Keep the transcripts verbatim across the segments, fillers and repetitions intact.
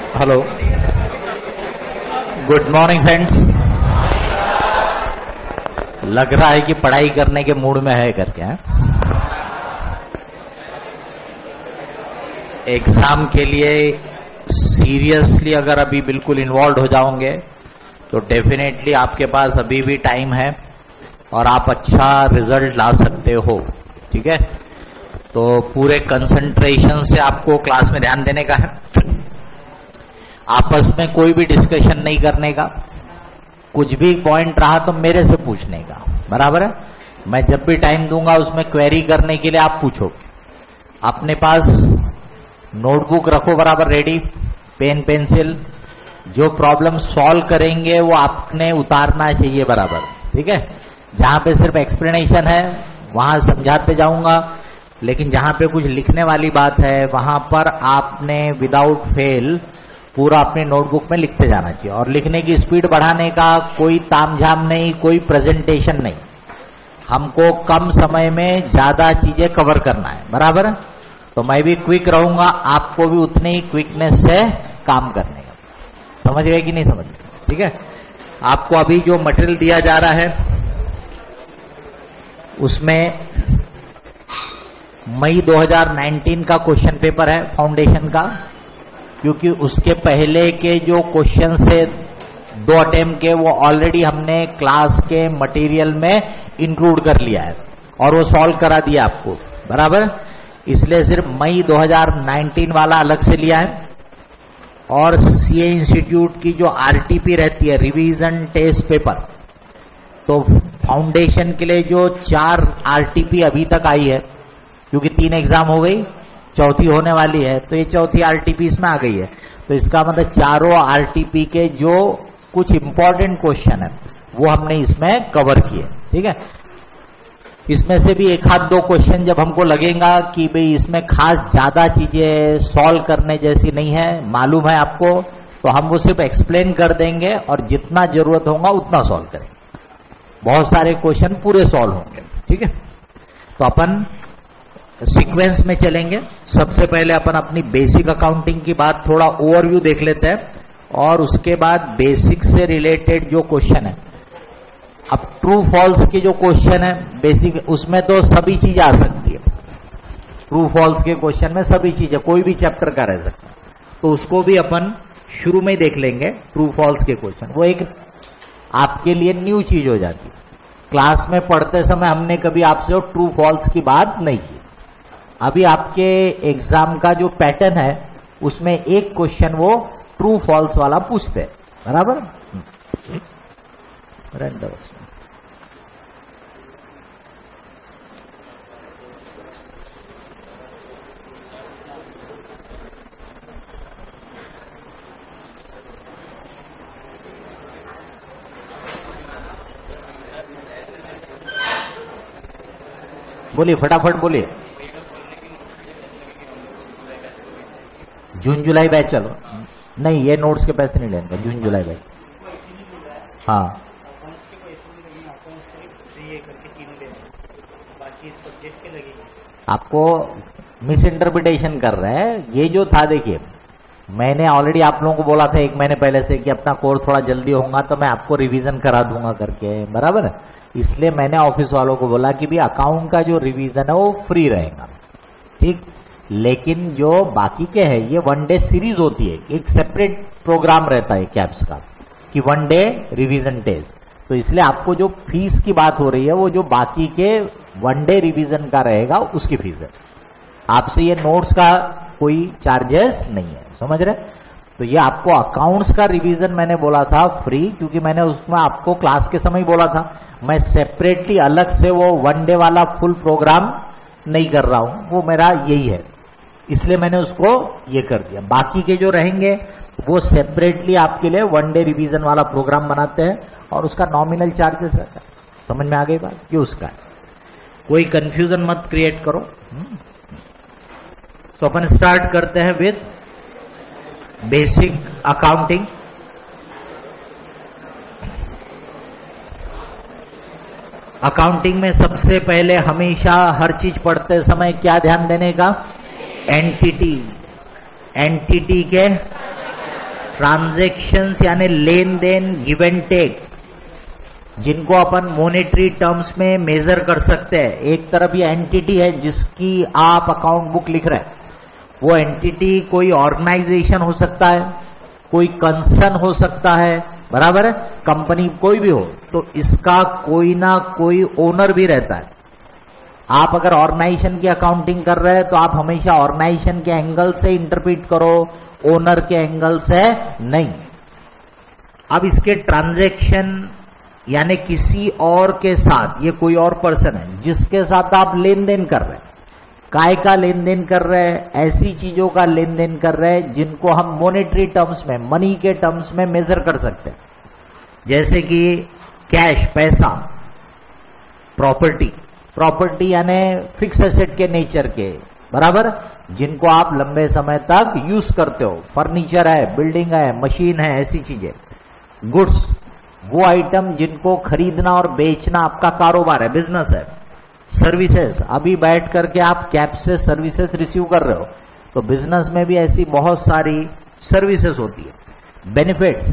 Hello, good morning friends. लग रहा है कि पढ़ाई करने के मूड में है करके। एग्जाम के लिए सीरियसली अगर अभी बिल्कुल इन्वॉल्व हो जाओगे तो डेफिनेटली आपके पास अभी भी टाइम है और आप अच्छा रिजल्ट ला सकते हो। ठीक है, तो पूरे कंसंट्रेशन से आपको क्लास में ध्यान देने का है। आपस में कोई भी डिस्कशन नहीं करने का, कुछ भी पॉइंट रहा तो मेरे से पूछने का, बराबर है। मैं जब भी टाइम दूंगा उसमें क्वेरी करने के लिए आप पूछोगे। अपने पास नोटबुक रखो बराबर रेडी, पेन पेंसिल, जो प्रॉब्लम सॉल्व करेंगे वो आपने उतारना चाहिए बराबर। ठीक है, जहां पे सिर्फ एक्सप्लेनेशन है वहां समझाते जाऊंगा, लेकिन जहां पे कुछ लिखने वाली बात है वहां पर आपने विदाउट फेल पूरा अपने नोटबुक में लिखते जाना चाहिए। और लिखने की स्पीड बढ़ाने का कोई तामझाम नहीं, कोई प्रेजेंटेशन नहीं। हमको कम समय में ज्यादा चीजें कवर करना है, बराबर है। तो मैं भी क्विक रहूंगा, आपको भी उतने ही क्विकनेस से काम करने का। समझ गए कि नहीं समझ गए? ठीक है, आपको अभी जो मटेरियल दिया जा रहा है उसमें मई दो हज़ार उन्नीस का क्वेश्चन पेपर है फाउंडेशन का, क्योंकि उसके पहले के जो क्वेश्चन थे दो अटेम्प्ट के वो ऑलरेडी हमने क्लास के मटेरियल में इंक्लूड कर लिया है और वो सॉल्व करा दिया आपको, बराबर। इसलिए सिर्फ मई दो हज़ार उन्नीस वाला अलग से लिया है। और सीए इंस्टीट्यूट की जो आरटीपी रहती है, रिवीजन टेस्ट पेपर, तो फाउंडेशन के लिए जो चार आरटीपी अभी तक आई है, क्योंकि तीन एग्जाम हो गई, चौथी होने वाली है, तो ये चौथी आरटीपी इसमें आ गई है। तो इसका मतलब चारों आरटीपी के जो कुछ इंपॉर्टेंट क्वेश्चन है वो हमने इसमें कवर किए। ठीक है, इसमें से भी एक आध दो क्वेश्चन जब हमको लगेगा कि भाई इसमें खास ज्यादा चीजें सॉल्व करने जैसी नहीं है, मालूम है आपको, तो हम वो सिर्फ एक्सप्लेन कर देंगे और जितना जरूरत होगा उतना सॉल्व करेंगे। बहुत सारे क्वेश्चन पूरे सॉल्व होंगे। ठीक है, तो अपन सीक्वेंस में चलेंगे। सबसे पहले अपन अपनी बेसिक अकाउंटिंग की बात थोड़ा ओवरव्यू देख लेते हैं और उसके बाद बेसिक से रिलेटेड जो क्वेश्चन है, अब ट्रू फॉल्स के जो क्वेश्चन है बेसिक, उसमें तो सभी चीजें आ सकती है। ट्रू फॉल्स के क्वेश्चन में सभी चीजें, कोई भी चैप्टर का रह सकता है, तो उसको भी अपन शुरू में देख लेंगे। ट्रू फॉल्स के क्वेश्चन वो एक आपके लिए न्यू चीज हो जाती है। क्लास में पढ़ते समय हमने कभी आपसे ट्रू फॉल्स की बात नहीं की। अभी आपके एग्जाम का जो पैटर्न है उसमें एक क्वेश्चन वो ट्रू फॉल्स वाला पूछते हैं, बराबर। बोलिए, फटाफट बोलिए। जून जुलाई बैच चलो, नहीं ये नोट्स के पैसे नहीं लेंगे, जून जुलाई बैच। हाँ, आपको मिस इंटरप्रिटेशन कर रहे हैं। ये जो था, देखिए मैंने ऑलरेडी आप लोगों को बोला था एक महीने पहले से कि अपना कोर्स थोड़ा जल्दी होगा तो मैं आपको रिवीजन करा दूंगा करके, बराबर है। इसलिए मैंने ऑफिस वालों को बोला कि भी अकाउंट का जो रिवीजन है वो फ्री रहेगा, ठीक। लेकिन जो बाकी के है ये वन डे सीरीज होती है, एक सेपरेट प्रोग्राम रहता है कैप्स का कि वन डे रिवीजन टेस्ट। तो इसलिए आपको जो फीस की बात हो रही है वो जो बाकी के वन डे रिवीजन का रहेगा उसकी फीस है। आपसे ये नोट्स का कोई चार्जेस नहीं है, समझ रहे। तो ये आपको अकाउंट्स का रिवीजन मैंने बोला था फ्री, क्योंकि मैंने उसमें आपको क्लास के समय बोला था मैं सेपरेटली अलग से वो वन डे वाला फुल प्रोग्राम नहीं कर रहा हूं, वो मेरा यही है, इसलिए मैंने उसको ये कर दिया। बाकी के जो रहेंगे वो सेपरेटली आपके लिए वन डे रिवीजन वाला प्रोग्राम बनाते हैं और उसका नॉमिनल चार्जेस रहता है। समझ में आ गई बात? ये उसका है, कोई कंफ्यूजन मत क्रिएट करो। तो अपन स्टार्ट करते हैं विद बेसिक अकाउंटिंग। अकाउंटिंग में सबसे पहले हमेशा हर चीज पढ़ते समय क्या ध्यान देने का? एंटिटी, एंटिटी के ट्रांजैक्शंस यानी लेन देन, गिव एंड टेक, जिनको अपन मॉनेटरी टर्म्स में मेजर कर सकते हैं। एक तरफ ये एंटिटी है जिसकी आप अकाउंट बुक लिख रहे हैं, वो एंटिटी कोई ऑर्गेनाइजेशन हो सकता है, कोई कंसर्न हो सकता है, बराबर है, कंपनी कोई भी हो, तो इसका कोई ना कोई ओनर भी रहता है। आप अगर ऑर्गेनाइजेशन की अकाउंटिंग कर रहे हैं तो आप हमेशा ऑर्गेनाइजेशन के एंगल से इंटरप्रेट करो, ओनर के एंगल से नहीं। अब इसके ट्रांजैक्शन यानी किसी और के साथ, ये कोई और पर्सन है जिसके साथ आप लेन देन कर रहे हैं, काय का लेन देन कर रहे हैं, ऐसी चीजों का लेन देन कर रहे हैं जिनको हम मॉनेटरी टर्म्स में, मनी के टर्म्स में मेजर कर सकते हैं, जैसे कि कैश, पैसा, प्रॉपर्टी, प्रॉपर्टी यानी फिक्स एसेट के नेचर के, बराबर, जिनको आप लंबे समय तक यूज करते हो, फर्नीचर है, बिल्डिंग है, मशीन है, ऐसी चीजें। गुड्स, वो आइटम जिनको खरीदना और बेचना आपका कारोबार है, बिजनेस है। सर्विसेज, अभी बैठ करके आप कैब से सर्विसेज रिसीव कर रहे हो, तो बिजनेस में भी ऐसी बहुत सारी सर्विसेज होती है। बेनिफिट्स,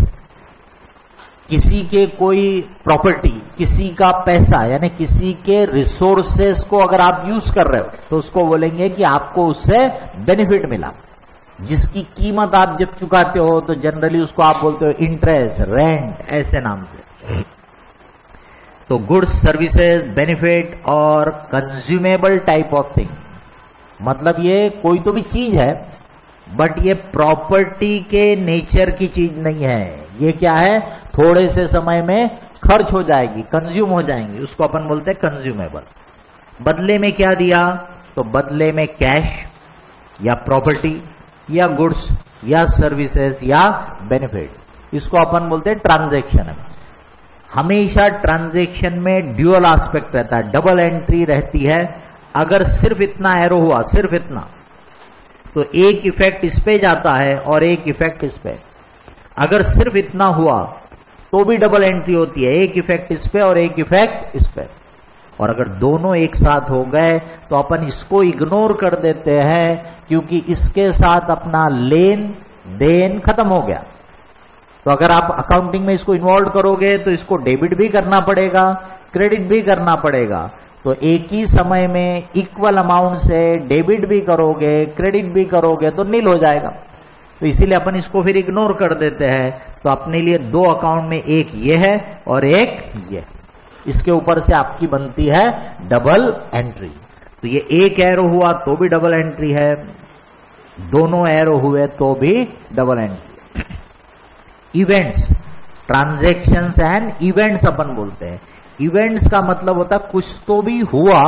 किसी के कोई प्रॉपर्टी, किसी का पैसा यानी किसी के रिसोर्सेस को अगर आप यूज कर रहे हो तो उसको बोलेंगे कि आपको उससे बेनिफिट मिला। जिसकी कीमत आप जब चुकाते हो तो जनरली उसको आप बोलते हो इंटरेस्ट, रेंट, ऐसे नाम से। तो गुड्स, सर्विसेज, बेनिफिट और कंज्यूमेबल टाइप ऑफ थिंग, मतलब ये कोई तो भी चीज है बट ये प्रॉपर्टी के नेचर की चीज नहीं है। ये क्या है, थोड़े से समय में खर्च हो जाएगी, कंज्यूम हो जाएंगी, उसको अपन बोलते हैं कंज्यूमेबल। बदले में क्या दिया, तो बदले में कैश या प्रॉपर्टी या गुड्स या सर्विसेज या बेनिफिट, इसको अपन बोलते हैं ट्रांजैक्शन। हमेशा ट्रांजैक्शन में ड्यूअल एस्पेक्ट रहता है, डबल एंट्री रहती है। अगर सिर्फ इतना एरो हुआ, सिर्फ इतना, तो एक इफेक्ट इस पे जाता है और एक इफेक्ट इस पे। अगर सिर्फ इतना हुआ तो भी डबल एंट्री होती है, एक इफेक्ट इस पे और एक इफेक्ट इस पे। और अगर दोनों एक साथ हो गए तो अपन इसको इग्नोर कर देते हैं क्योंकि इसके साथ अपना लेन देन खत्म हो गया। तो अगर आप अकाउंटिंग में इसको इन्वॉल्व करोगे तो इसको डेबिट भी करना पड़ेगा, क्रेडिट भी करना पड़ेगा। तो एक ही समय में इक्वल अमाउंट से डेबिट भी करोगे, क्रेडिट भी करोगे तो नील हो जाएगा। तो इसीलिए अपन इसको फिर इग्नोर कर देते हैं। तो अपने लिए दो अकाउंट में एक ये है और एक ये, इसके ऊपर से आपकी बनती है डबल एंट्री। तो ये एक एरो हुआ तो भी डबल एंट्री है, दोनों एरो हुए तो भी double entry. Events, transactions and events अपन बोलते हैं। इवेंट्स का मतलब होता है कुछ तो भी हुआ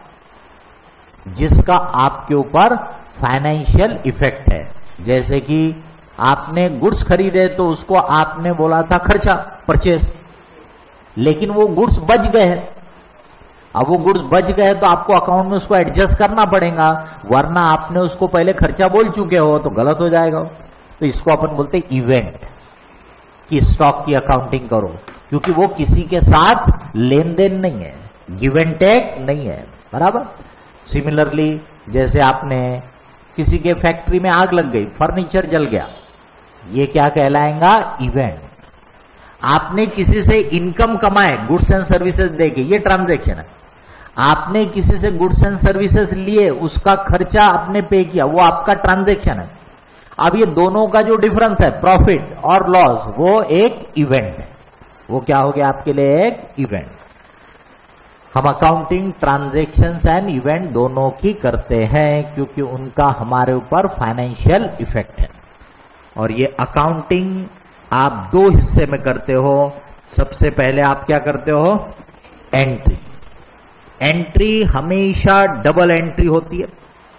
जिसका आपके ऊपर फाइनेंशियल इफेक्ट है। जैसे कि आपने गुड्स खरीदे तो उसको आपने बोला था खर्चा, परचेस, लेकिन वो गुड्स बच गए हैं। अब वो गुड्स बच गए तो आपको अकाउंट में उसको एडजस्ट करना पड़ेगा, वरना आपने उसको पहले खर्चा बोल चुके हो तो गलत हो जाएगा। तो इसको अपन बोलते हैं इवेंट, कि स्टॉक की अकाउंटिंग करो, क्योंकि वो किसी के साथ लेन देन नहीं है, गिव एंड टेक नहीं है, बराबर। सिमिलरली जैसे आपने किसी के फैक्ट्री में आग लग गई, फर्नीचर जल गया, ये क्या कहलाएगा, इवेंट। आपने किसी से इनकम कमाए गुड्स एंड सर्विसेज देके, ये ट्रांजैक्शन है। आपने किसी से गुड्स एंड सर्विसेज लिए, उसका खर्चा आपने पे किया, वो आपका ट्रांजैक्शन है। अब ये दोनों का जो डिफरेंस है प्रॉफिट और लॉस, वो एक इवेंट है। वो क्या हो गया आपके लिए, एक इवेंट। हम अकाउंटिंग ट्रांजैक्शंस एंड इवेंट दोनों की करते हैं क्योंकि उनका हमारे ऊपर फाइनेंशियल इफेक्ट है। और ये अकाउंटिंग आप दो हिस्से में करते हो। सबसे पहले आप क्या करते हो, एंट्री। एंट्री हमेशा डबल एंट्री होती है।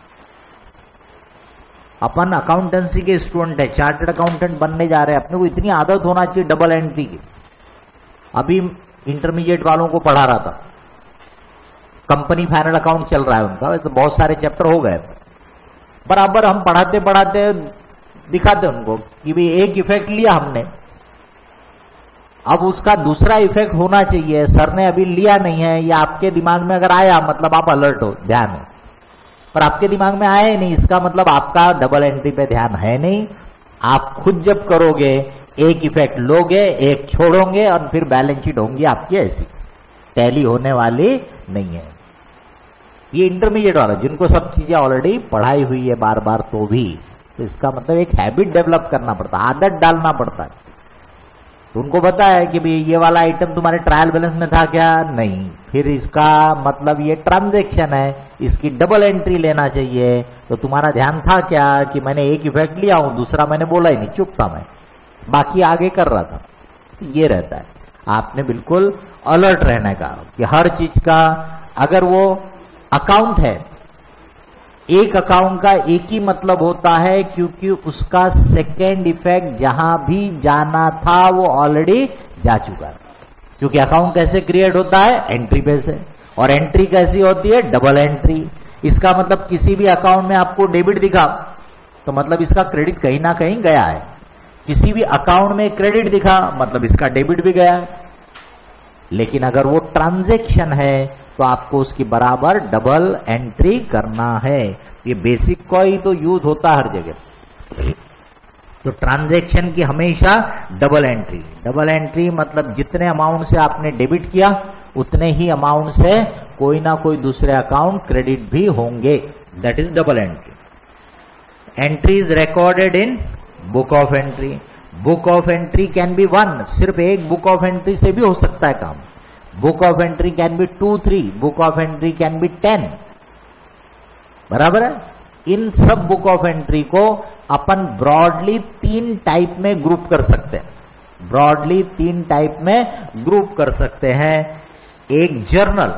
अपन अकाउंटेंसी के स्टूडेंट है, चार्टर्ड अकाउंटेंट बनने जा रहे हैं, अपने को इतनी आदत होना चाहिए डबल एंट्री की। अभी इंटरमीडिएट वालों को पढ़ा रहा था, कंपनी फाइनल अकाउंट चल रहा है उनका, वैसे तो बहुत सारे चैप्टर हो गए, बराबर हम पढ़ाते पढ़ाते दिखाते उनको कि भाई एक इफेक्ट लिया हमने, अब उसका दूसरा इफेक्ट होना चाहिए, सर ने अभी लिया नहीं है, या आपके दिमाग में अगर आया मतलब आप अलर्ट हो, ध्यान हो, पर आपके दिमाग में आया ही नहीं, इसका मतलब आपका डबल एंट्री पे ध्यान है नहीं। आप खुद जब करोगे एक इफेक्ट लोगे, एक छोड़ोगे और फिर बैलेंस शीट होंगी आपकी ऐसी, टैली होने वाली नहीं है। ये इंटरमीडिएट वाला जिनको सब चीजें ऑलरेडी पढ़ाई हुई है बार बार, तो भी तो इसका मतलब एक हैबिट डेवलप करना पड़ता है, आदत डालना पड़ता है। तो उनको पता है कि भाई ये वाला आइटम तुम्हारे ट्रायल बैलेंस में था क्या, नहीं, फिर इसका मतलब ये ट्रांजैक्शन है, इसकी डबल एंट्री लेना चाहिए। तो तुम्हारा ध्यान था क्या कि मैंने एक इफेक्ट लिया हूं, दूसरा मैंने बोला ही नहीं, चुप था मैं, बाकी आगे कर रहा था। तो ये रहता है, आपने बिल्कुल अलर्ट रहने का कि हर चीज का, अगर वो अकाउंट है, एक अकाउंट का एक ही मतलब होता है, क्योंकि उसका सेकेंड इफेक्ट जहां भी जाना था वो ऑलरेडी जा चुका है। क्योंकि अकाउंट कैसे क्रिएट होता है, एंट्री पे से, और एंट्री कैसी होती है, डबल एंट्री। इसका मतलब किसी भी अकाउंट में आपको डेबिट दिखा तो मतलब इसका क्रेडिट कहीं ना कहीं गया है, किसी भी अकाउंट में क्रेडिट दिखा मतलब इसका डेबिट भी गया है। लेकिन अगर वो ट्रांजैक्शन है तो आपको उसकी बराबर डबल एंट्री करना है। ये बेसिक का ही तो यूज होता है हर जगह। तो ट्रांजैक्शन की हमेशा डबल एंट्री, डबल एंट्री मतलब जितने अमाउंट से आपने डेबिट किया उतने ही अमाउंट से कोई ना कोई दूसरे अकाउंट क्रेडिट भी होंगे, that is double entry. Entry is recorded in book of entry. Book of entry can be one, सिर्फ एक बुक ऑफ एंट्री से भी हो सकता है काम। Book of entry can be two three, book of entry can be ten, बराबर है। इन सब बुक ऑफ एंट्री को अपन ब्रॉडली तीन टाइप में ग्रुप कर सकते हैं, ब्रॉडली तीन टाइप में ग्रुप कर सकते हैं। एक जर्नल,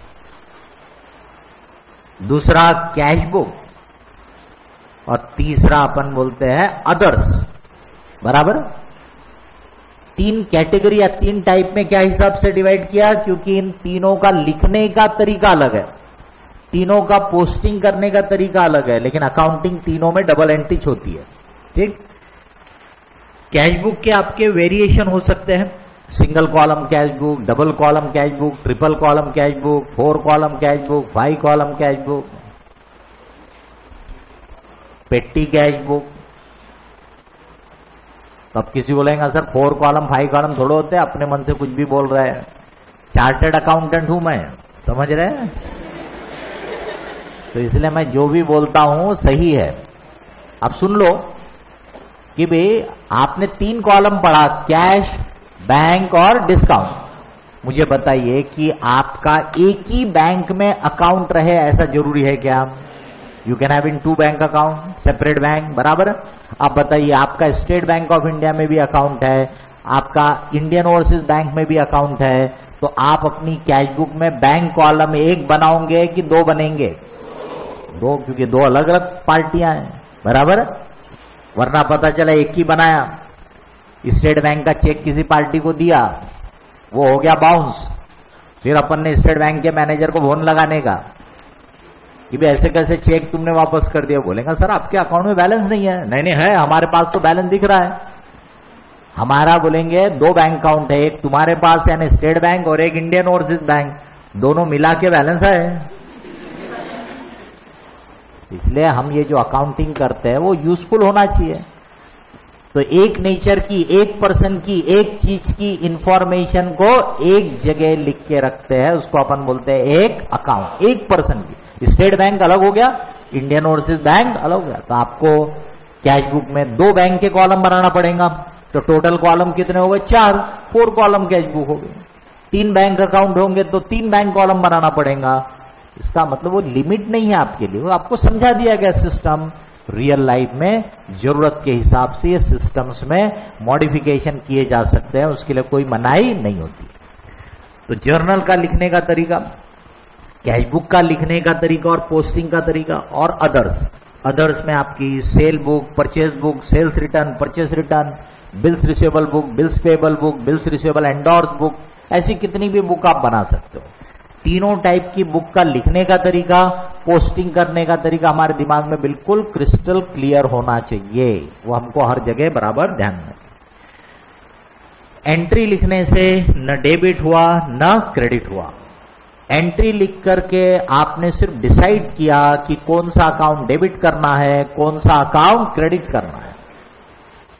दूसरा कैश बुक, और तीसरा अपन बोलते हैं अदर्स, बराबर। तीन कैटेगरी या तीन टाइप में क्या हिसाब से डिवाइड किया, क्योंकि इन तीनों का लिखने का तरीका अलग है, तीनों का पोस्टिंग करने का तरीका अलग है, लेकिन अकाउंटिंग तीनों में डबल एंट्री होती है, ठीक। कैश बुक के आपके वेरिएशन हो सकते हैं, single column cash book, double column cash book, triple column cash book, four column cash book, five column cash book, petty cash book. अब किसी बोलेंगे sir four column five column थोड़े होते हैं, अपने मन से कुछ भी बोल रहे हैं, चार्टर्ड अकाउंटेंट हूं मैं, समझ रहे हैं। तो इसलिए मैं जो भी बोलता हूं सही है। अब सुन लो कि भाई आपने तीन कॉलम पढ़ा, कैश, बैंक और डिस्काउंट। मुझे बताइए कि आपका एक ही बैंक में अकाउंट रहे ऐसा जरूरी है क्या? You can have in two bank account, separate bank, बराबर। अब बताइए आपका स्टेट बैंक ऑफ इंडिया में भी अकाउंट है, आपका इंडियन ओवरसीज बैंक में भी अकाउंट है, तो आप अपनी कैश बुक में बैंक कॉलम एक बनाओगे कि दो बनेंगे? दो, क्योंकि दो अलग अलग पार्टियां हैं, बराबर। वरना पता चला एक ही बनाया, स्टेट बैंक का चेक किसी पार्टी को दिया, वो हो गया बाउंस, फिर अपन ने स्टेट बैंक के मैनेजर को फोन लगाने का कि भाई ऐसे कैसे चेक तुमने वापस कर दिया। बोलेगा सर आपके अकाउंट में बैलेंस नहीं है। नहीं नहीं है, हमारे पास तो बैलेंस दिख रहा है। हमारा बोलेंगे दो बैंक अकाउंट है, एक तुम्हारे पास यानी स्टेट बैंक और एक इंडियन ओवरसीज बैंक, दोनों मिला के बैलेंस है। इसलिए हम ये जो अकाउंटिंग करते हैं वो यूजफुल होना चाहिए। तो एक नेचर की, एक पर्सन की, एक चीज की इंफॉर्मेशन को एक जगह लिख के रखते हैं, उसको अपन बोलते हैं एक अकाउंट। एक पर्सन की, स्टेट बैंक अलग हो गया, इंडियन ओवरसीज बैंक अलग हो गया, तो आपको कैश बुक में दो बैंक के कॉलम बनाना पड़ेगा। तो टोटल कॉलम कितने हो गए? चार, फोर कॉलम कैश बुक हो गए। तीन बैंक अकाउंट होंगे तो तीन बैंक कॉलम बनाना पड़ेगा। इसका मतलब वो लिमिट नहीं है आपके लिए, वो आपको समझा दिया गया सिस्टम। रियल लाइफ में जरूरत के हिसाब से ये सिस्टम्स में मॉडिफिकेशन किए जा सकते हैं, उसके लिए कोई मनाही नहीं होती। तो जर्नल का लिखने का तरीका, कैश बुक का लिखने का तरीका और पोस्टिंग का तरीका, और अदर्स। अदर्स में आपकी sale book, purchase book, sales return, purchase return, bills receivable book, bills payable book, bills receivable endorse book, ऐसी कितनी भी बुक आप बना सकते हो। तीनों टाइप की बुक का लिखने का तरीका, पोस्टिंग करने का तरीका हमारे दिमाग में बिल्कुल क्रिस्टल क्लियर होना चाहिए, वो हमको हर जगह बराबर ध्यान में। एंट्री लिखने से न डेबिट हुआ न क्रेडिट हुआ। एंट्री लिख करके आपने सिर्फ डिसाइड किया कि कौन सा अकाउंट डेबिट करना है, कौन सा अकाउंट क्रेडिट करना है।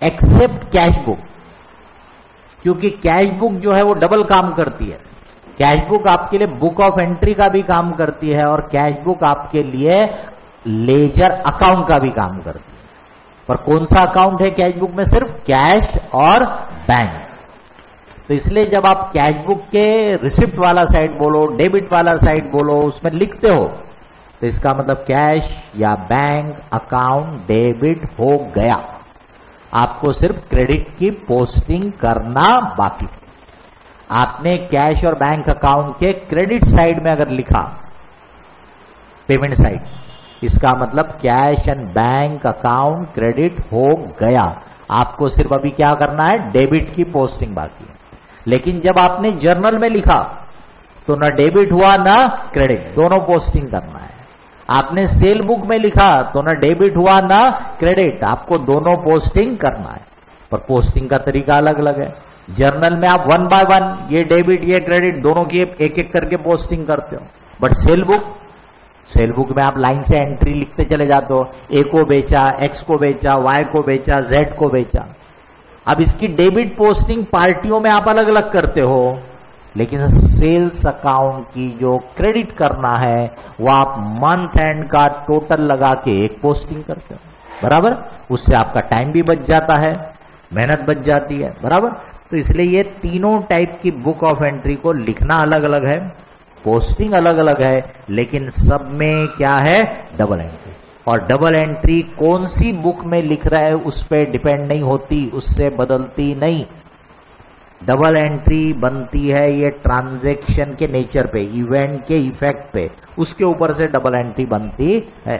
एक्सेप्ट कैश बुक, क्योंकि कैश बुक जो है वो डबल काम करती है। कैश बुक आपके लिए बुक ऑफ एंट्री का भी काम करती है और कैश बुक आपके लिए लेजर अकाउंट का भी काम करती है। पर कौन सा अकाउंट है कैश बुक में? सिर्फ कैश और बैंक। तो इसलिए जब आप कैश बुक के रिसिप्ट वाला साइड बोलो, डेबिट वाला साइड बोलो, उसमें लिखते हो तो इसका मतलब कैश या बैंक अकाउंट डेबिट हो गया, आपको सिर्फ क्रेडिट की पोस्टिंग करना बाकी। आपने कैश और बैंक अकाउंट के क्रेडिट साइड में अगर लिखा पेमेंट साइड, इसका मतलब cash and bank account credit हो गया, आपको सिर्फ अभी क्या करना है? डेबिट की पोस्टिंग बाकी है। लेकिन जब आपने जर्नल में लिखा तो ना डेबिट हुआ ना क्रेडिट, दोनों पोस्टिंग करना है। आपने सेल बुक में लिखा तो ना डेबिट हुआ ना क्रेडिट, आपको दोनों पोस्टिंग करना है। पर पोस्टिंग का तरीका अलग अलग है। जर्नल में आप वन बाय वन ये डेबिट ये क्रेडिट दोनों की एक एक करके पोस्टिंग करते हो, but sale book sale book में आप लाइन से एंट्री लिखते चले जाते हो, ए को बेचा, एक्स को बेचा, वाई को बेचा, जेड को बेचा। अब इसकी डेबिट पोस्टिंग पार्टियों में आप अलग अलग करते हो, लेकिन सेल्स अकाउंट की जो क्रेडिट करना है वो आप मंथ एंड का टोटल लगा के एक पोस्टिंग करते हो, बराबर। उससे आपका टाइम भी बच जाता है, मेहनत बच जाती है, बराबर। तो इसलिए ये तीनों टाइप की बुक ऑफ एंट्री को लिखना अलग अलग है, पोस्टिंग अलग अलग है, लेकिन सब में क्या है? Double entry. और डबल एंट्री कौन सी बुक में लिख रहा है उस पर डिपेंड नहीं होती, उससे बदलती नहीं। डबल एंट्री बनती है ये ट्रांजैक्शन के नेचर पे, इवेंट के इफेक्ट पे, उसके ऊपर से डबल एंट्री बनती है।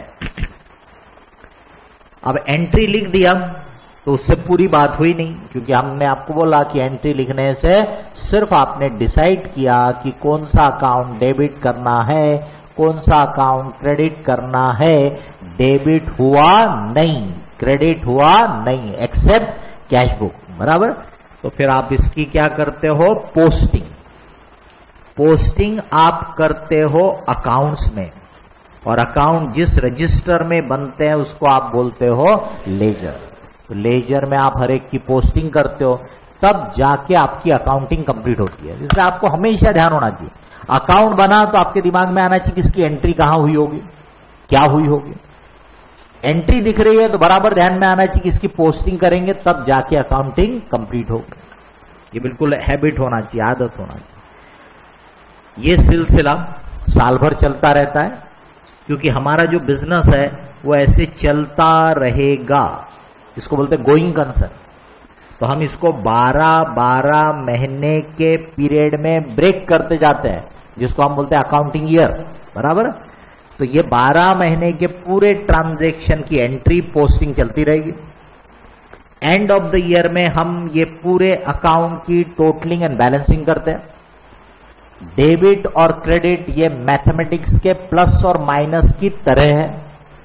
अब एंट्री लिख दिया तो उससे पूरी बात हुई नहीं, क्योंकि हमने आपको बोला कि एंट्री लिखने से सिर्फ आपने डिसाइड किया कि कौन सा अकाउंट डेबिट करना है, कौन सा अकाउंट क्रेडिट करना है। डेबिट हुआ नहीं, क्रेडिट हुआ नहीं, एक्सेप्ट कैश बुक, बराबर। तो फिर आप इसकी क्या करते हो? पोस्टिंग। पोस्टिंग आप करते हो अकाउंट्स में, और अकाउंट जिस रजिस्टर में बनते हैं उसको आप बोलते हो लेजर। तो लेजर में आप हर एक की पोस्टिंग करते हो, तब जाके आपकी अकाउंटिंग कंप्लीट होती है। इसलिए आपको हमेशा ध्यान होना चाहिए, अकाउंट बना तो आपके दिमाग में आना चाहिए कि इसकी एंट्री कहां हुई होगी, क्या हुई होगी। एंट्री दिख रही है तो बराबर ध्यान में आना चाहिए कि इसकी पोस्टिंग करेंगे तब जाके अकाउंटिंग कंप्लीट होगी। ये बिल्कुल हैबिट होना चाहिए, आदत होना चाहिए। ये सिलसिला साल भर चलता रहता है, क्योंकि हमारा जो बिजनेस है वो ऐसे चलता रहेगा। इसको बोलते हैं गोइंग कंसर्न। तो हम इसको बारह बारह महीने के पीरियड में ब्रेक करते जाते हैं, जिसको हम बोलते हैं अकाउंटिंग ईयर, बराबर। तो ये बारह महीने के पूरे ट्रांजैक्शन की एंट्री पोस्टिंग चलती रहेगी। एंड ऑफ द ईयर में हम ये पूरे अकाउंट की टोटलिंग एंड बैलेंसिंग करते हैं। डेबिट और क्रेडिट ये मैथमेटिक्स के प्लस और माइनस की तरह है।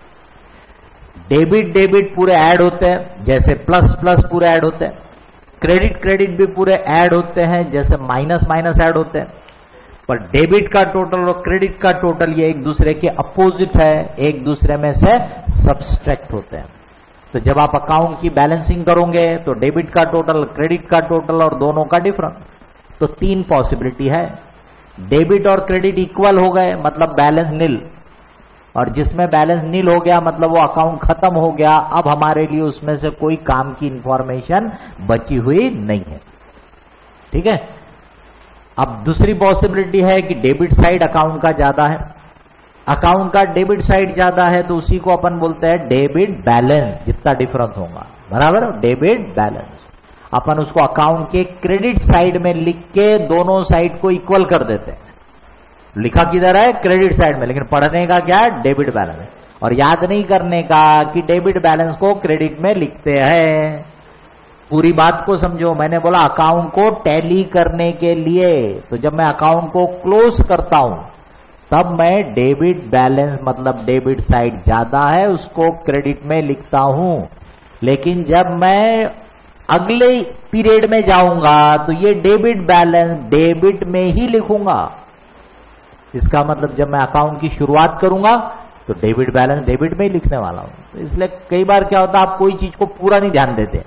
डेबिट डेबिट पूरे ऐड होते हैं, जैसे प्लस प्लस पूरे ऐड होते हैं। क्रेडिट क्रेडिट भी पूरे ऐड होते हैं, जैसे माइनस माइनस ऐड होते हैं। पर डेबिट का टोटल और क्रेडिट का टोटल ये एक दूसरे के अपोजिट है, एक दूसरे में से सब्सट्रैक्ट होते हैं। तो जब आप अकाउंट की बैलेंसिंग करोगे तो डेबिट का टोटल, क्रेडिट का टोटल और दोनों का डिफरेंस। तो तीन पॉसिबिलिटी है। डेबिट और क्रेडिट इक्वल हो गए मतलब बैलेंस नील, और जिसमें बैलेंस नील हो गया मतलब वो अकाउंट खत्म हो गया। अब हमारे लिए उसमें से कोई काम की इंफॉर्मेशन बची हुई नहीं है, ठीक है। अब दूसरी पॉसिबिलिटी है कि डेबिट साइड अकाउंट का ज्यादा है, अकाउंट का डेबिट साइड ज्यादा है, तो उसी को अपन बोलते हैं डेबिट बैलेंस, जितना डिफरेंस होगा, बराबर। डेबिट बैलेंस अपन उसको अकाउंट के क्रेडिट साइड में लिख के दोनों साइड को इक्वल कर देते हैं। लिखा किधर है? क्रेडिट साइड में, लेकिन पढ़ने का क्या है? Debit balance. और याद नहीं करने का कि डेबिट बैलेंस को क्रेडिट में लिखते हैं। पूरी बात को समझो। मैंने बोला अकाउंट को टैली करने के लिए, तो जब मैं अकाउंट को क्लोज करता हूं तब मैं डेबिट बैलेंस मतलब डेबिट साइड ज्यादा है उसको क्रेडिट में लिखता हूं। लेकिन जब मैं अगले पीरियड में जाऊंगा तो ये डेबिट बैलेंस डेबिट में ही लिखूंगा। इसका मतलब जब मैं अकाउंट की शुरुआत करूंगा तो डेबिट बैलेंस डेबिट में ही लिखने वाला हूं। तो इसलिए कई बार क्या होता है, आप कोई चीज को पूरा नहीं ध्यान देते,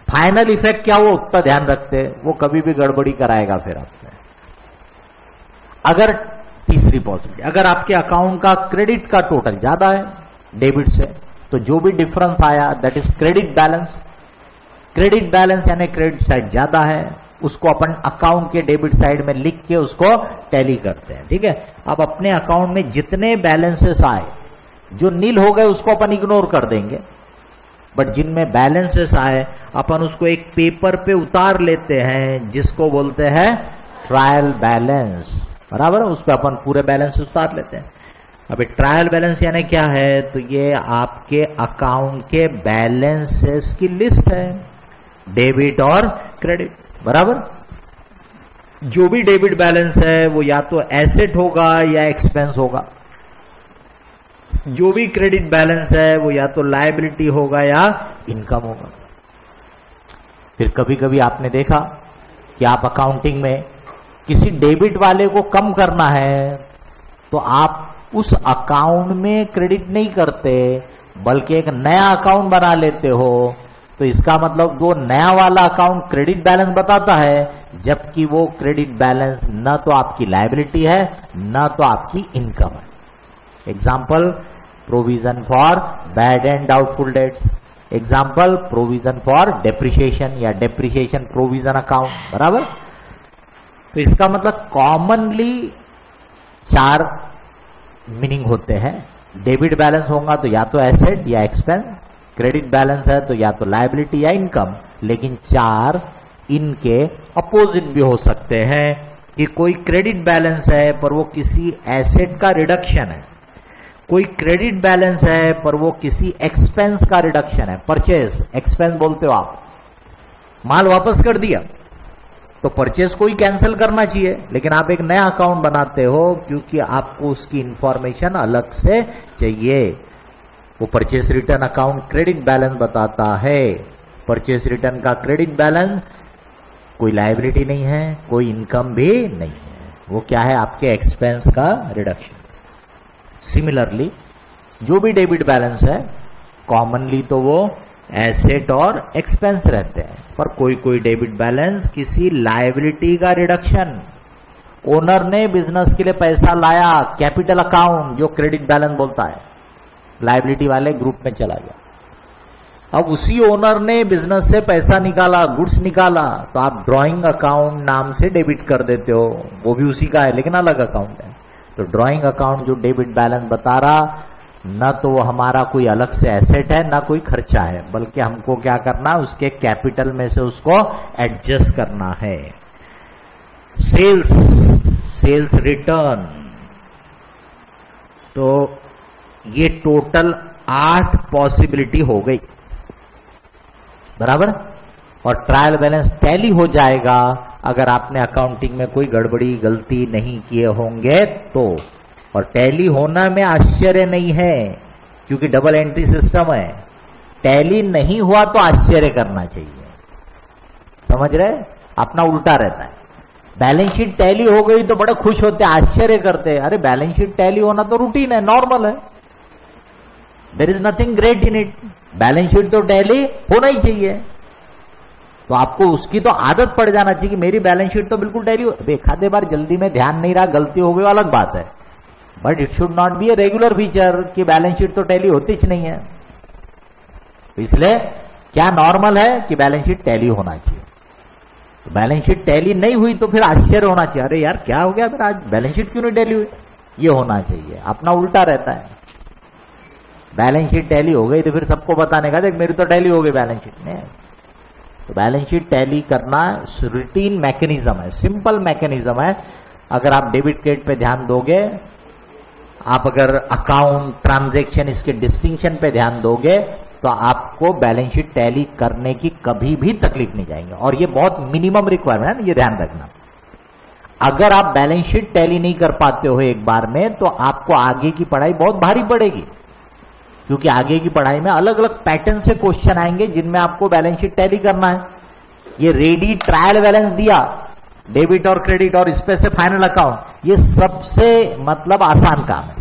फाइनल इफेक्ट क्या वो उतना ध्यान रखते, वो कभी भी गड़बड़ी कराएगा फिर आपसे। अगर तीसरी पॉसिबिलिटी, अगर आपके अकाउंट का क्रेडिट का टोटल ज्यादा है डेबिट से, तो जो भी डिफरेंस आया that is credit balance. Credit balance यानी क्रेडिट साइड ज्यादा है, उसको अपन अकाउंट के डेबिट साइड में लिख के उसको टैली करते हैं। ठीक है, अब अपने अकाउंट में जितने बैलेंसेस आए, जो नील हो गए उसको अपन इग्नोर कर देंगे, बट जिनमें बैलेंसेस आए अपन उसको एक पेपर पे उतार लेते हैं, जिसको बोलते हैं ट्रायल बैलेंस। बराबर, उस पर अपन पूरे बैलेंस उतार लेते हैं। अभी ट्रायल बैलेंस यानी क्या है, तो ये आपके अकाउंट के बैलेंसेस की लिस्ट है, डेबिट और क्रेडिट। बराबर, जो भी डेबिट बैलेंस है वो या तो एसेट होगा या एक्सपेंस होगा, जो भी क्रेडिट बैलेंस है वो या तो लायबिलिटी होगा या इनकम होगा। फिर कभी कभी आपने देखा कि आप अकाउंटिंग में किसी डेबिट वाले को कम करना है, तो आप उस अकाउंट में क्रेडिट नहीं करते बल्कि एक नया अकाउंट बना लेते हो। तो इसका मतलब वो नया वाला अकाउंट क्रेडिट बैलेंस बताता है, जबकि वो क्रेडिट बैलेंस न तो आपकी लायबिलिटी है न तो आपकी इनकम है। Example, provision for bad and doubtful debts. Example, provision for depreciation या डेप्रिसिएशन प्रोविजन अकाउंट। बराबर, तो इसका मतलब कॉमनली चार मीनिंग होते हैं। डेबिट बैलेंस होगा तो या तो एसेट या एक्सपेंस, क्रेडिट बैलेंस है तो या तो लायबिलिटी या इनकम। लेकिन चार इनके अपोजिट भी हो सकते हैं कि कोई क्रेडिट बैलेंस है पर वो किसी एसेट का रिडक्शन है, कोई क्रेडिट बैलेंस है पर वो किसी एक्सपेंस का रिडक्शन है। परचेज एक्सपेंस बोलते हो आप, माल वापस कर दिया तो परचेज को ही कैंसिल करना चाहिए, लेकिन आप एक नया अकाउंट बनाते हो क्योंकि आपको उसकी इंफॉर्मेशन अलग से चाहिए। वो purchase return account credit balance बताता है। परचेज रिटर्न का क्रेडिट बैलेंस कोई लायबिलिटी नहीं है, कोई इनकम भी नहीं है, वो क्या है, आपके एक्सपेंस का रिडक्शन। सिमिलरली जो भी डेबिट बैलेंस है कॉमनली तो वो एसेट और एक्सपेंस रहते हैं, पर कोई कोई डेबिट बैलेंस किसी लायबिलिटी का रिडक्शन, ओनर ने बिजनेस के लिए पैसा लाया, कैपिटल अकाउंट जो क्रेडिट बैलेंस बोलता है, लायबिलिटी वाले ग्रुप में चला गया। अब उसी ओनर ने बिजनेस से पैसा निकाला, गुड्स निकाला, तो आप ड्राइंग अकाउंट नाम से डेबिट कर देते हो, वो भी उसी का है लेकिन अलग अकाउंट है। तो ड्राइंग अकाउंट जो डेबिट बैलेंस बता रहा, न तो वो हमारा कोई अलग से एसेट है न कोई खर्चा है, बल्कि हमको क्या करना है, उसके कैपिटल में से उसको एडजस्ट करना है। सेल्स, सेल्स रिटर्न, तो ये टोटल आठ पॉसिबिलिटी हो गई। बराबर, और ट्रायल बैलेंस टैली हो जाएगा अगर आपने अकाउंटिंग में कोई गड़बड़ी गलती नहीं किए होंगे तो। और टैली होना में आश्चर्य नहीं है क्योंकि डबल एंट्री सिस्टम है। टैली नहीं हुआ तो आश्चर्य करना चाहिए, समझ रहे, अपना उल्टा रहता है। बैलेंस शीट टैली हो गई तो बड़े खुश होते, आश्चर्य करते, अरे बैलेंस शीट टैली होना तो रूटीन है, नॉर्मल है, there is nothing great in it. Balance sheet तो टैली होना ही चाहिए, तो आपको उसकी तो आदत पड़ जाना चाहिए कि मेरी बैलेंस शीट तो बिल्कुल टैली हो। एक आधे बार जल्दी में ध्यान नहीं रहा, गलती हो गई, अलग बात है, but it should not be a regular feature कि बैलेंस शीट तो टैली होती ही नहीं है। तो इसलिए क्या नॉर्मल है कि बैलेंस शीट टैली होना चाहिए। तो बैलेंस शीट टैली नहीं हुई तो फिर आश्चर्य होना चाहिए, अरे यार क्या हो गया, फिर आज बैलेंस शीट क्यों नहीं टैली हुई, ये होना चाहिए। अपना उल्टा रहता है, बैलेंस शीट टैली हो गई तो फिर सबको बताने का, देख मेरी तो टैली हो गई बैलेंस शीट में। तो बैलेंस शीट टैली करना रूटीन मैकेनिज्म है, सिंपल मैकेनिज्म है। अगर आप डेबिट क्रेडिट पे ध्यान दोगे, आप अगर अकाउंट ट्रांजैक्शन इसके डिस्टिंक्शन पे ध्यान दोगे तो आपको बैलेंस शीट टैली करने की कभी भी तकलीफ नहीं जाएगी। और ये बहुत मिनिमम रिक्वायरमेंट है, ये ध्यान रखना। अगर आप बैलेंस शीट टैली नहीं कर पाते हो एक बार में तो आपको आगे की पढ़ाई बहुत भारी पड़ेगी, क्योंकि आगे की पढ़ाई में अलग अलग पैटर्न से क्वेश्चन आएंगे जिनमें आपको बैलेंस शीट टैली करना है। ये रेडी ट्रायल बैलेंस दिया, डेबिट और क्रेडिट और इस पे से फाइनल अकाउंट, ये सबसे मतलब आसान काम है,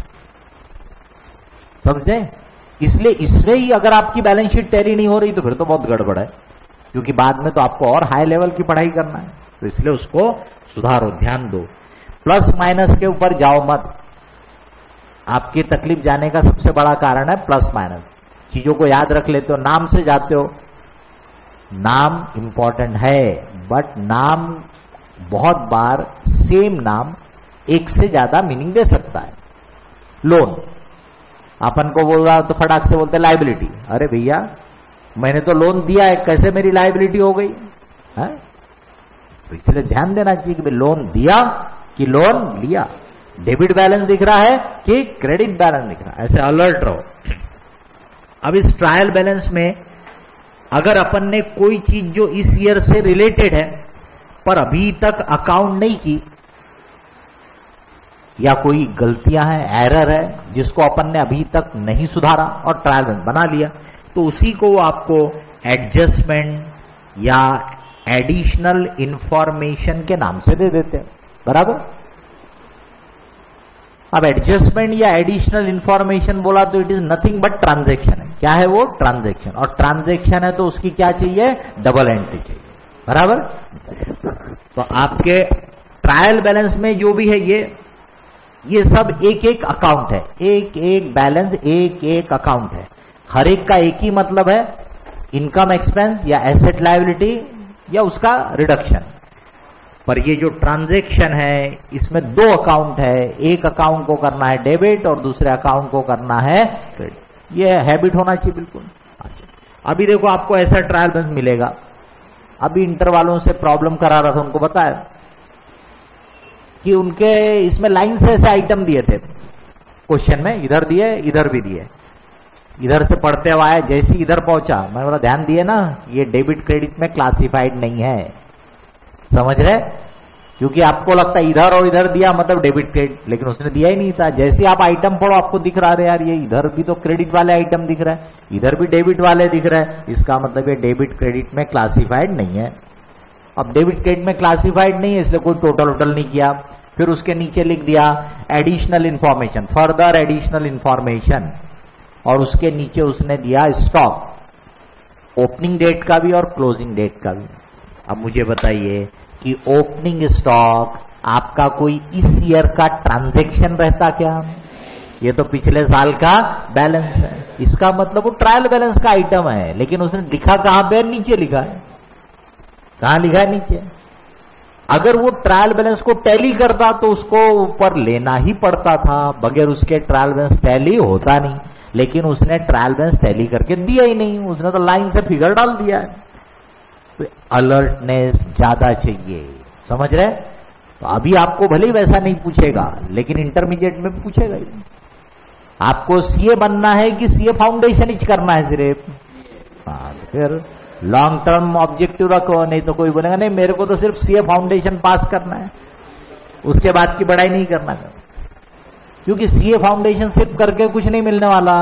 समझे। इसलिए इसमें ही अगर आपकी बैलेंस शीट टैली नहीं हो रही तो फिर तो बहुत गड़बड़ है। क्योंकि बाद में तो आपको और हाई लेवल की पढ़ाई करना है, तो इसलिए उसको सुधारो, ध्यान दो। प्लस माइनस के ऊपर जाओ मत। आपकी तकलीफ जाने का सबसे बड़ा कारण है प्लस माइनस। चीजों को याद रख लेते हो, नाम से जाते हो। नाम इंपॉर्टेंट है, बट नाम बहुत बार सेम नाम एक से ज्यादा मीनिंग दे सकता है। लोन अपन को बोल रहा तो फटाक से बोलते लाइबिलिटी। अरे भैया मैंने तो लोन दिया है, कैसे मेरी लाइबिलिटी हो गई है? तो इसलिए ध्यान देना चाहिए कि लोन दिया कि लोन लिया, डेबिट बैलेंस दिख रहा है कि क्रेडिट बैलेंस दिख रहा है, ऐसे अलर्ट रहो। अब इस ट्रायल बैलेंस में अगर अपन ने कोई चीज जो इस ईयर से रिलेटेड है पर अभी तक अकाउंट नहीं की, या कोई गलतियां हैं, एरर है जिसको अपन ने अभी तक नहीं सुधारा और ट्रायल बैलेंस बना लिया, तो उसी को आपको एडजस्टमेंट या एडिशनल इंफॉर्मेशन के नाम से दे देते हैं, बराबर। अब एडजस्टमेंट या एडिशनल इंफॉर्मेशन बोला तो it is nothing but transaction है। क्या है वो? ट्रांजैक्शन। और ट्रांजैक्शन है तो उसकी क्या चाहिए? डबल एंट्री चाहिए, बराबर। तो आपके ट्रायल बैलेंस में जो भी है ये ये सब एक एक अकाउंट है, एक एक बैलेंस, एक एक अकाउंट है। हर एक का एक ही मतलब है, इनकम एक्सपेंस या एसेट लायबिलिटी या उसका रिडक्शन। पर ये जो ट्रांजैक्शन है इसमें दो अकाउंट है, एक अकाउंट को करना है डेबिट और दूसरे अकाउंट को करना है क्रेडिट। ये हैबिट होना चाहिए बिल्कुल। अच्छा, अभी देखो आपको ऐसा ट्रायल बैलेंस मिलेगा। अभी इंटर वालों से प्रॉब्लम करा रहा था, उनको बताया कि उनके इसमें लाइन से ऐसे आइटम दिए थे क्वेश्चन में, इधर दिए इधर भी दिए, इधर से पढ़ते हुए आया, जैसे इधर पहुंचा मैं बोला ध्यान दिए ना, ये डेबिट क्रेडिट में क्लासिफाइड नहीं है, समझ रहे? क्योंकि आपको लगता है इधर और इधर दिया मतलब डेबिट क्रेडिट, लेकिन उसने दिया ही नहीं था। जैसे आप आइटम पढ़ो आपको दिख रहा है यार ये इधर भी तो क्रेडिट वाले आइटम दिख रहा है, इधर भी डेबिट वाले दिख रहा है, इसका मतलब ये डेबिट क्रेडिट में क्लासिफाइड नहीं है। अब डेबिट क्रेडिट में क्लासिफाइड नहीं है इसलिए कोई टोटल वोटल नहीं किया। फिर उसके नीचे लिख दिया additional information, further additional information, और उसके नीचे उसने दिया स्टॉक, ओपनिंग डेट का भी और क्लोजिंग डेट का भी। अब मुझे बताइए कि ओपनिंग स्टॉक आपका कोई इस ईयर का ट्रांजैक्शन रहता क्या? ये तो पिछले साल का बैलेंस है, इसका मतलब वो ट्रायल बैलेंस का आइटम है, लेकिन उसने लिखा कहां पे? नीचे लिखा है। कहां लिखा है? नीचे। अगर वो ट्रायल बैलेंस को टैली करता तो उसको ऊपर लेना ही पड़ता था, बगैर उसके ट्रायल बैलेंस टैली होता नहीं, लेकिन उसने ट्रायल बैलेंस टैली करके दिया ही नहीं, उसने तो लाइन से फिगर डाल दिया है। तो अलर्टनेस ज्यादा चाहिए, समझ रहे? तो अभी आपको भले ही वैसा नहीं पूछेगा, लेकिन इंटरमीडिएट में पूछेगा ही। आपको सीए बनना है कि सीए फाउंडेशन ही करना है सिर्फ? हाँ, फिर लॉन्ग टर्म ऑब्जेक्टिव रखो, नहीं तो कोई बोलेगा नहीं मेरे को तो सिर्फ सीए फाउंडेशन पास करना है, उसके बाद की पढ़ाई नहीं करना। क्योंकि सीए फाउंडेशन सिर्फ करके कुछ नहीं मिलने वाला,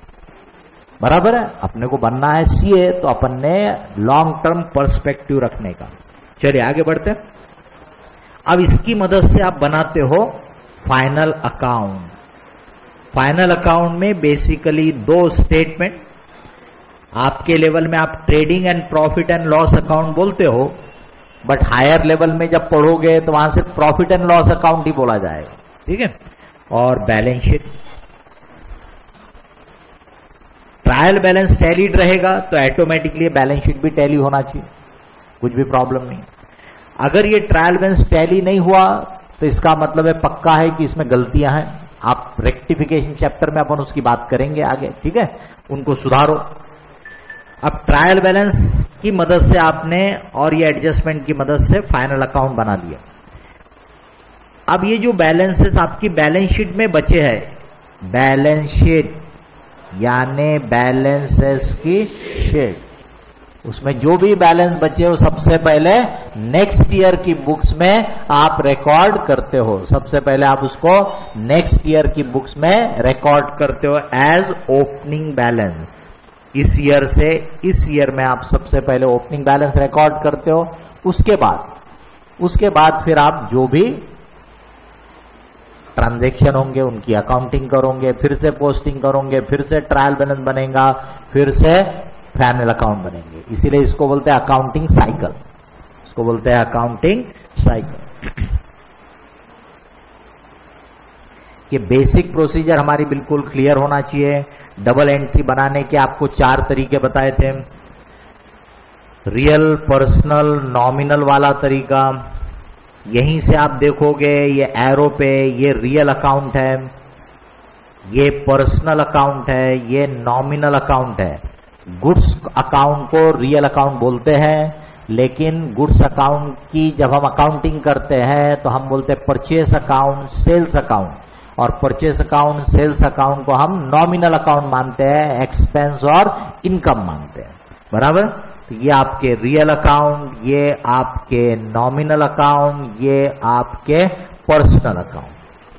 बराबर है। अपने को बनना है सीए तो अपन ने लॉन्ग टर्म पर्सपेक्टिव रखने का। चलिए आगे बढ़ते हैं। अब इसकी मदद से आप बनाते हो फाइनल अकाउंट। फाइनल अकाउंट में बेसिकली दो स्टेटमेंट, आपके लेवल में आप trading and profit and loss account बोलते हो, बट हायर लेवल में जब पढ़ोगे तो वहां से प्रॉफिट एंड लॉस अकाउंट ही बोला जाएगा, ठीक है। और balance sheet, trial balance tallied रहेगा तो ऑटोमेटिकली बैलेंस शीट भी टैली होना चाहिए, कुछ भी प्रॉब्लम नहीं। अगर ये ट्रायल बैलेंस टैली नहीं हुआ तो इसका मतलब है पक्का है कि इसमें गलतियां हैं। आप रेक्टिफिकेशन चैप्टर में अपन उसकी बात करेंगे आगे, ठीक है, उनको सुधारो। अब ट्रायल बैलेंस की मदद से आपने और ये एडजस्टमेंट की मदद से फाइनल अकाउंट बना लिया। अब ये जो बैलेंसेस आपकी बैलेंस शीट में बचे हैं, बैलेंस शीट यानी बैलेंसेस की शीट, उसमें जो भी बैलेंस बचे हो सबसे पहले नेक्स्ट ईयर की बुक्स में आप रिकॉर्ड करते हो। सबसे पहले आप उसको नेक्स्ट ईयर की बुक्स में रिकॉर्ड करते हो एज ओपनिंग बैलेंस। इस ईयर से इस ईयर में आप सबसे पहले ओपनिंग बैलेंस रिकॉर्ड करते हो। उसके बाद उसके बाद फिर आप जो भी ट्रांजैक्शन होंगे उनकी अकाउंटिंग करोगे, फिर से पोस्टिंग करोगे, फिर से ट्रायल बैलेंस बनेगा, फिर से फाइनल अकाउंट बनेंगे। इसीलिए इसको बोलते हैं अकाउंटिंग साइकिल, इसको बोलते हैं अकाउंटिंग साइकिल। ये बेसिक प्रोसीजर हमारी बिल्कुल क्लियर होना चाहिए। डबल एंट्री बनाने के आपको चार तरीके बताए थे, रियल, पर्सनल, नॉमिनल वाला तरीका। यहीं से आप देखोगे ये एरो पे ये रियल अकाउंट है, ये पर्सनल अकाउंट है, ये नॉमिनल अकाउंट है। गुड्स अकाउंट को रियल अकाउंट बोलते हैं, लेकिन गुड्स अकाउंट की जब हम अकाउंटिंग करते हैं तो हम बोलते हैं परचेस अकाउंट, सेल्स अकाउंट, और परचेस अकाउंट, सेल्स अकाउंट को हम नॉमिनल अकाउंट मानते हैं, एक्सपेंस और इनकम मानते हैं, बराबर। तो ये आपके रियल अकाउंट, ये आपके नॉमिनल अकाउंट, ये आपके पर्सनल अकाउंट।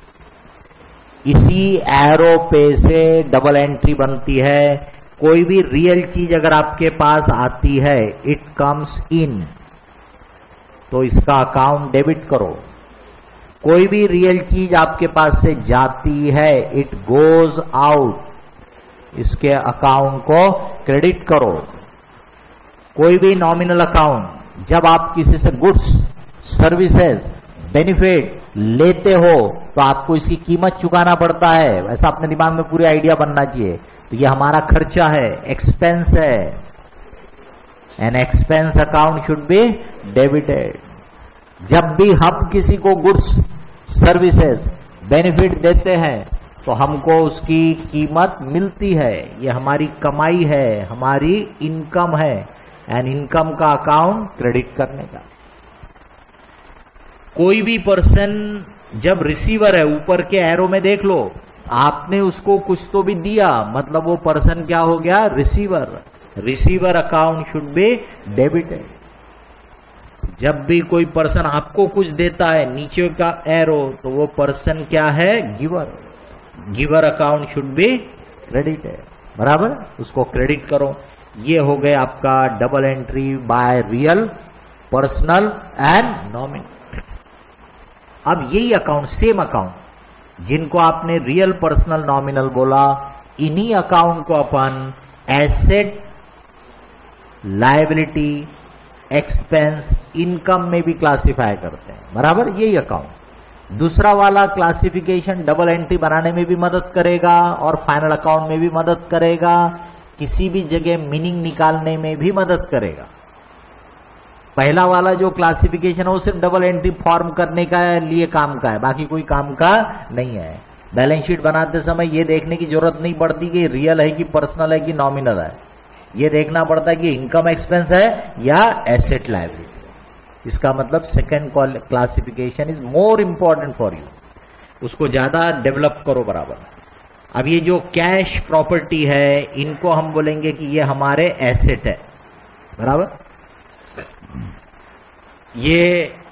इसी एरो पे से डबल एंट्री बनती है। कोई भी रियल चीज अगर आपके पास आती है, इट कम्स इन, तो इसका अकाउंट डेबिट करो। कोई भी रियल चीज आपके पास से जाती है, इट गोज आउट, इसके अकाउंट को क्रेडिट करो। कोई भी नॉमिनल अकाउंट, जब आप किसी से गुड्स, सर्विसेज, बेनिफिट लेते हो तो आपको इसकी कीमत चुकाना पड़ता है, वैसा अपने दिमाग में पूरी आइडिया बनना चाहिए। तो ये हमारा खर्चा है, एक्सपेंस है, an expense account should be debited. जब भी हम किसी को गुड्स, सर्विसेज, बेनिफिट देते हैं तो हमको उसकी कीमत मिलती है, ये हमारी कमाई है, हमारी इनकम है, एंड इनकम का अकाउंट क्रेडिट करने का। कोई भी पर्सन जब रिसीवर है, ऊपर के एरो में देख लो, आपने उसको कुछ तो भी दिया, मतलब वो पर्सन क्या हो गया, receiver. Receiver account should be debited. जब भी कोई पर्सन आपको कुछ देता है, नीचे का एरो, तो वो पर्सन क्या है, giver. Giver account should be credited, बराबर, उसको क्रेडिट करो। ये हो गए आपका double entry by real, personal and nominal. अब यही अकाउंट, सेम अकाउंट जिनको आपने रियल, पर्सनल, नॉमिनल बोला, इन्हीं अकाउंट को अपन एसेट, लायबिलिटी, एक्सपेंस, इनकम में भी क्लासिफाई करते हैं, बराबर। यही अकाउंट दूसरा वाला क्लासिफिकेशन डबल एंट्री बनाने में भी मदद करेगा और फाइनल अकाउंट में भी मदद करेगा, किसी भी जगह मीनिंग निकालने में भी मदद करेगा। पहला वाला जो क्लासिफिकेशन है वो सिर्फ डबल एंट्री फॉर्म करने का लिए काम का है, बाकी कोई काम का नहीं है। बैलेंस शीट बनाते समय ये देखने की जरूरत नहीं पड़ती कि रियल है कि पर्सनल है कि नॉमिनल है, ये देखना पड़ता है कि इनकम एक्सपेंस है या एसेट लायबिलिटी। इसका मतलब second classification is more important for you, उसको ज्यादा डेवलप करो, बराबर। अब ये जो कैश प्रॉपर्टी है, इनको हम बोलेंगे कि ये हमारे एसेट है, बराबर। ये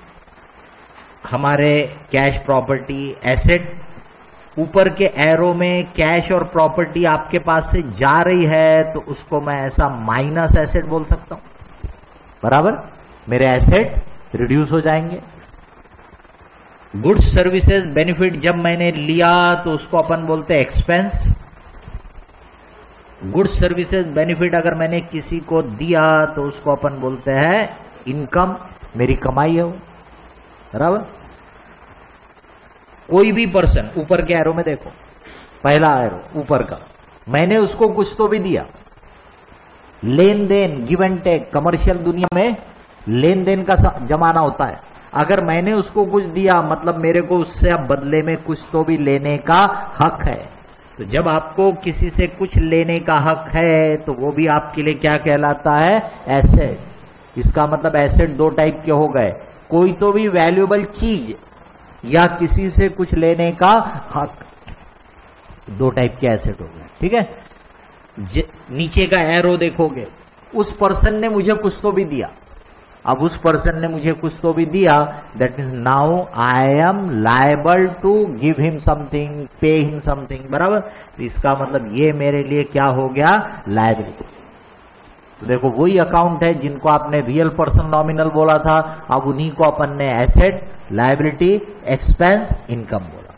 हमारे कैश प्रॉपर्टी एसेट। ऊपर के एरो में कैश और प्रॉपर्टी आपके पास से जा रही है तो उसको मैं ऐसा माइनस एसेट बोल सकता हूं, बराबर। मेरे एसेट रिड्यूस हो जाएंगे। गुड्स, सर्विसेज, बेनिफिट जब मैंने लिया तो उसको अपन बोलते हैं एक्सपेंस। गुड्स, सर्विसेज, बेनिफिट अगर मैंने किसी को दिया तो उसको अपन बोलते हैं इनकम, मेरी कमाई है वो, बराबर। कोई भी पर्सन, ऊपर के एरो में देखो, पहला एरो ऊपर का, मैंने उसको कुछ तो भी दिया, लेन देन, गिव एंड टेक। कमर्शियल दुनिया में लेन देन का जमाना होता है। अगर मैंने उसको कुछ दिया मतलब मेरे को उससे अब बदले में कुछ तो भी लेने का हक है। तो जब आपको किसी से कुछ लेने का हक है तो वो भी आपके लिए क्या कहलाता है, एसेट। इसका मतलब एसेट दो टाइप के हो गए, कोई तो भी वैल्यूएबल चीज या किसी से कुछ लेने का हक, दो टाइप के एसेट हो गए, ठीक है। नीचे का एरो देखोगे, उस पर्सन ने मुझे कुछ तो भी दिया, अब उस पर्सन ने मुझे कुछ तो भी दिया, that means now I am liable to give him something, pay him something, बराबर। तो इसका मतलब ये मेरे लिए क्या हो गया, लायबिलिटी। तो देखो वही अकाउंट है जिनको आपने रियल पर्सन नॉमिनल बोला था, अब उन्हीं को अपन ने एसेट, लायबिलिटी, एक्सपेंस, इनकम बोला।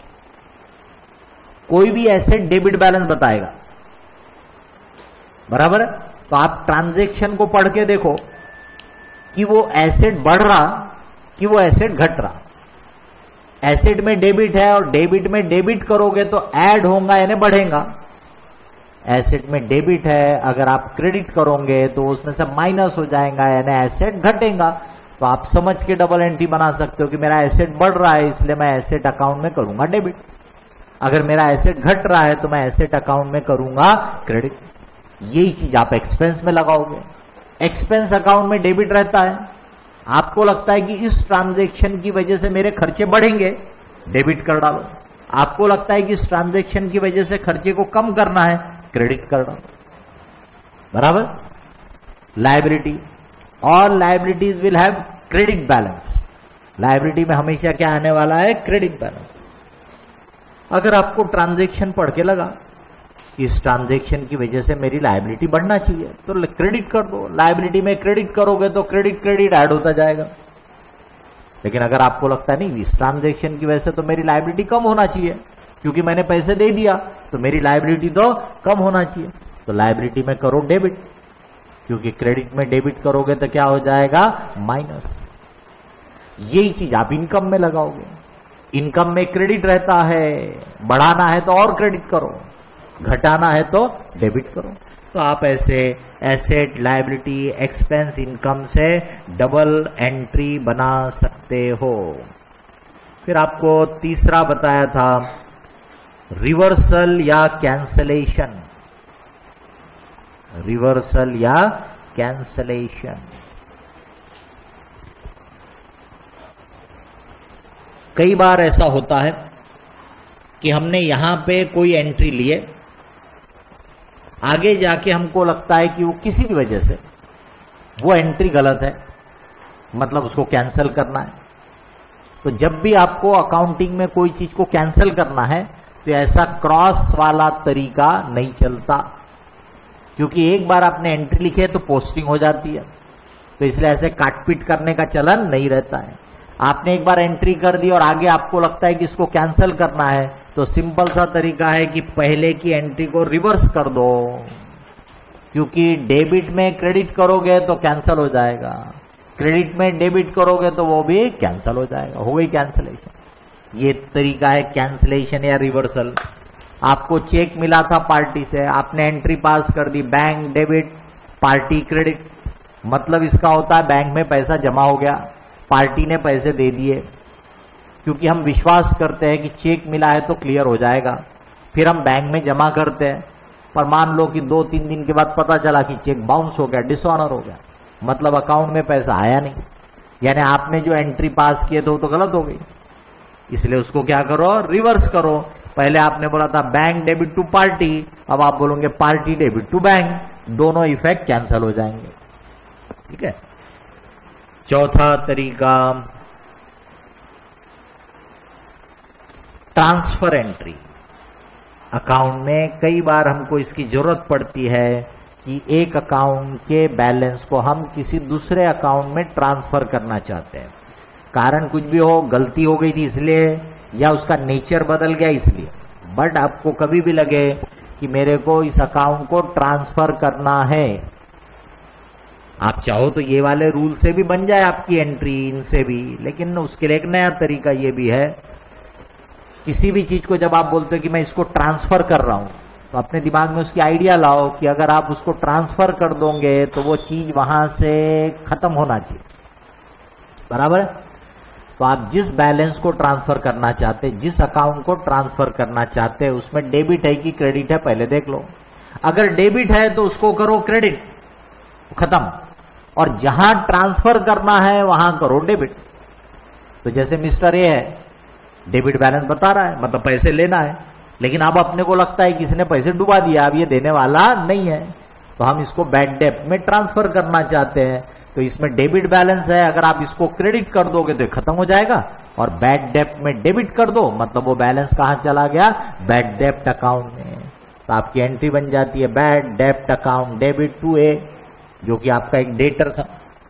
कोई भी एसेट डेबिट बैलेंस बताएगा, बराबर। तो आप ट्रांजैक्शन को पढ़ के देखो कि वो एसेट बढ़ रहा कि वो एसेट घट रहा। एसेट में डेबिट है और डेबिट में डेबिट करोगे तो ऐड होगा यानी बढ़ेगा। एसेट में डेबिट है, अगर आप क्रेडिट करोगे तो उसमें से माइनस हो जाएगा यानी एसेट घटेगा। तो आप समझ के डबल एंट्री बना सकते हो कि मेरा एसेट बढ़ रहा है इसलिए मैं एसेट अकाउंट में करूंगा डेबिट, अगर मेरा एसेट घट रहा है तो मैं एसेट अकाउंट में करूंगा क्रेडिट। यही चीज आप एक्सपेंस में लगाओगे। एक्सपेंस अकाउंट में डेबिट रहता है, आपको लगता है कि इस ट्रांजैक्शन की वजह से मेरे खर्चे बढ़ेंगे, डेबिट कर डालो। आपको लगता है कि इस ट्रांजैक्शन की वजह से खर्चे को कम करना है, क्रेडिट कर डालो। बराबर। Liability, all liabilities will have credit balance. Liability में हमेशा क्या आने वाला है? Credit balance. अगर आपको ट्रांजैक्शन पढ़ के लगा इस ट्रांजैक्शन की वजह से मेरी लायबिलिटी बढ़ना चाहिए तो क्रेडिट कर दो। लायबिलिटी में क्रेडिट करोगे तो क्रेडिट क्रेडिट ऐड होता जाएगा। लेकिन अगर आपको लगता है नहीं इस ट्रांजैक्शन की वजह से तो मेरी लायबिलिटी कम होना चाहिए क्योंकि मैंने पैसे दे दिया तो मेरी लायबिलिटी तो कम होना चाहिए, तो लायबिलिटी में करो डेबिट, क्योंकि क्रेडिट में डेबिट करोगे तो क्या हो जाएगा? माइनस। यही चीज आप इनकम में लगाओगे। इनकम में क्रेडिट रहता है, बढ़ाना है तो और क्रेडिट करो, घटाना है तो डेबिट करो। तो आप ऐसे एसेट, लायबिलिटी, एक्सपेंस, इनकम से डबल एंट्री बना सकते हो। फिर आपको तीसरा बताया था रिवर्सल या कैंसलेशन। रिवर्सल या कैंसलेशन। कई बार ऐसा होता है कि हमने यहां पे कोई एंट्री लिए, आगे जाके हमको लगता है कि वो किसी भी वजह से वो एंट्री गलत है, मतलब उसको कैंसिल करना है। तो जब भी आपको अकाउंटिंग में कोई चीज को कैंसिल करना है तो ऐसा क्रॉस वाला तरीका नहीं चलता, क्योंकि एक बार आपने एंट्री लिखी है तो पोस्टिंग हो जाती है, तो इसलिए ऐसे काटपीट करने का चलन नहीं रहता है। आपने एक बार एंट्री कर दी और आगे आपको लगता है कि इसको कैंसिल करना है तो सिंपल सा तरीका है कि पहले की एंट्री को रिवर्स कर दो, क्योंकि डेबिट में क्रेडिट करोगे तो कैंसिल हो जाएगा, क्रेडिट में डेबिट करोगे तो वो भी कैंसिल हो जाएगा, हो गई कैंसिलेशन। ये तरीका है कैंसिलेशन या रिवर्सल। आपको चेक मिला था पार्टी से, आपने एंट्री पास कर दी, बैंक डेबिट, पार्टी क्रेडिट, मतलब इसका होता है बैंक में पैसा जमा हो गया, पार्टी ने पैसे दे दिए, क्योंकि हम विश्वास करते हैं कि चेक मिला है तो क्लियर हो जाएगा। फिर हम बैंक में जमा करते हैं, पर मान लो कि दो तीन दिन के बाद पता चला कि चेक बाउंस हो गया, डिसऑनर हो गया, मतलब अकाउंट में पैसा आया नहीं, यानी आपने जो एंट्री पास किए थे वो तो गलत हो गई। इसलिए उसको क्या करो? रिवर्स करो। पहले आपने बोला था बैंक डेबिट टू पार्टी, अब आप बोलोगे पार्टी डेबिट टू बैंक, दोनों इफेक्ट कैंसिल हो जाएंगे। ठीक है। चौथा तरीका ट्रांसफर एंट्री। अकाउंट में कई बार हमको इसकी जरूरत पड़ती है कि एक अकाउंट के बैलेंस को हम किसी दूसरे अकाउंट में ट्रांसफर करना चाहते हैं, कारण कुछ भी हो, गलती हो गई थी इसलिए, या उसका नेचर बदल गया इसलिए, बट आपको कभी भी लगे कि मेरे को इस अकाउंट को ट्रांसफर करना है, आप चाहो तो ये वाले रूल से भी बन जाए आपकी एंट्री, इनसे भी, लेकिन उसके लिए एक नया तरीका ये भी है। किसी भी चीज को जब आप बोलते हो कि मैं इसको ट्रांसफर कर रहा हूं, तो अपने दिमाग में उसकी आइडिया लाओ कि अगर आप उसको ट्रांसफर कर दोगे तो वो चीज वहां से खत्म होना चाहिए। बराबर। तो आप जिस बैलेंस को ट्रांसफर करना चाहते, जिस अकाउंट को ट्रांसफर करना चाहते हैं, उसमें डेबिट है कि क्रेडिट है पहले देख लो। अगर डेबिट है तो उसको करो क्रेडिट, खत्म, और जहां ट्रांसफर करना है वहां करो डेबिट। तो जैसे मिस्टर ए है, डेबिट बैलेंस बता रहा है, मतलब पैसे लेना है, लेकिन अब अपने को लगता है कि इसने पैसे डुबा दिया, अब ये देने वाला नहीं है, तो हम इसको बैड डेब्ट में ट्रांसफर करना चाहते हैं। तो इसमें डेबिट बैलेंस है, अगर आप इसको क्रेडिट कर दोगे तो खत्म हो जाएगा, और बैड डेब्ट में डेबिट कर दो मतलब वो बैलेंस कहां चला गया? बैड डेब्ट अकाउंट में। तो आपकी एंट्री बन जाती है बैड डेब्ट अकाउंट डेबिट टू ए, जो कि आपका एक डेटर था।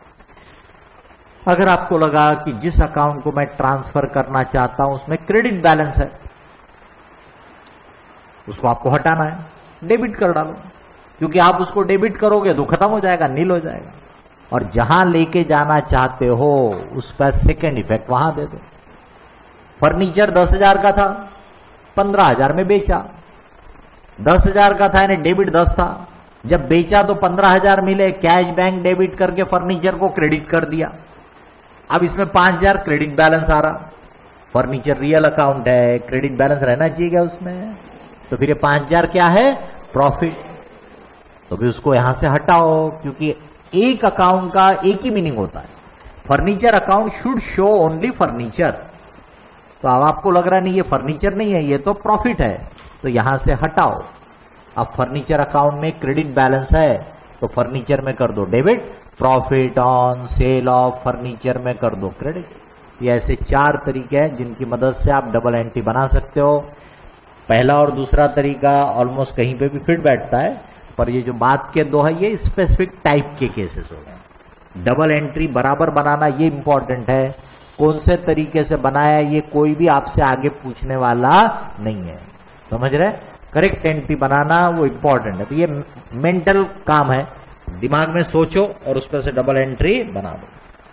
अगर आपको लगा कि जिस अकाउंट को मैं ट्रांसफर करना चाहता हूं उसमें क्रेडिट बैलेंस है, उसको आपको हटाना है, डेबिट कर डालो। क्योंकि आप उसको डेबिट करोगे तो खत्म हो जाएगा, नील हो जाएगा। और जहां लेके जाना चाहते हो उस पर सेकेंड इफेक्ट वहां दे दो। फर्नीचर दस हजार का था, पंद्रह हजार में बेचा। दस हजार का था यानी डेबिट दस था, जब बेचा तो पंद्रह हजार मिले, कैश बैंक डेबिट करके फर्नीचर को क्रेडिट कर दिया। अब इसमें पांच हजार क्रेडिट बैलेंस आ रहा। फर्नीचर रियल अकाउंट है, क्रेडिट बैलेंस रहना चाहिए क्या उसमें? तो फिर ये पांच हजार क्या है? प्रॉफिट। तो फिर उसको यहां से हटाओ, क्योंकि एक अकाउंट का एक ही मीनिंग होता है। Furniture account should show only furniture. तो अब आपको लग रहा नहीं ये फर्नीचर नहीं है, ये तो प्रॉफिट है, तो यहां से हटाओ। अब फर्नीचर अकाउंट में क्रेडिट बैलेंस है तो फर्नीचर में कर दो debit, profit on sale of furniture में कर दो क्रेडिट। ये ऐसे चार तरीके हैं जिनकी मदद से आप डबल एंट्री बना सकते हो। पहला और दूसरा तरीका ऑलमोस्ट कहीं पे भी फिट बैठता है, पर ये जो बात के दो है ये स्पेसिफिक टाइप के केसेस हो गए। डबल एंट्री बराबर बनाना ये इंपॉर्टेंट है, कौन से तरीके से बनाया ये कोई भी आपसे आगे पूछने वाला नहीं है, समझ रहे? करेक्ट एंट्री बनाना वो इंपॉर्टेंट है। तो ये मेंटल काम है, दिमाग में सोचो और उस पर से डबल एंट्री बना दो।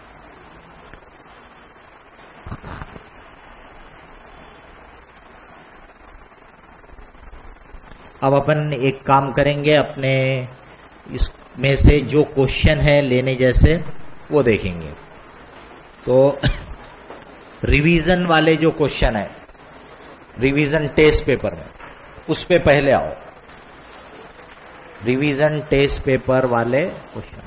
अब अपन एक काम करेंगे, अपने इसमें से जो क्वेश्चन है लेने जैसे वो देखेंगे। तो रिवीजन वाले जो क्वेश्चन है रिवीजन टेस्ट पेपर में, उस पे पहले आओ। रिवीजन टेस्ट पेपर वाले क्वेश्चन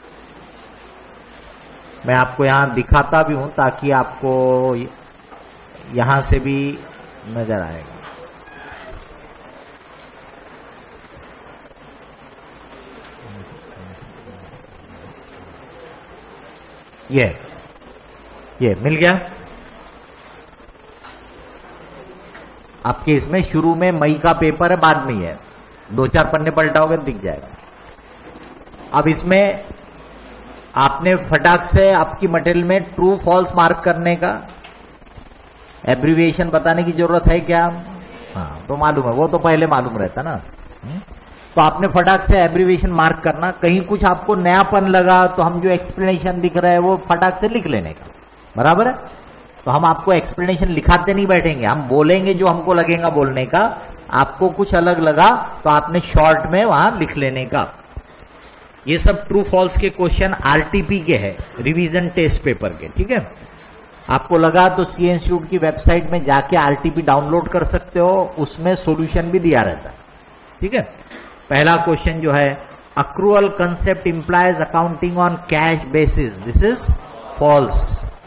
मैं आपको यहां दिखाता भी हूं ताकि आपको यहां से भी नजर आएगा। ये ये मिल गया आपके। इसमें शुरू में मई का पेपर है, बाद में है, दो चार पन्ने पलटाओगे दिख जाएगा। अब इसमें आपने फटाक से आपकी मटेरियल में ट्रू फॉल्स मार्क करने का एब्रीविएशन बताने की जरूरत है क्या? हाँ, तो मालूम है, वो तो पहले मालूम रहता ना। तो आपने फटाक से एब्रीविएशन मार्क करना। कहीं कुछ आपको नयापन लगा तो हम जो एक्सप्लेनेशन दिख रहा है वो फटाक से लिख लेने का, बराबर है? तो हम आपको एक्सप्लेनेशन लिखाते नहीं बैठेंगे, हम बोलेंगे जो हमको लगेगा बोलने का। आपको कुछ अलग लगा तो आपने शॉर्ट में वहां लिख लेने का। ये सब ट्रू फॉल्स के क्वेश्चन आरटीपी के हैं, रिवीजन टेस्ट पेपर के, ठीक है? आपको लगा तो सी इंस्टीट्यूट की वेबसाइट में जाके आरटीपी डाउनलोड कर सकते हो, उसमें सॉल्यूशन भी दिया रहता है, ठीक है? पहला क्वेश्चन जो है, accrual concept implies accounting on cash basis, this is false.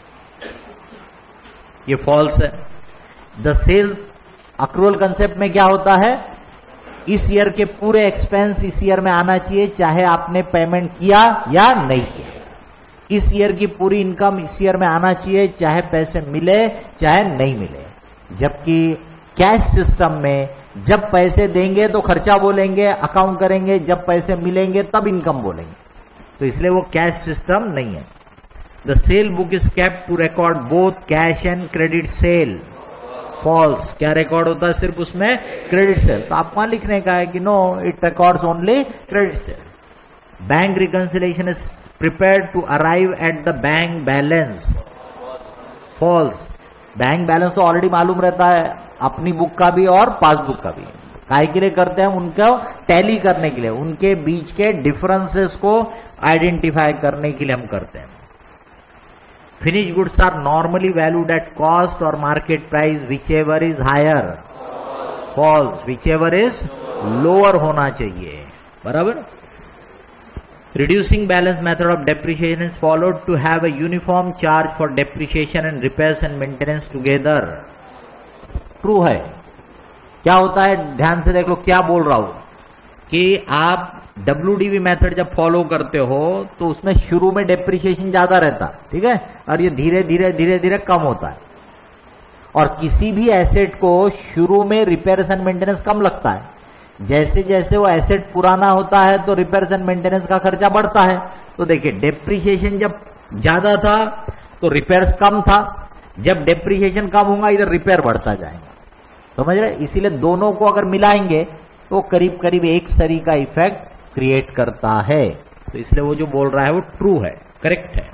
ये फॉल्स है। द सेल अक्रूअल कंसेप्ट में क्या होता है? इस ईयर के पूरे एक्सपेंस इस ईयर में आना चाहिए, चाहे आपने पेमेंट किया या नहीं किया। इस ईयर की पूरी इनकम इस ईयर में आना चाहिए, चाहे पैसे मिले चाहे नहीं मिले। जबकि कैश सिस्टम में जब पैसे देंगे तो खर्चा बोलेंगे, अकाउंट करेंगे, जब पैसे मिलेंगे तब इनकम बोलेंगे। तो इसलिए वो कैश सिस्टम नहीं है। The sale book is kept to record both cash and credit sale, false. क्या रिकॉर्ड होता है? सिर्फ उसमें क्रेडिट सेल। तो आप वहां लिखने का है कि no, it records only credit sale. Bank reconciliation is prepared to arrive at the bank balance, false. Bank balance तो ऑलरेडी मालूम रहता है, अपनी बुक का भी और पासबुक का भी। काहे के लिए करते हैं? उनको टैली करने के लिए, उनके बीच के डिफरेंसेस को आइडेंटिफाई करने के लिए हम करते हैं। Finish goods are normally valued at cost और market price, whichever is higher, false. Whichever is lower होना चाहिए, बराबर। Reducing balance method of depreciation is followed to have a uniform charge for depreciation and repairs and maintenance together. True है। क्या होता है? ध्यान से देख लो क्या बोल रहा हूं कि आप डब्ल्यू डी वी मेथड जब फॉलो करते हो तो उसमें शुरू में डेप्रिसिएशन ज्यादा रहता, ठीक है, और ये धीरे धीरे धीरे धीरे कम होता है। और किसी भी एसेट को शुरू में रिपेयर्स एंड मेंटेनेंस कम लगता है। जैसे जैसे वो एसेट पुराना होता है तो रिपेयर्स एंड मेंटेनेंस का खर्चा बढ़ता है। तो देखिए, डेप्रिसिएशन जब ज्यादा था तो रिपेयर्स कम था, जब डेप्रिसिएशन कम होगा इधर रिपेयर बढ़ता जाएगा, समझ रहे? इसीलिए दोनों को अगर मिलाएंगे तो करीब करीब एक सरी का इफेक्ट क्रिएट करता है। तो इसलिए वो जो बोल रहा है वो ट्रू है, करेक्ट है।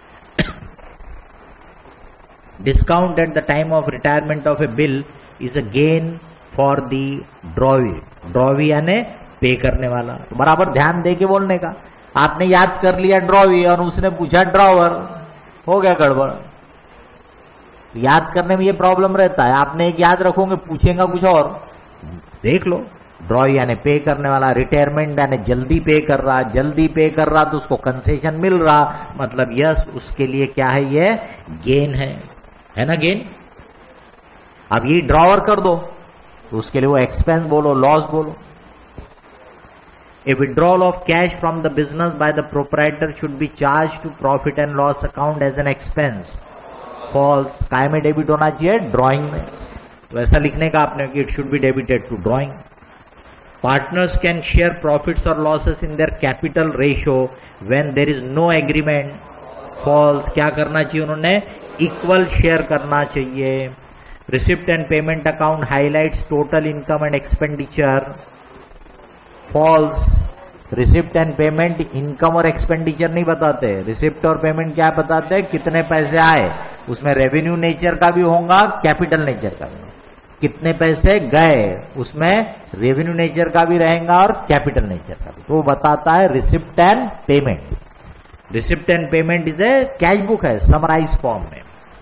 Discount at the time of retirement of a bill is a gain for the drawee. Drawee यानी पे करने वाला। तो बराबर ध्यान दे के बोलने का। आपने याद कर लिया ड्रॉवी और उसने पूछा ड्रॉवर, हो गया गड़बड़। याद करने में ये प्रॉब्लम रहता है। आपने एक याद रखोगे, पूछेगा कुछ और। देख लो, ड्रॉवी यानी पे करने वाला, रिटायरमेंट यानी जल्दी पे कर रहा, जल्दी पे कर रहा तो उसको कंसेशन मिल रहा, मतलब यस उसके लिए क्या है, ये गेन है, है ना गेन। अब ये ड्रॉवर कर दो तो उसके लिए वो एक्सपेंस बोलो, लॉस बोलो। A withdrawal of cash from the business by the proprietor should be charged to profit and loss account as an expense. False. काय में डेबिट होना चाहिए, ड्रॉइंग में। तो ऐसा लिखने का आपने कि it should be debited to drawing. Partners can share profits or losses in their capital ratio when there is no agreement. False. क्या करना चाहिए उन्होंने, इक्वल शेयर करना चाहिए। Receipt and payment account highlights total income and expenditure. False. Receipt and payment income और expenditure नहीं बताते। Receipt और पेमेंट क्या बताते हैं, कितने पैसे आए, उसमें रेवेन्यू नेचर का भी होगा, कैपिटल नेचर का भी। कितने पैसे गए, उसमें रेवेन्यू नेचर का भी रहेगा और कैपिटल नेचर का भी। तो वो बताता है receipt and payment. Receipt and payment is a cash book है, समराइज फॉर्म में।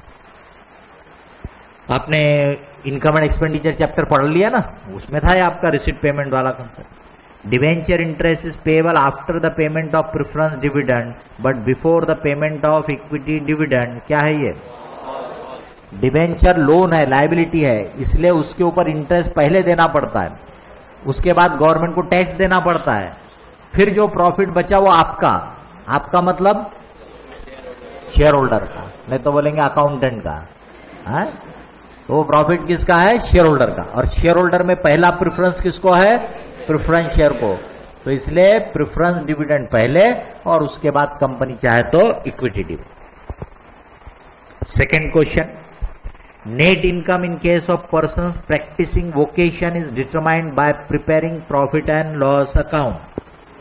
आपने इनकम एंड एक्सपेंडिचर चैप्टर पढ़ लिया ना, उसमें था आपका रिसिप्ट पेमेंट वाला concept. Debenture interest is payable after the payment of preference dividend, but before the payment of equity dividend. क्या है ये, डिबेंचर लोन है, लाइबिलिटी है, इसलिए उसके ऊपर इंटरेस्ट पहले देना पड़ता है, उसके बाद गवर्नमेंट को टैक्स देना पड़ता है, फिर जो प्रॉफिट बचा वो आपका। आपका मतलब शेयर होल्डर का, नहीं तो बोलेंगे अकाउंटेंट का है। तो वो प्रॉफिट किसका है, शेयर होल्डर का। और शेयर होल्डर में पहला प्रेफरेंस किसको है, प्रेफरेंस शेयर को। तो इसलिए प्रेफरेंस डिविडेंड पहले और उसके बाद कंपनी चाहे तो equity dividend. Second question, net income in case of persons practising vocation is determined by preparing profit and loss account.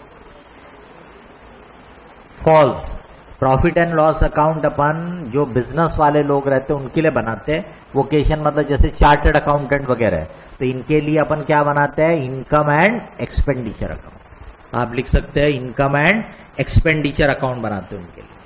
False. Profit and loss account अपन जो बिजनेस वाले लोग रहते हैं उनके लिए बनाते हैं। वोकेशन मतलब जैसे चार्टर्ड अकाउंटेंट वगैरह, तो इनके लिए अपन क्या बनाते हैं, इनकम एंड एक्सपेंडिचर अकाउंट। आप लिख सकते हैं इनकम एंड एक्सपेंडिचर अकाउंट बनाते हैं उनके लिए।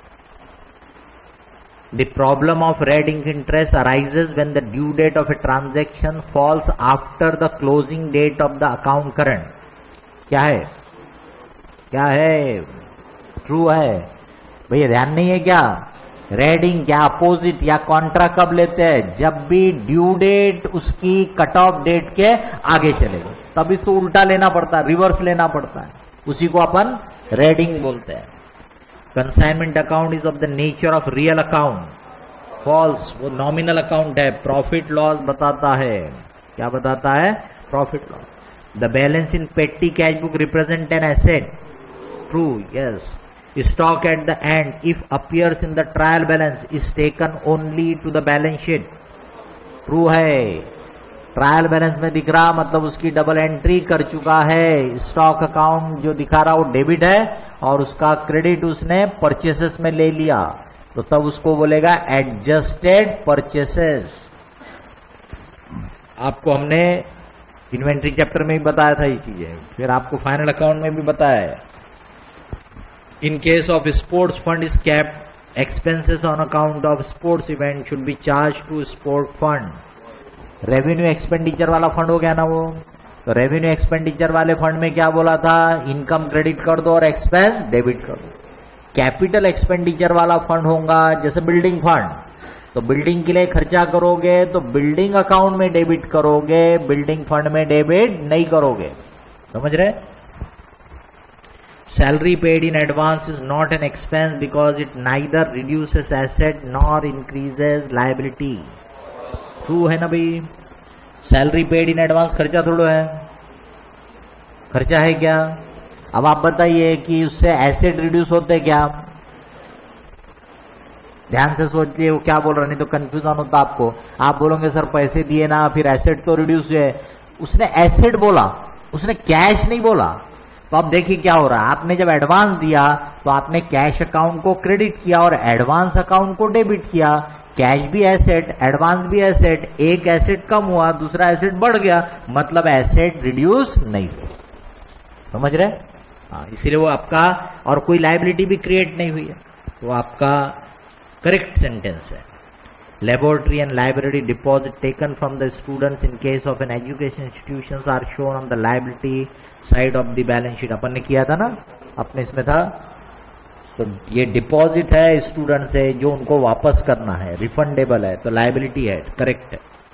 The problem of red ink interest arises when the due date of a transaction falls after the closing date of the account current. क्या है, क्या है, ट्रू है भैया, ध्यान नहीं है क्या। रेडिंग क्या अपोजिट या कॉन्ट्रा कब लेते हैं, जब भी ड्यू डेट उसकी कट ऑफ डेट के आगे चलेगा, तब इसको उल्टा लेना पड़ता है, रिवर्स लेना पड़ता है, उसी को अपन रेडिंग बोलते हैं। Consignment account is of the nature of real account. False. वो नॉमिनल अकाउंट है, प्रॉफिट लॉस बताता है। क्या बताता है, profit loss. The balance in petty cash book represent an asset. True, yes. Stock at the end if appears in the trial balance is taken only to the balance sheet. True है। Trial balance में दिख रहा मतलब उसकी double entry कर चुका है। Stock account जो दिखा रहा वो डेबिट है और उसका क्रेडिट उसने परचेसेस में ले लिया, तो तब उसको बोलेगा एडजस्टेड परचेसेस। आपको हमने इन्वेंट्री चैप्टर में भी बताया था ये चीजें, फिर आपको फाइनल अकाउंट में भी बताया है। In case of sports fund is kept, expenses on account of sports event should be charged to sport fund. Revenue expenditure वाला फंड हो गया ना वो, तो रेवेन्यू एक्सपेंडिचर वाले फंड में क्या बोला था, इनकम क्रेडिट कर दो और एक्सपेंस डेबिट कर दो। कैपिटल एक्सपेंडिचर वाला फंड होगा जैसे बिल्डिंग फंड, तो बिल्डिंग के लिए खर्चा करोगे तो बिल्डिंग अकाउंट में डेबिट करोगे, बिल्डिंग फंड में डेबिट नहीं करोगे। समझ रहे। Salary paid in advance is not an expense because it neither reduces asset nor increases liability. True है ना भाई। सैलरी पेड इन एडवांस खर्चा थोड़ा है, खर्चा है क्या। अब आप बताइए कि उससे एसेट रिड्यूस होते क्या। ध्यान से सोचिए वो क्या बोल रहा, नहीं तो कंफ्यूजन होता आपको। आप बोलोगे सर पैसे दिए ना फिर एसेट तो रिड्यूस है। उसने एसेट बोला, उसने कैश नहीं बोला। तो अब देखिए क्या हो रहा है, आपने जब एडवांस दिया तो आपने कैश अकाउंट को क्रेडिट किया और एडवांस अकाउंट को डेबिट किया। कैश भी एसेट, एडवांस भी एसेट, एक एसेट कम हुआ, दूसरा एसेट बढ़ गया, मतलब एसेट रिड्यूस नहीं हुआ। समझ रहे? हाँ, इसीलिए वो आपका और कोई लायबिलिटी भी क्रिएट नहीं हुई है, वो आपका करेक्ट सेंटेंस है। Laboratory and library deposit taken from the students in case of an education institutions are shown on the liability side of the balance sheet. अपन ने किया था ना, अपने इसमें था। तो ये डिपॉजिट है स्टूडेंट से जो उनको वापस करना है, रिफंडेबल है, तो लायबिलिटी है, करेक्ट है।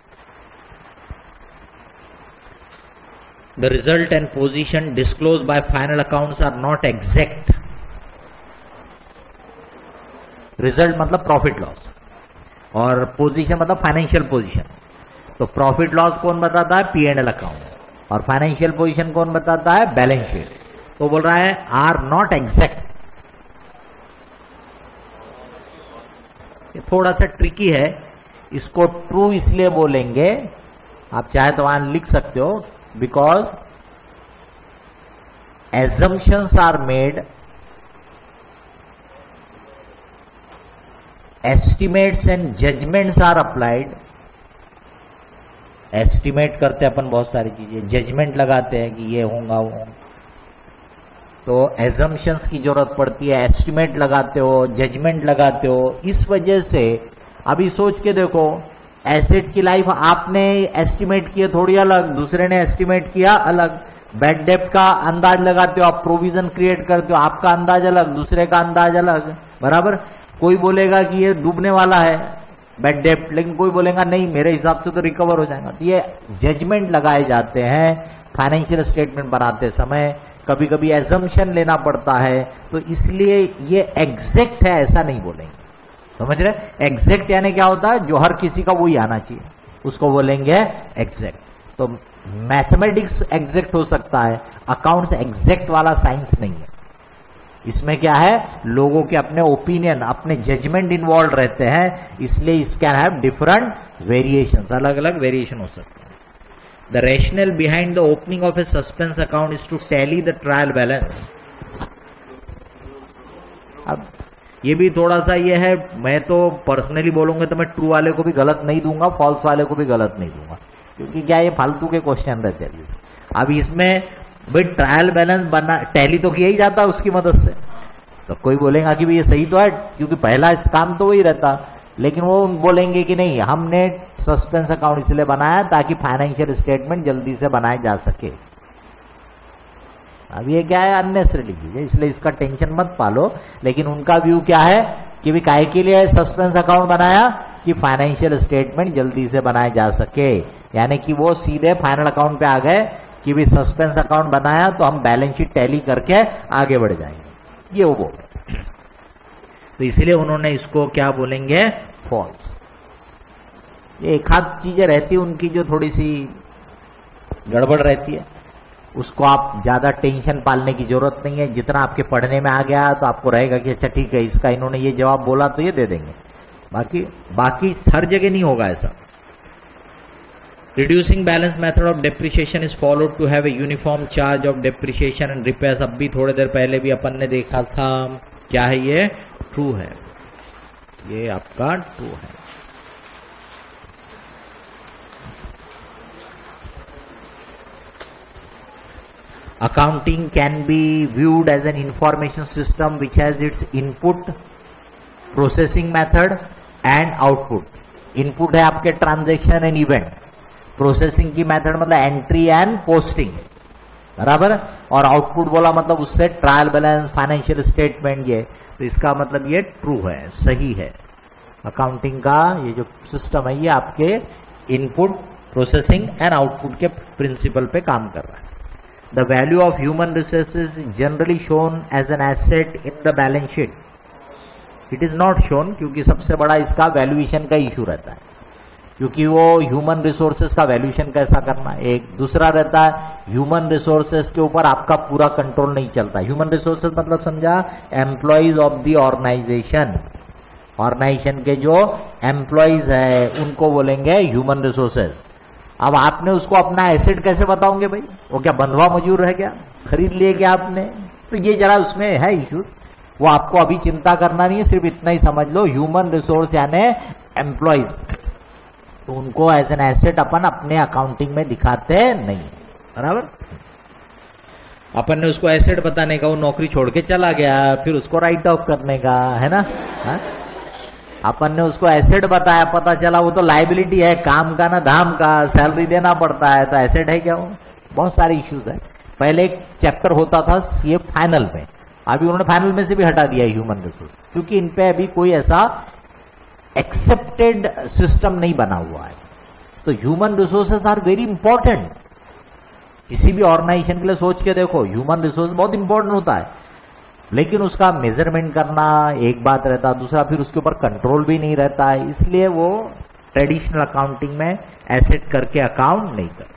The result and position disclosed by final accounts are not exact. Result मतलब प्रॉफिट लॉस और पोजीशन मतलब फाइनेंशियल पोजीशन। तो प्रॉफिट लॉस कौन बताता है? P and L account. और फाइनेंशियल पोजीशन कौन बताता है? Balance sheet. तो बोल रहा है आर नॉट एग्जैक्ट। थोड़ा सा ट्रिकी है, इसको ट्रू इसलिए बोलेंगे, आप चाहे तो वहां लिख सकते हो, because assumptions are made, estimates and judgments are applied। Estimate करते हैं अपन बहुत सारी चीजें, जजमेंट लगाते हैं कि ये होगा वो, तो एजम्पशंस की जरूरत पड़ती है, एस्टिमेट लगाते हो, जजमेंट लगाते हो। इस वजह से अभी सोच के देखो, एसेट की लाइफ आपने एस्टिमेट किया थोड़ी अलग, दूसरे ने एस्टिमेट किया अलग। बैड डेप्ट का अंदाज लगाते हो आप, प्रोविजन क्रिएट करते हो, आपका अंदाज अलग, दूसरे का अंदाज अलग, बराबर। कोई बोलेगा कि ये डूबने वाला है बैड डेप्ट, लेकिन कोई बोलेगा नहीं मेरे हिसाब से तो रिकवर हो जाएगा। तो ये जजमेंट लगाए जाते हैं फाइनेंशियल स्टेटमेंट बनाते समय, कभी कभी एजम्पशन लेना पड़ता है, तो इसलिए ये एग्जैक्ट है ऐसा नहीं बोलेंगे। समझ रहे? एग्जैक्ट यानी क्या होता है? जो हर किसी का वही आना चाहिए, उसको बोलेंगे एग्जैक्ट। तो मैथमेटिक्स एग्जैक्ट हो सकता है, अकाउंट्स एग्जैक्ट वाला साइंस नहीं है। इसमें क्या है? लोगों के अपने ओपिनियन, अपने जजमेंट इन्वॉल्व रहते हैं, इसलिए इस कैन हैव डिफरेंट वेरिएशंस, अलग अलग वेरिएशन हो सकते हैं। The rational behind the opening of a suspense account is to tally the trial balance. अब ये भी थोड़ा सा ये है, मैं तो पर्सनली बोलूंगा तो मैं ट्रू वाले को भी गलत नहीं दूंगा, फॉल्स वाले को भी गलत नहीं दूंगा, क्योंकि क्या ये फालतू के क्वेश्चन रहते हैं। अब इसमें भाई ट्रायल बैलेंस बना, टैली तो किया ही जाता है उसकी मदद से, तो कोई बोलेगा कि भाई ये सही तो है, क्योंकि पहला इस काम तो वही रहता, लेकिन वो बोलेंगे कि नहीं हमने सस्पेंस अकाउंट इसलिए बनाया ताकि फाइनेंशियल स्टेटमेंट जल्दी से बनाए जा सके। अब ये क्या है? अननेसेसरी चीज है, इसलिए इसका टेंशन मत पालो। लेकिन उनका व्यू क्या है कि भी काहे के लिए सस्पेंस अकाउंट बनाया? कि फाइनेंशियल स्टेटमेंट जल्दी से बनाए जा सके, यानी कि वो सीधे फाइनल अकाउंट पे आ गए कि भी सस्पेंस अकाउंट बनाया तो हम बैलेंस शीट टैली करके आगे बढ़ जाएंगे, ये वो बोल। तो इसलिए उन्होंने इसको क्या बोलेंगे? फॉल्स। ये एक आध चीजें रहती है उनकी जो थोड़ी सी गड़बड़ रहती है, उसको आप ज्यादा टेंशन पालने की जरूरत नहीं है। जितना आपके पढ़ने में आ गया तो आपको रहेगा कि अच्छा ठीक है, इसका इन्होंने ये जवाब बोला तो ये दे देंगे, बाकी बाकी हर जगह नहीं होगा ऐसा। Reducing balance method of depreciation is followed to have a uniform charge of depreciation and repairs. अब भी थोड़ी देर पहले भी अपन ने देखा था, क्या है ये? ट्रू है, ये आपका ट्रू है। Accounting can be viewed as an information system which has its input, processing method and output. Input है आपके ट्रांजेक्शन एंड इवेंट, प्रोसेसिंग की मेथड मतलब एंट्री एंड पोस्टिंग, बराबर। और आउटपुट बोला मतलब उससे ट्रायल बैलेंस, फाइनेंशियल स्टेटमेंट, ये तो इसका मतलब ये ट्रू है, सही है। अकाउंटिंग का ये जो सिस्टम है ये आपके इनपुट, प्रोसेसिंग एंड आउटपुट के प्रिंसिपल पे काम कर रहा है। The value of human resources is generally shown as an asset in the balance sheet. It is not shown क्योंकि सबसे बड़ा इसका वैल्यूएशन का इशू रहता है, क्योंकि वो ह्यूमन रिसोर्सेज का वैल्यूएशन कैसा करना है। एक दूसरा रहता है, ह्यूमन रिसोर्सेज के ऊपर आपका पूरा कंट्रोल नहीं चलता। ह्यूमन रिसोर्सेज मतलब समझा employees of the organisation, organisation के जो एम्प्लॉइज है उनको बोलेंगे ह्यूमन रिसोर्सेज। अब आपने उसको अपना एसेट कैसे बताओगे भाई? वो क्या बंधवा मजूर है क्या? खरीद लिए क्या आपने? तो ये जरा उसमें है इशू, वो आपको अभी चिंता करना नहीं है, सिर्फ इतना ही समझ लो ह्यूमन रिसोर्स यानी एम्प्लॉयज, तो उनको एज एन एसेट अपन अपने अकाउंटिंग में दिखाते नहीं, बराबर। अपन ने उसको एसेट बताने का, वो नौकरी छोड़ के चला गया, फिर उसको राइट ऑफ करने का है ना। हा? अपन ने उसको एसेट बताया, पता चला वो तो लाइबिलिटी है, काम का ना धाम का, सैलरी देना पड़ता है, तो एसेट है क्या वो? बहुत सारे इश्यूज है। पहले एक चैप्टर होता था सीए फाइनल में, अभी उन्होंने फाइनल में से भी हटा दिया ह्यूमन रिसोर्स, क्योंकि इन पे अभी कोई ऐसा एक्सेप्टेड सिस्टम नहीं बना हुआ है। तो human resources are very important. किसी भी ऑर्गेनाइजेशन के लिए सोच के देखो, ह्यूमन रिसोर्स बहुत इंपॉर्टेंट होता है, लेकिन उसका मेजरमेंट करना एक बात रहता है, दूसरा फिर उसके ऊपर कंट्रोल भी नहीं रहता है, इसलिए वो ट्रेडिशनल अकाउंटिंग में एसेट करके अकाउंट नहीं करते।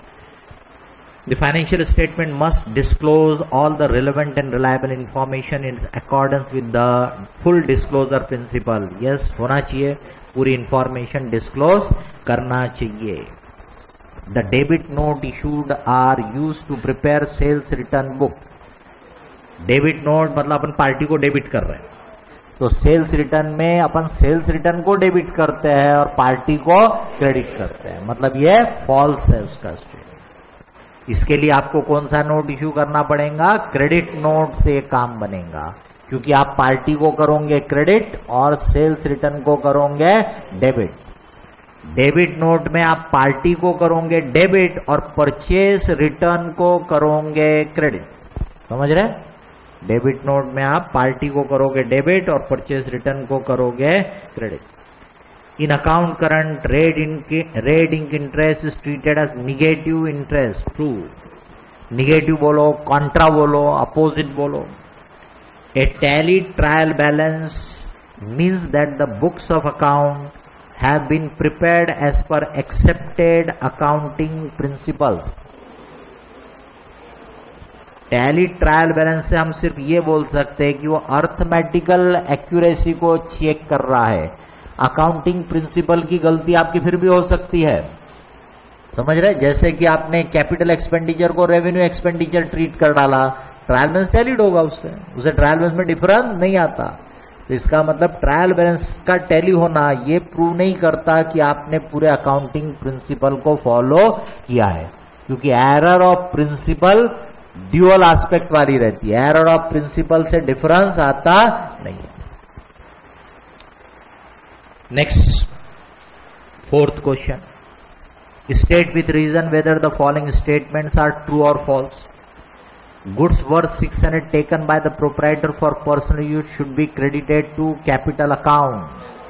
The financial statement must disclose all the relevant and reliable information in accordance with the full disclosure principle. Yes, होना चाहिए, पूरी information disclose करना चाहिए। The debit note issued are used to prepare sales return book. Debit note मतलब अपन party को debit कर रहे हैं, तो सेल्स रिटर्न में अपन सेल्स रिटर्न को डेबिट करते हैं और पार्टी को क्रेडिट करते हैं, मतलब ये फॉल्स है उसका स्टेटमेंट। इसके लिए आपको कौन सा नोट इश्यू करना पड़ेगा? क्रेडिट नोट से काम बनेगा, क्योंकि आप पार्टी को करोगे क्रेडिट और सेल्स रिटर्न को करोगे डेबिट। डेबिट नोट में आप पार्टी को करोगे डेबिट और परचेस रिटर्न को करोगे क्रेडिट, समझ रहे? डेबिट नोट में आप पार्टी को करोगे डेबिट और परचेस रिटर्न को करोगे credit. In account current red ink red ink interest is treated as negative interest. True, negative बोलो, कॉन्ट्रा बोलो, अपोजिट बोलो। A tally trial balance means that the books of account have been prepared as per accepted accounting principles. Tally trial balance से हम सिर्फ ये बोल सकते हैं कि वो अर्थमेटिकल एक्यूरेसी को चेक कर रहा है। अकाउंटिंग प्रिंसिपल की गलती आपकी फिर भी हो सकती है, समझ रहे? जैसे कि आपने कैपिटल एक्सपेंडिचर को रेवेन्यू एक्सपेंडिचर ट्रीट कर डाला, ट्रायल बैलेंस टैलीड होगा उससे, उसे ट्रायल बैलेंस में डिफरेंस नहीं आता। तो इसका मतलब ट्रायल बैलेंस का टैली होना ये प्रूव नहीं करता कि आपने पूरे अकाउंटिंग प्रिंसिपल को फॉलो किया है, क्योंकि error of principle dual aspect वाली रहती है, एरर ऑफ प्रिंसिपल से डिफरेंस आता नहीं है। Next, fourth question, state with reason whether the following statements are true और false. Goods worth six hundred taken by the proprietor for personal use should be credited to capital account.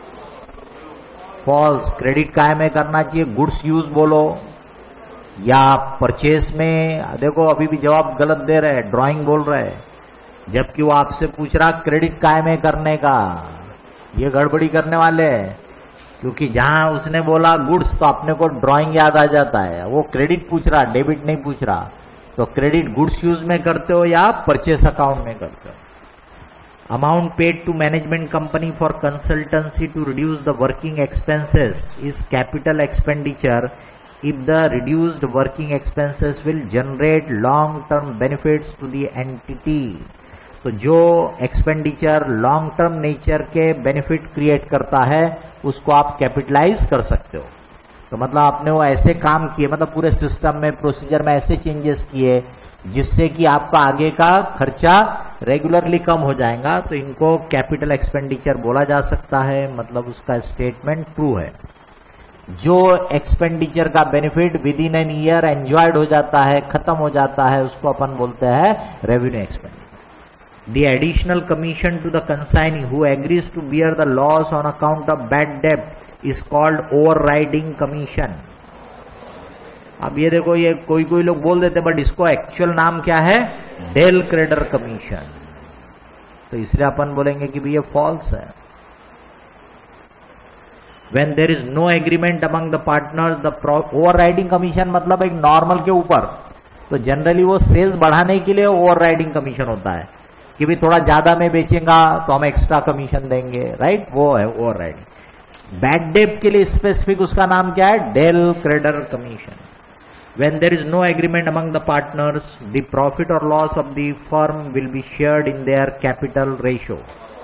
False, credit काय में करना चाहिए? Goods use बोलो या purchase में? देखो अभी भी जवाब गलत दे रहे हैं, ड्राइंग बोल रहे हैं, जबकि वो आपसे पूछ रहा क्रेडिट काय में करने का। ये गड़बड़ी करने वाले हैं, क्योंकि जहां उसने बोला गुड्स तो अपने को ड्राइंग याद आ जाता है, वो क्रेडिट पूछ रहा, डेबिट नहीं पूछ रहा। तो क्रेडिट गुड्स यूज में करते हो या परचेस अकाउंट में करते हो? Amount paid to management company for consultancy to reduce the working expenses is capital expenditure if the reduced working expenses will generate long term benefits to the entity। तो जो expenditure long term nature के benefit create करता है उसको आप capitalise कर सकते हो। तो मतलब आपने वो ऐसे काम किए, मतलब पूरे सिस्टम में प्रोसीजर में ऐसे चेंजेस किए जिससे कि आपका आगे का खर्चा रेगुलरली कम हो जाएगा, तो इनको कैपिटल एक्सपेंडिचर बोला जा सकता है, मतलब उसका स्टेटमेंट ट्रू है। जो एक्सपेंडिचर का benefit within an year enjoyed हो जाता है, खत्म हो जाता है, उसको अपन बोलते हैं revenue expenditure. The additional commission to the consignee who agrees to bear the loss on account of bad डेब्ट इज कॉल्ड ओवरराइडिंग कमीशन। अब ये देखो, ये कोई कोई लोग बोल देते, बट इसको एक्चुअल नाम क्या है? Del credere commission. तो इसलिए अपन बोलेंगे कि ये फॉल्स है। When there is no agreement among the partners, the overriding commission मतलब एक नॉर्मल के ऊपर, तो जनरली वो सेल्स बढ़ाने के लिए ओवरराइडिंग कमीशन होता है कि भी थोड़ा ज्यादा में बेचेगा तो हम एक्स्ट्रा कमीशन देंगे, राइट? वो है ओवरराइडिंग। बैड डेट के लिए स्पेसिफिक उसका नाम क्या है? Del creditor commission. When there is no agreement among the partners, the profit or loss of the firm will be shared in their capital ratio.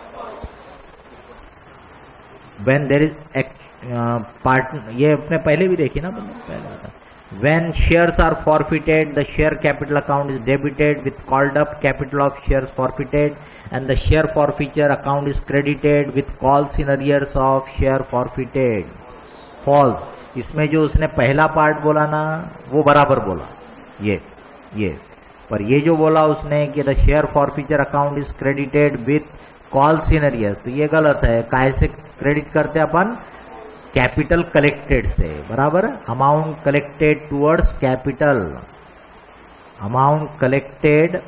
When there is uh, part, ये अपने पहले भी देखी ना पहले. When shares are forfeited, the share capital account is debited with called up capital of shares forfeited, and the share forfeiture account is credited with calls in arrears of share forfeited. False. इसमें जो उसने पहला part बोला ना वो बराबर बोला, ये ये पर ये जो बोला उसने कि the share forfeiture account is credited with calls in arrear, तो ये गलत है. काहे से क्रेडिट करते अपन? कैपिटल कलेक्टेड से. बराबर. Amount collected towards capital, amount collected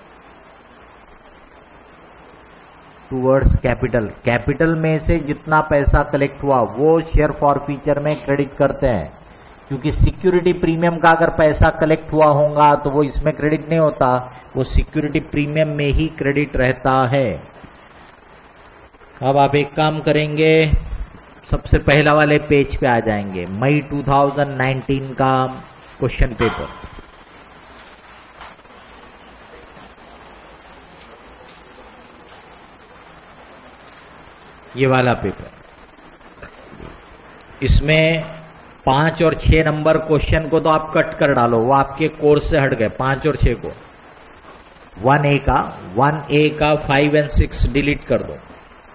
towards capital. Capital में से जितना पैसा कलेक्ट हुआ वो शेयर फॉरफीचर में क्रेडिट करते हैं, क्योंकि सिक्योरिटी प्रीमियम का अगर पैसा कलेक्ट हुआ होगा तो वो इसमें क्रेडिट नहीं होता, वो सिक्योरिटी प्रीमियम में ही क्रेडिट रहता है. अब आप एक काम करेंगे, सबसे पहला वाले पेज पे आ जाएंगे, मई दो हज़ार उन्नीस का क्वेश्चन पेपर. ये वाला पेपर. इसमें पांच और छह नंबर क्वेश्चन को तो आप कट कर डालो, वो आपके कोर्स से हट गए. पांच और छह को वन ए का वन ए का फाइव एंड सिक्स डिलीट कर दो.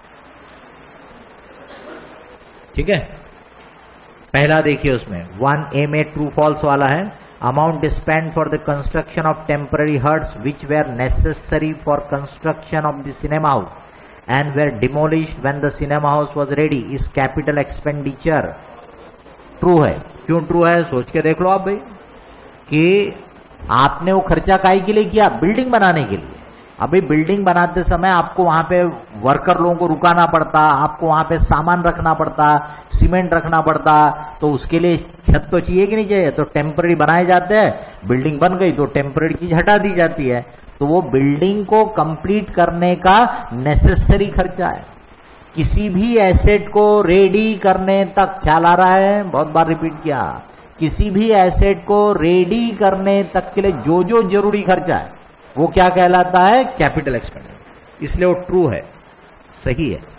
ठीक है. पहला देखिए, उसमें वन ए में ट्रू फॉल्स वाला है. Amount spend for the construction of temporary huts which were necessary for construction of the cinema house and were demolished when the cinema house was ready is capital expenditure. True है. क्यों true है? सोच के देख लो आप भाई, कि आपने वो खर्चा काहे के लिए किया? बिल्डिंग बनाने के लिए. अभी बिल्डिंग बनाते समय आपको वहां पे वर्कर लोगों को रुकाना पड़ता, आपको वहां पे सामान रखना पड़ता, सीमेंट रखना पड़ता, तो उसके लिए छत तो चाहिए कि नहीं चाहिए? तो टेम्पररी बनाए जाते हैं. बिल्डिंग बन गई तो टेम्पररी चीज हटा दी जाती है, तो वो बिल्डिंग को कंप्लीट करने का नेसेसरी खर्चा है. किसी भी एसेट को रेडी करने तक, ख्याल आ रहा है? बहुत बार रिपीट किया, किसी भी एसेट को रेडी करने तक के लिए जो जो जरूरी खर्चा है वो क्या कहलाता है? Capital expenditure. इसलिए वो ट्रू है, सही है.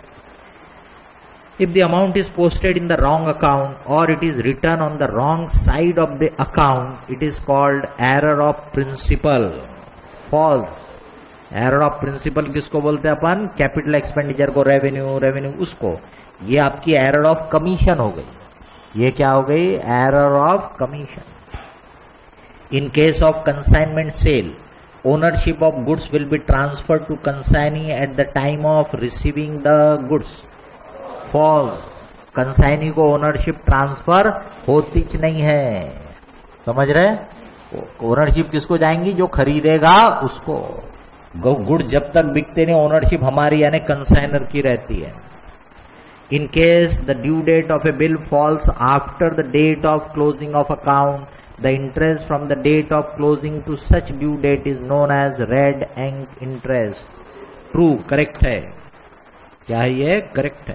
If the amount is posted in the wrong account और it is return on the wrong side of the account, it is called error of principle. False. Error of principle किसको बोलते हैं अपन? कैपिटल एक्सपेंडिचर को. Revenue revenue उसको. ये आपकी error of commission हो गई. ये क्या हो गई? Error of commission. In case of consignment sale, ownership of goods will be transfer to consignee at the time of receiving the goods. False. Consignee को ओनरशिप ट्रांसफर होती नहीं है. समझ रहे? ओनरशिप किसको जाएंगी? जो खरीदेगा उसको. गुड जब तक बिकते नहीं, ओनरशिप हमारी यानी कंसाइनर की रहती है. In case the due date of a bill falls after the date of closing of account, the interest from the date of closing to such due date is known as red ink interest. True. Correct है. क्या है ये? Correct है.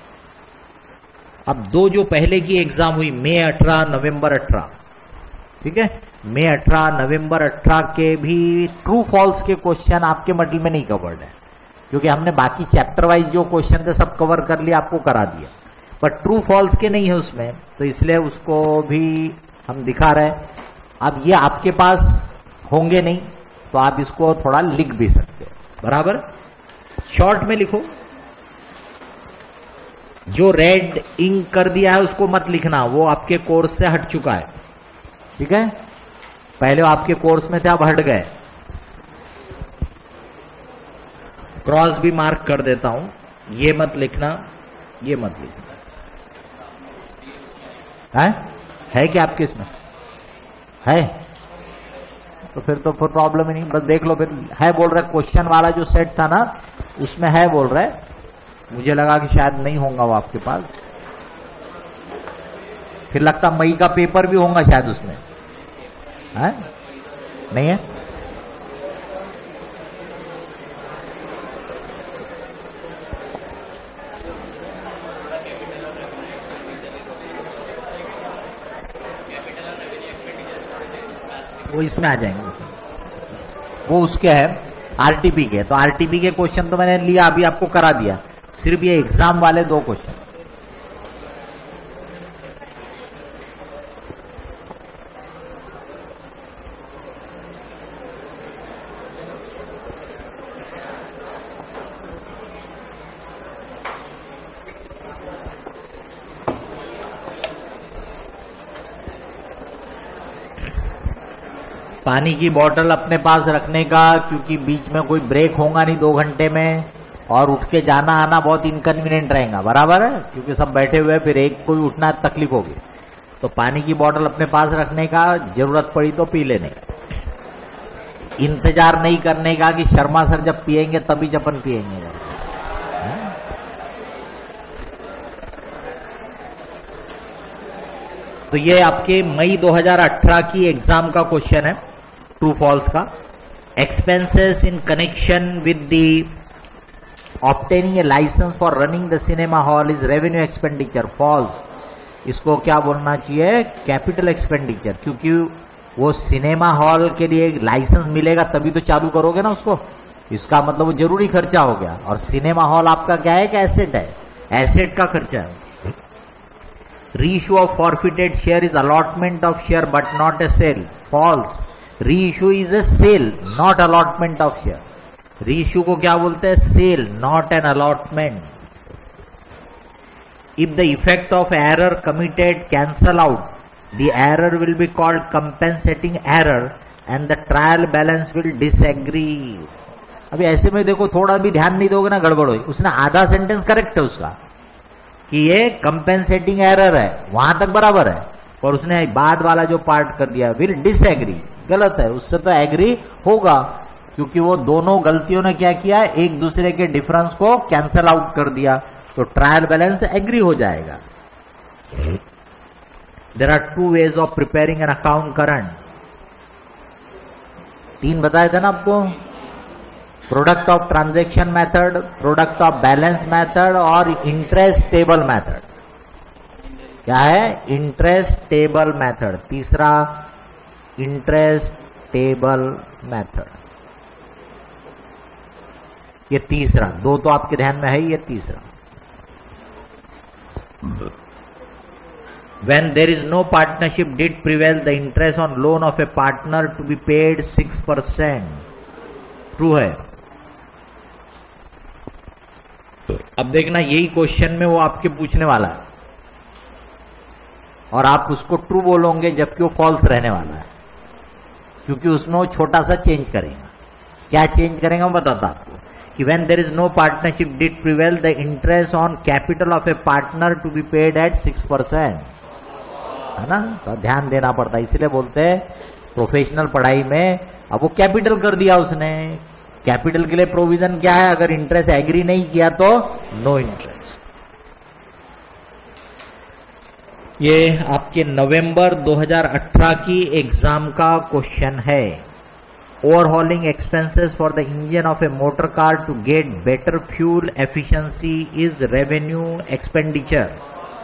अब दो जो पहले की एग्जाम हुई, मई अठारह नवंबर अठारह, ठीक है, मई अठारह नवंबर अठारह के भी ट्रू फॉल्स के क्वेश्चन आपके मॉडल में नहीं कवर्ड है, क्योंकि हमने बाकी चैप्टर वाइज जो क्वेश्चन थे सब कवर कर लिया, आपको करा दिया, पर ट्रू फॉल्स के नहीं है उसमें, तो इसलिए उसको भी हम दिखा रहे हैं. अब ये आपके पास होंगे नहीं तो आप इसको थोड़ा लिख भी सकते हो. बराबर. शॉर्ट में लिखो. जो रेड इंक कर दिया है उसको मत लिखना, वो आपके कोर्स से हट चुका है. ठीक है. पहले आपके कोर्स में थे, अब हट गए. क्रॉस भी मार्क कर देता हूं. ये मत लिखना, ये मत लिखना. है है क्या आपके इसमें? है तो फिर तो फिर प्रॉब्लम ही नहीं. बस देख लो. फिर है बोल रहे क्वेश्चन वाला जो सेट था ना उसमें है बोल रहे. मुझे लगा कि शायद नहीं होगा वो आपके पास. फिर लगता मई का पेपर भी होगा शायद उसमें. है नहीं है? वो इसमें आ जाएंगे, वो उसके है आरटीपी के। तो आरटीपी के क्वेश्चन तो मैंने लिया, अभी आपको करा दिया, सिर्फ ये एग्जाम वाले दो क्वेश्चन। पानी की बोतल अपने पास रखने का, क्योंकि बीच में कोई ब्रेक होगा नहीं दो घंटे में, और उठ के जाना आना बहुत इनकन्वीनियंट रहेगा, बराबर है, क्योंकि सब बैठे हुए फिर एक कोई उठना तकलीफ होगी। तो पानी की बोतल अपने पास रखने का, जरूरत पड़ी तो पी लेने का, इंतजार नहीं करने का कि शर्मा सर जब पिएंगे तभी जपन पिएंगे। तो ये आपके मई दो हज़ार अठारह की एग्जाम का क्वेश्चन है, ट्रू फॉल्स का। Expenses in connection with the obtaining a licence for running the cinema hall is revenue expenditure, false. इसको क्या बोलना चाहिए, कैपिटल एक्सपेंडिचर, क्योंकि वो सिनेमा हॉल के लिए लाइसेंस मिलेगा तभी तो चालू करोगे ना उसको, इसका मतलब वो जरूरी खर्चा हो गया। और सिनेमा हॉल आपका क्या है, कि एसेट है, एसेट का खर्चा है। Reissue of forfeited share is allotment of share but not a sale. False. Reissue is a sale, not allotment of share. Reissue को क्या बोलते हैं, sale, not an allotment. If the effect of error committed cancel out, the error will be called compensating error and the trial balance will disagree. अभी ऐसे में देखो, थोड़ा भी ध्यान नहीं दोगे ना गड़बड़ होगी। उसने आधा सेंटेंस करेक्ट है उसका कि ये कंपेंसेटिंग एरर है, वहां तक बराबर है, और उसने बाद वाला जो पार्ट कर दिया विल डिसएग्री, गलत है। उससे तो एग्री होगा, क्योंकि वो दोनों गलतियों ने क्या किया, एक दूसरे के डिफरेंस को कैंसल आउट कर दिया, तो ट्रायल बैलेंस एग्री हो जाएगा। There are two ways of preparing an account current, तीन बताए थे ना आपको, product of transaction method, product of balance method और इंटरेस्ट टेबल मेथड। क्या है, इंटरेस्ट टेबल मेथड, तीसरा इंटरेस्ट टेबल मेथड, ये तीसरा, दो तो आपके ध्यान में है, ये तीसरा। When there is no partnership did prevail, the interest on loan of a partner to be paid six percent, true है। अब देखना, यही क्वेश्चन में वो आपके पूछने वाला है और आप उसको ट्रू बोलोगे जबकि वो फॉल्स रहने वाला है, क्योंकि उसमें वो छोटा सा चेंज करेगा। क्या चेंज करेगा मैं बताता आपको कि when there is no partnership deed prevail, the interest on capital of a partner to be paid at six percent, है ना। तो ध्यान देना पड़ता है, इसलिए बोलते हैं प्रोफेशनल पढ़ाई में, अब वो कैपिटल कर दिया उसने, कैपिटल के लिए प्रोविजन क्या है, अगर इंटरेस्ट एग्री नहीं किया तो नो इंटरेस्ट। ये आपके नवंबर दो हज़ार अठारह की एग्जाम का क्वेश्चन है। Overhauling expenses for the engine of a motor car to get better fuel efficiency is revenue expenditure,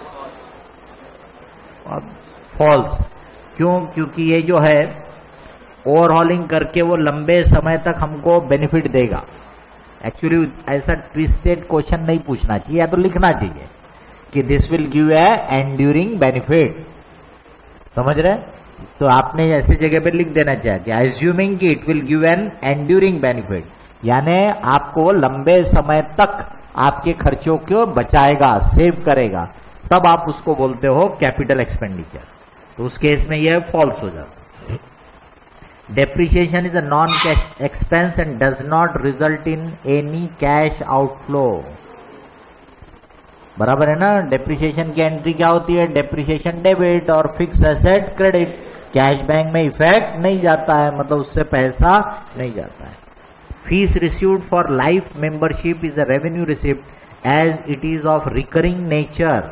false. क्यों, क्योंकि ये जो है ओवरहॉलिंग करके वो लंबे समय तक हमको बेनिफिट देगा। एक्चुअली ऐसा ट्विस्टेड क्वेश्चन नहीं पूछना चाहिए, या तो लिखना चाहिए कि this will give a enduring benefit, समझ रहे। तो आपने ऐसे जगह पे लिख देना चाहिए कि अज्यूमिंग कि it will give an enduring benefit, यानी आपको लंबे समय तक आपके खर्चों को बचाएगा, सेव करेगा, तब आप उसको बोलते हो कैपिटल एक्सपेंडिचर। तो उस केस में यह फॉल्स हो जाता है। Depreciation is a non cash expense and does not result in any cash outflow, बराबर है ना। डेप्रिसिएशन की एंट्री क्या होती है, डेप्रिसिएशन डेबिट और fix asset credit. Cash bank में इफेक्ट नहीं जाता है, मतलब उससे पैसा नहीं जाता है। Fees received for life membership is a revenue receipt as it is of recurring nature.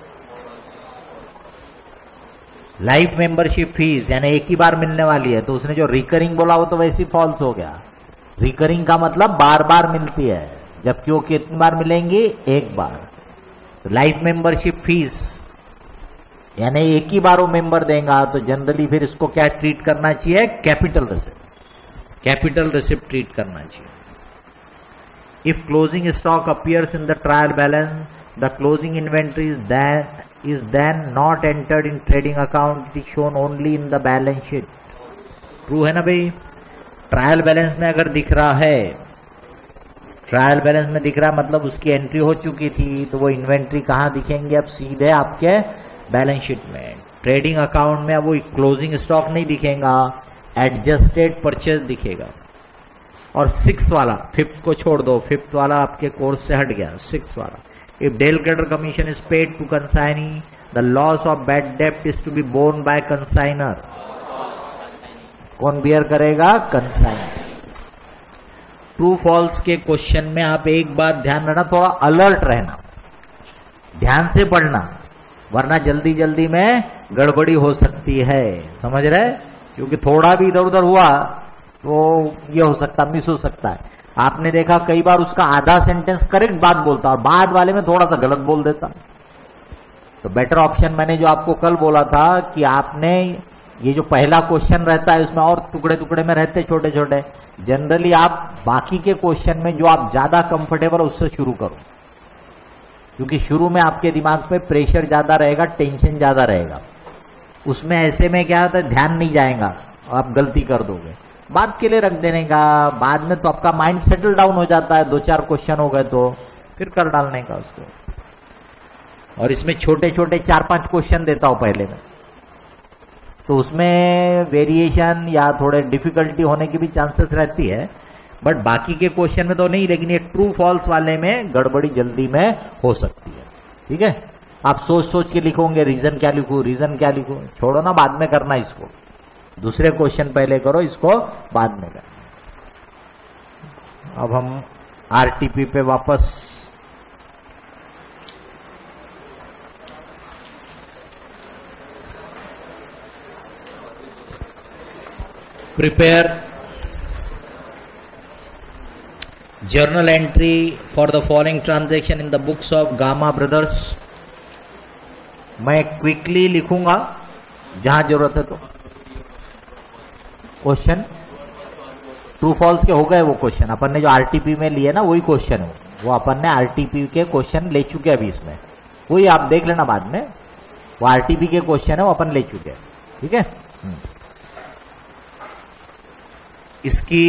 Life membership fees यानी एक ही बार मिलने वाली है, तो उसने जो रिकरिंग बोला वो तो वैसे फॉल्स हो गया। रिकरिंग का मतलब बार बार मिलती है, जबकि वो कितनी बार मिलेंगी, एक बार। लाइफ मेंबरशिप फीस यानी एक ही बार वो मेंबर देगा, तो जनरली फिर इसको क्या ट्रीट करना चाहिए? Capital receipt, capital receipt treat करना चाहिए। If closing stock appears in the trial balance, the closing inventory is then is then not entered in trading account, it is shown only in the balance sheet. True है ना भाई? Trial balance में अगर दिख रहा है, trial balance में दिख रहा है मतलब उसकी एंट्री हो चुकी थी, तो वो इन्वेंट्री कहां दिखेंगे? अब सीधे आपके बैलेंस शीट में। ट्रेडिंग अकाउंट में अब वो क्लोजिंग स्टॉक नहीं दिखेगा, एडजस्टेड परचेज दिखेगा। और सिक्स वाला, फिफ्थ को छोड़ दो, फिफ्थ वाला आपके कोर्स से हट गया। सिक्स वाला, if del creditor commission is paid to consignee, the loss of bad डेप्ट is to be borne by consignor. कौन बियर करेगा? कंसाइनर। ट्रू फॉल्स के क्वेश्चन में आप एक बात ध्यान रखना, थोड़ा अलर्ट रहना, ध्यान से पढ़ना, वरना जल्दी जल्दी में गड़बड़ी हो सकती है। समझ रहे? क्योंकि थोड़ा भी इधर उधर हुआ तो ये हो सकता, मिस हो सकता है। आपने देखा कई बार उसका आधा सेंटेंस करेक्ट बात बोलता और बाद वाले में थोड़ा सा गलत बोल देता। तो बेटर ऑप्शन मैंने जो आपको कल बोला था कि आपने ये जो पहला क्वेश्चन रहता है उसमें और टुकड़े टुकड़े में रहते छोटे छोटे, जनरली आप बाकी के क्वेश्चन में जो आप ज्यादा कंफर्टेबल हो उससे शुरू करो, क्योंकि शुरू में आपके दिमाग पे प्रेशर ज्यादा रहेगा, टेंशन ज्यादा रहेगा। उसमें ऐसे में क्या होता है, ध्यान नहीं जाएगा, आप गलती कर दोगे। बाद के लिए रख देने का, बाद में तो आपका माइंड सेटल डाउन हो जाता है, दो चार क्वेश्चन हो गए तो फिर कर डालने का उसको। और इसमें छोटे छोटे चार पांच क्वेश्चन देता हूं पहले में, तो उसमें वेरिएशन या थोड़े डिफिकल्टी होने की भी चांसेस रहती है, बट बाकी के क्वेश्चन में तो नहीं। लेकिन ये ट्रू फॉल्स वाले में गड़बड़ी जल्दी में हो सकती है। ठीक है, आप सोच सोच के लिखोगे रीजन क्या लिखूं, रीजन क्या लिखूं, छोड़ो ना, बाद में करना इसको। दूसरे क्वेश्चन पहले करो, इसको बाद में करना। अब हम आरटीपी पे वापस prepare journal entry for the following transaction in the books of Gamma Brothers। मैं क्विकली लिखूंगा जहां जरूरत है तो। क्वेश्चन ट्रू फॉल्स के हो गए वो क्वेश्चन, अपन ने जो आरटीपी में लिए ना वही क्वेश्चन है, वो अपन ने आरटीपी के क्वेश्चन ले चुके हैं अभी इसमें, वही आप देख लेना बाद में। वो आरटीपी के क्वेश्चन है वो अपन ले चुके हैं। ठीक है, इसकी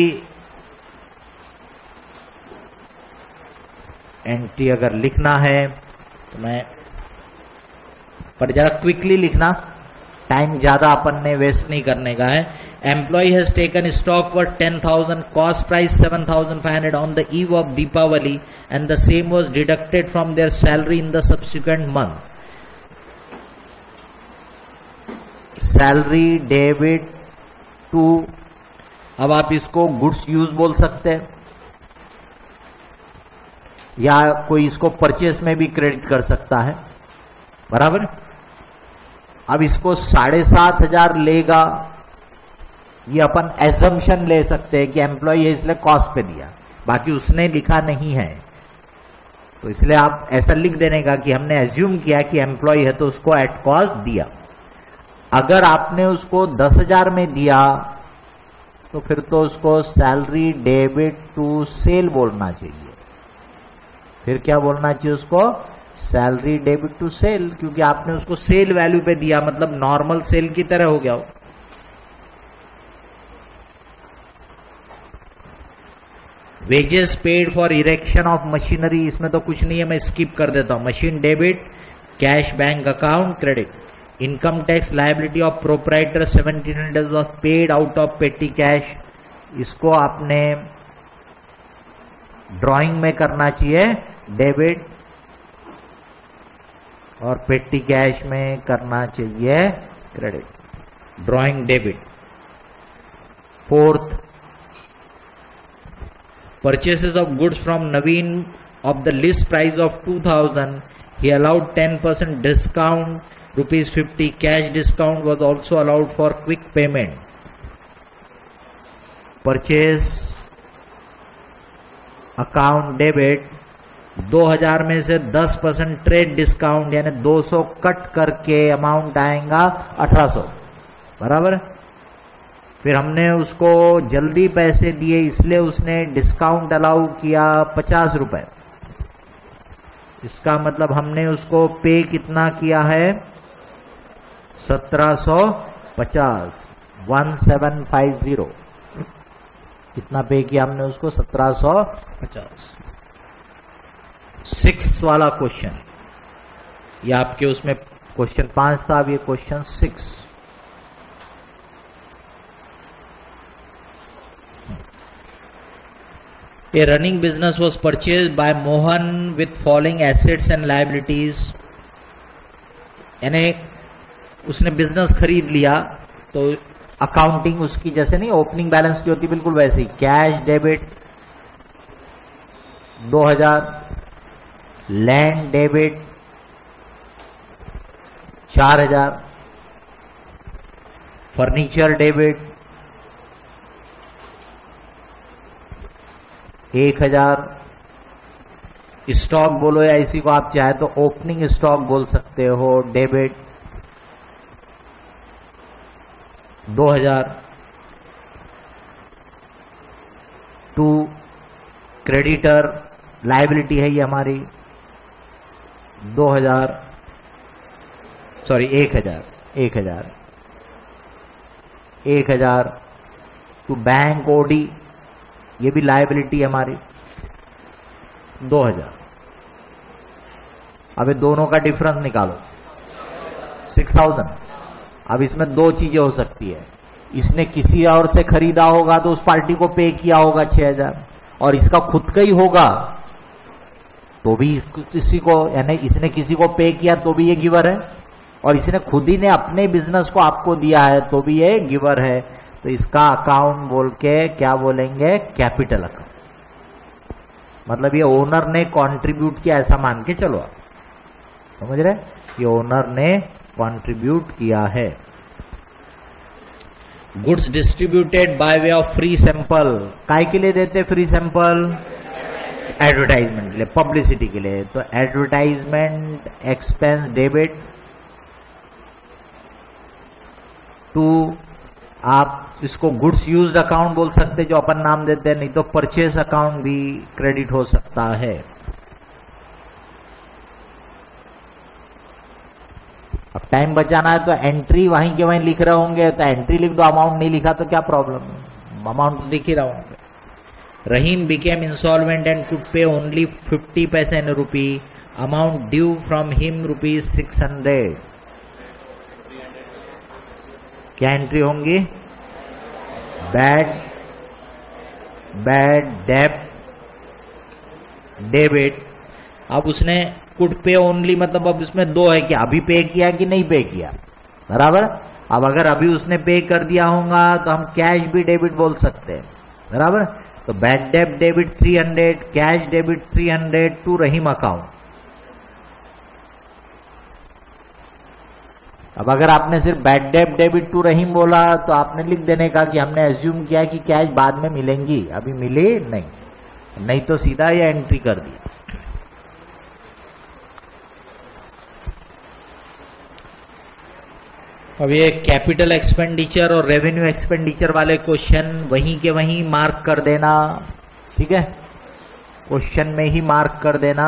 एंट्री अगर लिखना है तो मैं, पर जरा क्विकली लिखना, टाइम ज्यादा अपन ने वेस्ट नहीं करने का है। Employee has taken stock worth ten thousand, cost price seven thousand five hundred on the eve of Deepawali and the same was deducted from their salary in the subsequent month. Salary debit to, अब आप इसको goods use बोल सकते हैं या कोई इसको purchase में भी क्रेडिट कर सकता है, बराबर। अब इसको साढ़े सात हजार लेगा, ये अपन एजम्पशन ले सकते हैं कि एम्प्लॉय है इसलिए कॉस्ट पे दिया, बाकी उसने लिखा नहीं है, तो इसलिए आप ऐसा लिख देने का कि हमने एज्यूम किया कि एम्प्लॉय है तो उसको एट कॉस्ट दिया। अगर आपने उसको दस हजार में दिया तो फिर तो उसको सैलरी डेबिट टू सेल बोलना चाहिए। फिर क्या बोलना चाहिए उसको? सैलरी डेबिट टू सेल, क्योंकि आपने उसको सेल वैल्यू पे दिया, मतलब नॉर्मल सेल की तरह हो गया। Wages paid for erection of machinery, इसमें तो कुछ नहीं है, मैं स्किप कर देता हूं। Machine debit, cash bank account credit. Income tax liability of proprietor seventeen hundred of paid out of petty cash, इसको आपने ड्राइंग में करना चाहिए डेबिट, और पेटी कैश में करना चाहिए credit. Drawing debit. Fourth, purchases of goods from Naveen of the list price of two thousand, he allowed ten percent discount, rupees fifty cash discount was also allowed for quick payment. Purchase account debit, दो हजार में से दस percent trade discount यानी दो सौ cut करके amount आएगा अठारह सौ, बराबर। फिर हमने उसको जल्दी पैसे दिए इसलिए उसने डिस्काउंट अलाउ किया पचास रुपए। इसका मतलब हमने उसको पे कितना किया है, सत्रह सौ पचास, वन सेवन फाइव जीरो। कितना पे किया हमने उसको, सत्रह सौ पचास। सिक्स वाला क्वेश्चन, ये आपके उसमें क्वेश्चन पांच था, अब ये question six. A running business was purchased by Mohan with following assets and liabilities. यानी उसने बिजनेस खरीद लिया तो अकाउंटिंग उसकी जैसे नहीं ओपनिंग बैलेंस की होती, बिल्कुल वैसे ही। कैश डेबिट दो हजार, लैंड डेबिट चार हजार, फर्नीचर डेबिट एक हजार, स्टॉक बोलो या इसी को आप चाहे तो ओपनिंग स्टॉक बोल सकते हो, डेबिट दो हजार, टू क्रेडिटर लाइबिलिटी है ये हमारी दो हजार, सॉरी एक हजार, एक हजार, एक हजार, टू बैंक ओडी ये भी लाइबिलिटी हमारी दो हजार। अब ये दोनों का डिफरेंस निकालो, सिक्स थाउजेंड। अब इसमें दो चीजें हो सकती है, इसने किसी और से खरीदा होगा तो उस पार्टी को पे किया होगा छह हजार, और इसका खुद का ही होगा तो भी किसी को, यानी इसने किसी को पे किया तो भी ये गिवर है, और इसने खुद ही ने अपने बिजनेस को आपको दिया है तो भी ये गिवर है। तो इसका अकाउंट बोल के क्या बोलेंगे, कैपिटल अकाउंट। मतलब ये ओनर ने कंट्रीब्यूट किया ऐसा मान के चलो, आप समझ रहे, ये ओनर ने कंट्रीब्यूट किया है। Goods distributed by way of free sample, काय के लिए देते फ्री सैंपल, एडवर्टाइजमेंट के लिए, पब्लिसिटी के लिए। तो एडवर्टाइजमेंट एक्सपेंस डेबिट, टू आप इसको गुड्स यूज्ड अकाउंट बोल सकते जो अपन नाम देते हैं, नहीं तो परचेस अकाउंट भी क्रेडिट हो सकता है। अब टाइम बचाना है तो एंट्री वहीं के वहीं लिख रहे होंगे, तो एंट्री लिख दो, अमाउंट नहीं लिखा तो क्या प्रॉब्लम है, अमाउंट तो दिख ही रहा होंगे। Rahim became instalment and could pay only fifty paise in rupee, amount due from him rupees six hundred. क्या एंट्री होंगी, बैड बैड डेब्ट डेबिट। अब उसने कुड पे ओनली, मतलब अब इसमें दो है कि अभी पे किया कि नहीं पे किया, बराबर। अब अगर अभी उसने पे कर दिया होगा तो हम कैश भी डेबिट बोल सकते हैं, बराबर। तो बैड डेब्ट debit three hundred, cash debit three hundred to Rahim account. अब अगर आपने सिर्फ बैड डेब्ट डेबिट टू रहीम बोला तो आपने लिख देने का कि हमने एज्यूम किया कि कैश बाद में मिलेंगी, अभी मिले नहीं, नहीं तो सीधा ये एंट्री कर दिया। अब ये कैपिटल एक्सपेंडिचर और रेवेन्यू एक्सपेंडिचर वाले क्वेश्चन वहीं के वहीं मार्क कर देना, ठीक है, क्वेश्चन में ही मार्क कर देना।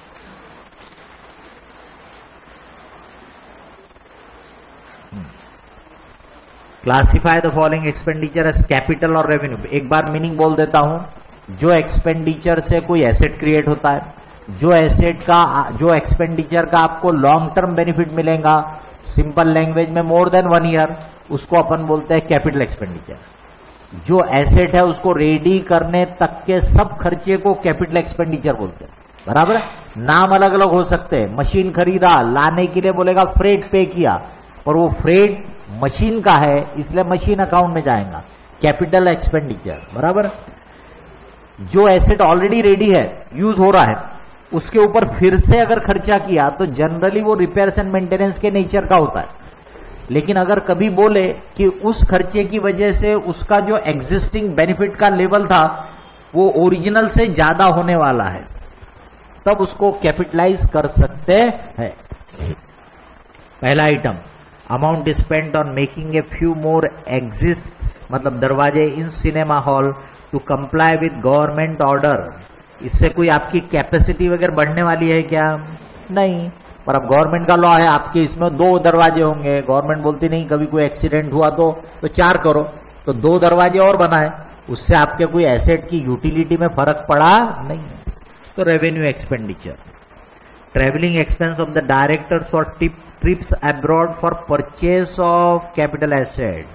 Classify the following expenditure as capital और रेवेन्यू। एक बार मीनिंग बोल देता हूं, जो एक्सपेंडिचर से कोई एसेट क्रिएट होता है, जो एसेट का, जो एक्सपेंडिचर का आपको लॉन्ग टर्म बेनिफिट मिलेगा, सिंपल लैंग्वेज में मोर देन वन ईयर, उसको अपन बोलते हैं कैपिटल एक्सपेंडिचर। जो एसेट है उसको रेडी करने तक के सब खर्चे को कैपिटल एक्सपेंडिचर बोलते हैं, बराबर। नाम अलग अलग हो सकते हैं, मशीन खरीदा, लाने के लिए बोलेगा फ्रेट पे किया, और वो फ्रेट मशीन का है इसलिए मशीन अकाउंट में जाएगा, कैपिटल एक्सपेंडिचर, बराबर। जो एसेट ऑलरेडी रेडी है, यूज हो रहा है, उसके ऊपर फिर से अगर खर्चा किया तो जनरली वो रिपेयर्स एंड मेंटेनेंस के नेचर का होता है। लेकिन अगर कभी बोले कि उस खर्चे की वजह से उसका जो एग्जिस्टिंग बेनिफिट का लेवल था वो ओरिजिनल से ज्यादा होने वाला है, तब उसको कैपिटलाइज कर सकते हैं। पहला item, amount spent on making a few more exist, मतलब दरवाजे in cinema hall to comply with government order. इससे कोई आपकी कैपेसिटी वगैरह बढ़ने वाली है क्या? नहीं, पर अब गवर्नमेंट का लॉ है, आपके इसमें दो दरवाजे होंगे, गवर्नमेंट बोलती नहीं कभी कोई एक्सीडेंट हुआ तो तो चार करो, तो दो दरवाजे और बनाए, उससे आपके कोई एसेट की यूटिलिटी में फर्क पड़ा नहीं। तो revenue expenditure. Travelling expense of the directors for tip trips abroad for purchase of capital asset.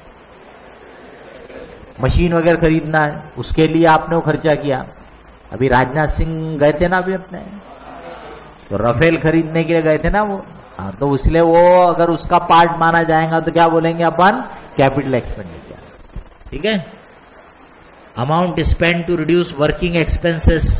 Machine वगैरह खरीदना है, उसके लिए आपने वो खर्चा किया। अभी राजनाथ सिंह गए थे ना अभी अपने, तो राफेल खरीदने के लिए गए थे ना वो, हाँ, तो इसलिए वो अगर उसका पार्ट माना जाएगा तो क्या बोलेंगे अपन? Capital expenditure. ठीक है। Amount spend to reduce working expenses.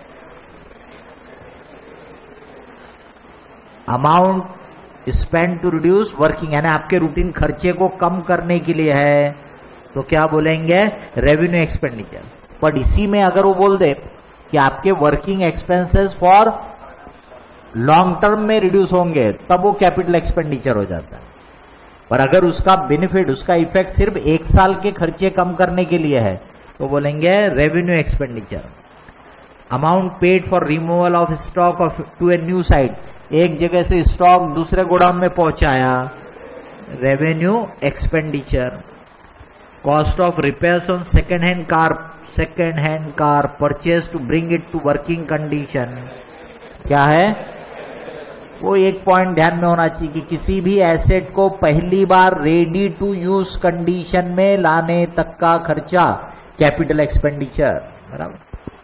Amount spend to reduce working, यानी आपके रूटीन खर्चे को कम करने के लिए है, तो क्या बोलेंगे? Revenue expenditure. पर इसी में अगर वो बोल दे कि आपके working expenses for long term में रिड्यूस होंगे, तब वो कैपिटल एक्सपेंडिचर हो जाता है। पर अगर उसका बेनिफिट, उसका इफेक्ट सिर्फ एक साल के खर्चे कम करने के लिए है, तो बोलेंगे revenue expenditure. Amount paid for removal of stock of to a new site, एक जगह से स्टॉक दूसरे गोडाउन में पहुंचाया, revenue expenditure. Cost of repairs on second hand car, second hand car purchase to bring it to working condition, क्या है? वो एक पॉइंट ध्यान में होना चाहिए कि किसी भी एसेट को पहली बार रेडी टू यूज कंडीशन में लाने तक का खर्चा कैपिटल एक्सपेंडिचर। बराबर।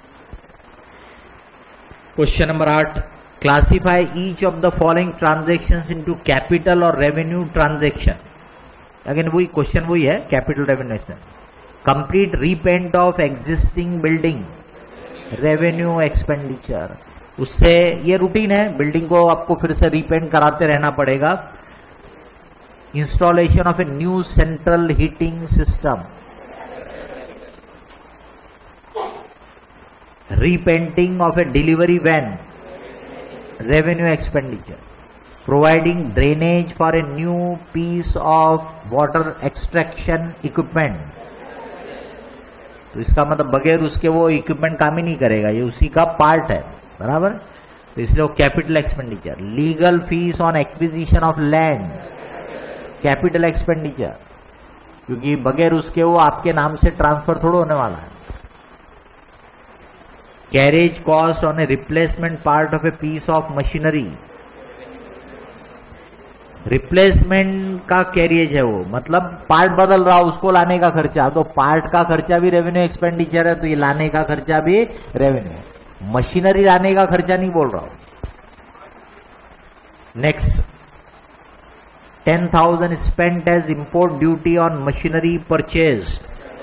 क्वेश्चन नंबर आठ, classify each of the following transactions into capital और रेवेन्यू ट्रांजेक्शन। अगेन वही क्वेश्चन वही है, capital revenue. Complete repaint of existing building, revenue expenditure. उससे ये रूटीन है, बिल्डिंग को आपको फिर से रीपेंट कराते रहना पड़ेगा। Installation of a new central heating system, repainting of a delivery van, revenue expenditure. Providing drainage for a new piece of water extraction equipment, तो इसका मतलब बगैर उसके वो इक्विपमेंट काम ही नहीं करेगा, ये उसी का पार्ट है। बराबर। तो इसलिए वो capital expenditure. Legal fees on acquisition of land, capital expenditure, क्योंकि बगैर उसके वो आपके नाम से ट्रांसफर थोड़ा होने वाला है। Carriage cost on a replacement part of a piece of machinery, replacement का कैरियज है वो, मतलब पार्ट बदल रहा, उसको लाने का खर्चा, तो पार्ट का खर्चा भी रेवेन्यू एक्सपेंडिचर है, तो ये लाने का खर्चा भी रेवेन्यू। मशीनरी लाने का खर्चा नहीं बोल रहा हूं। Next, ten thousand spent as import duty on machinery purchase.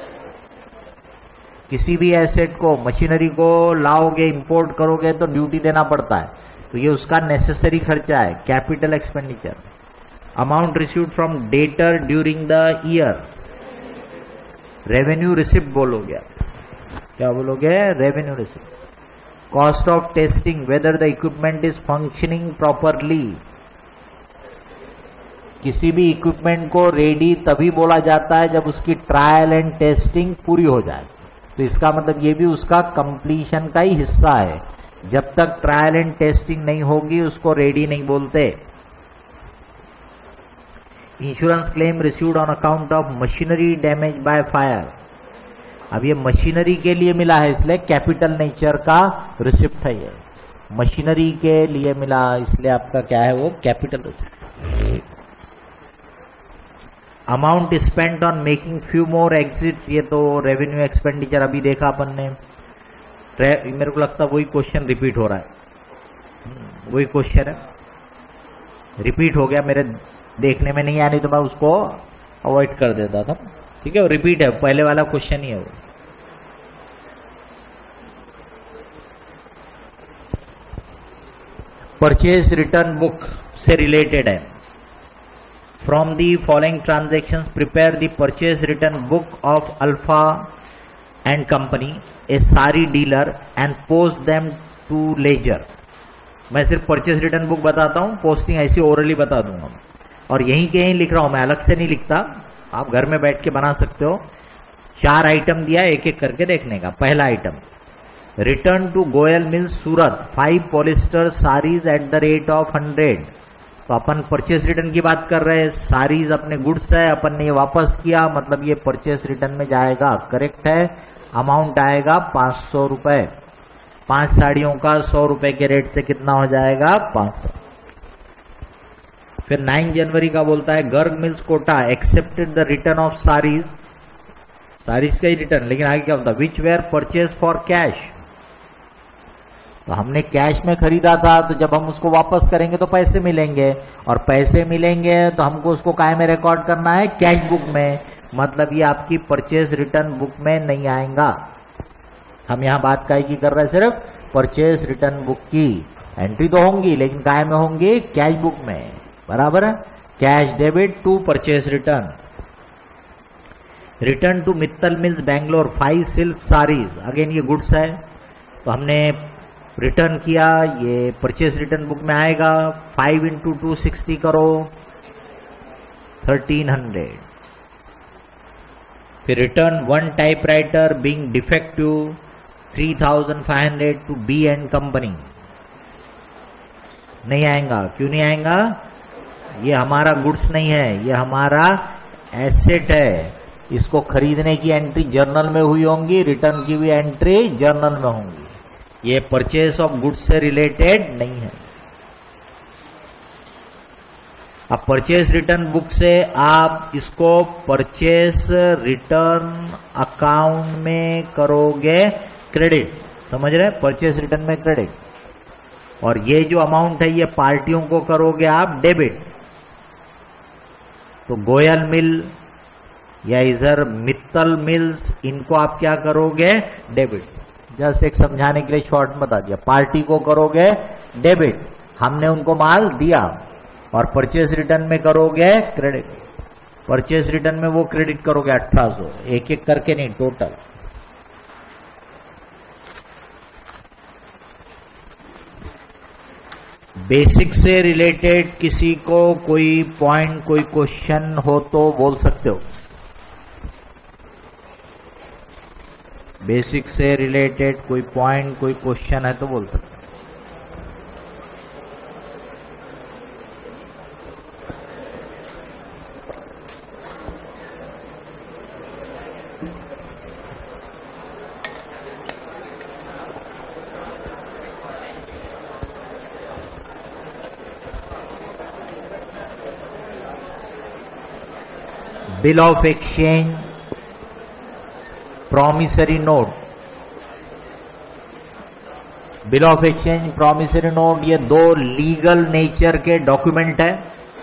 किसी भी एसेट को, मशीनरी को लाओगे, इंपोर्ट करोगे तो ड्यूटी देना पड़ता है, तो ये उसका नेसेसरी खर्चा है, capital expenditure. Amount received from debtor during the year, revenue receipt बोलोगे, क्या बोलोगे? Revenue receipt. Cost of testing whether the equipment is functioning properly, किसी भी इक्विपमेंट को रेडी तभी बोला जाता है जब उसकी ट्रायल एंड टेस्टिंग पूरी हो जाए, तो इसका मतलब ये भी उसका कंप्लीशन का ही हिस्सा है। जब तक ट्रायल एंड टेस्टिंग नहीं होगी उसको रेडी नहीं बोलते। Insurance claim received on account of machinery damage by fire, अब ये मशीनरी के लिए मिला है इसलिए कैपिटल नेचर का रिसिप्ट है, ये मशीनरी के लिए मिला इसलिए आपका क्या है वो capital receipt. Amount spent on making few more exits, ये तो रेवेन्यू एक्सपेंडिचर अभी देखा अपन ने। मेरे को लगता है वही क्वेश्चन रिपीट हो रहा है, वही क्वेश्चन है रिपीट हो गया, मेरे देखने में नहीं आनी तो मैं उसको अवॉइड कर देता था। ठीक है, वो रिपीट है, पहले वाला क्वेश्चन ही है वो। परचेज रिटर्न बुक से रिलेटेड है। From the following transactions prepare the purchase return book of alpha and company, a sari dealer, and post them to ledger. मैं सिर्फ परचेस रिटर्न बुक बताता हूं, पोस्टिंग ऐसी ओरली बता दूंगा और यहीं के यहीं लिख रहा हूं, मैं अलग से नहीं लिखता, आप घर में बैठ के बना सकते हो। चार आइटम दिया, एक एक करके देखने का। पहला item, return to Goyal mills Surat five polyester saris at the rate of hundred. तो अपन परचेस रिटर्न की बात कर रहे हैं, साड़ीज अपने गुड्स है, अपन ने ये वापस किया, मतलब ये परचेस रिटर्न में जाएगा, करेक्ट है। अमाउंट आएगा पांच सौ रुपए, पांच साड़ियों का सौ रुपए के रेट से कितना हो जाएगा, पांच सौ। फिर नौ जनवरी का बोलता है Garg mills Kota accepted the return of saris, saris का ही रिटर्न, लेकिन आगे क्या होता है, which were purchase for cash. तो हमने कैश में खरीदा था, तो जब हम उसको वापस करेंगे तो पैसे मिलेंगे, और पैसे मिलेंगे तो हमको उसको काय में रिकॉर्ड करना है, कैश बुक में, मतलब ये आपकी परचेज रिटर्न बुक में नहीं आएगा। हम यहां बात काय की कर रहे हैं, सिर्फ परचेज रिटर्न बुक की एंट्री तो होंगी, लेकिन काय में होंगी, कैश बुक में, बराबर है। Cash debit to purchase return. Return to Mittal mills Bangalore five silk saris, again ये गुड्स है, तो हमने रिटर्न किया, ये परचेज रिटर्न बुक में आएगा। फाइव इंटू टू सिक्सटी करो, थर्टीन हंड्रेड। फिर return one typewriter being defective three thousand five hundred to B and company, नहीं आएगा। क्यों नहीं आएगा, ये हमारा गुड्स नहीं है, ये हमारा एसेट है, इसको खरीदने की एंट्री जर्नल में हुई होंगी, रिटर्न की भी एंट्री जर्नल में होंगी, ये परचेस ऑफ गुड्स से रिलेटेड नहीं है। अब परचेस रिटर्न बुक से आप इसको परचेस रिटर्न अकाउंट में करोगे क्रेडिट, समझ रहे, परचेस रिटर्न में क्रेडिट, और ये जो अमाउंट है ये पार्टियों को करोगे आप डेबिट। तो गोयल मिल या इधर मित्तल मिल्स, इनको आप क्या करोगे, डेबिट। जस्ट एक समझाने के लिए शॉर्ट में बता दिया, पार्टी को करोगे डेबिट, हमने उनको माल दिया, और परचेस रिटर्न में करोगे क्रेडिट। परचेस रिटर्न में वो क्रेडिट करोगे अठारह सौ, एक एक करके नहीं, टोटल। बेसिक से रिलेटेड किसी को कोई पॉइंट, कोई क्वेश्चन हो तो बोल सकते हो। बेसिक से रिलेटेड कोई पॉइंट, कोई क्वेश्चन है तो बोल सकते हो। Bill of exchange, promissory note. Bill of exchange, promissory note, ये दो लीगल नेचर के डॉक्यूमेंट है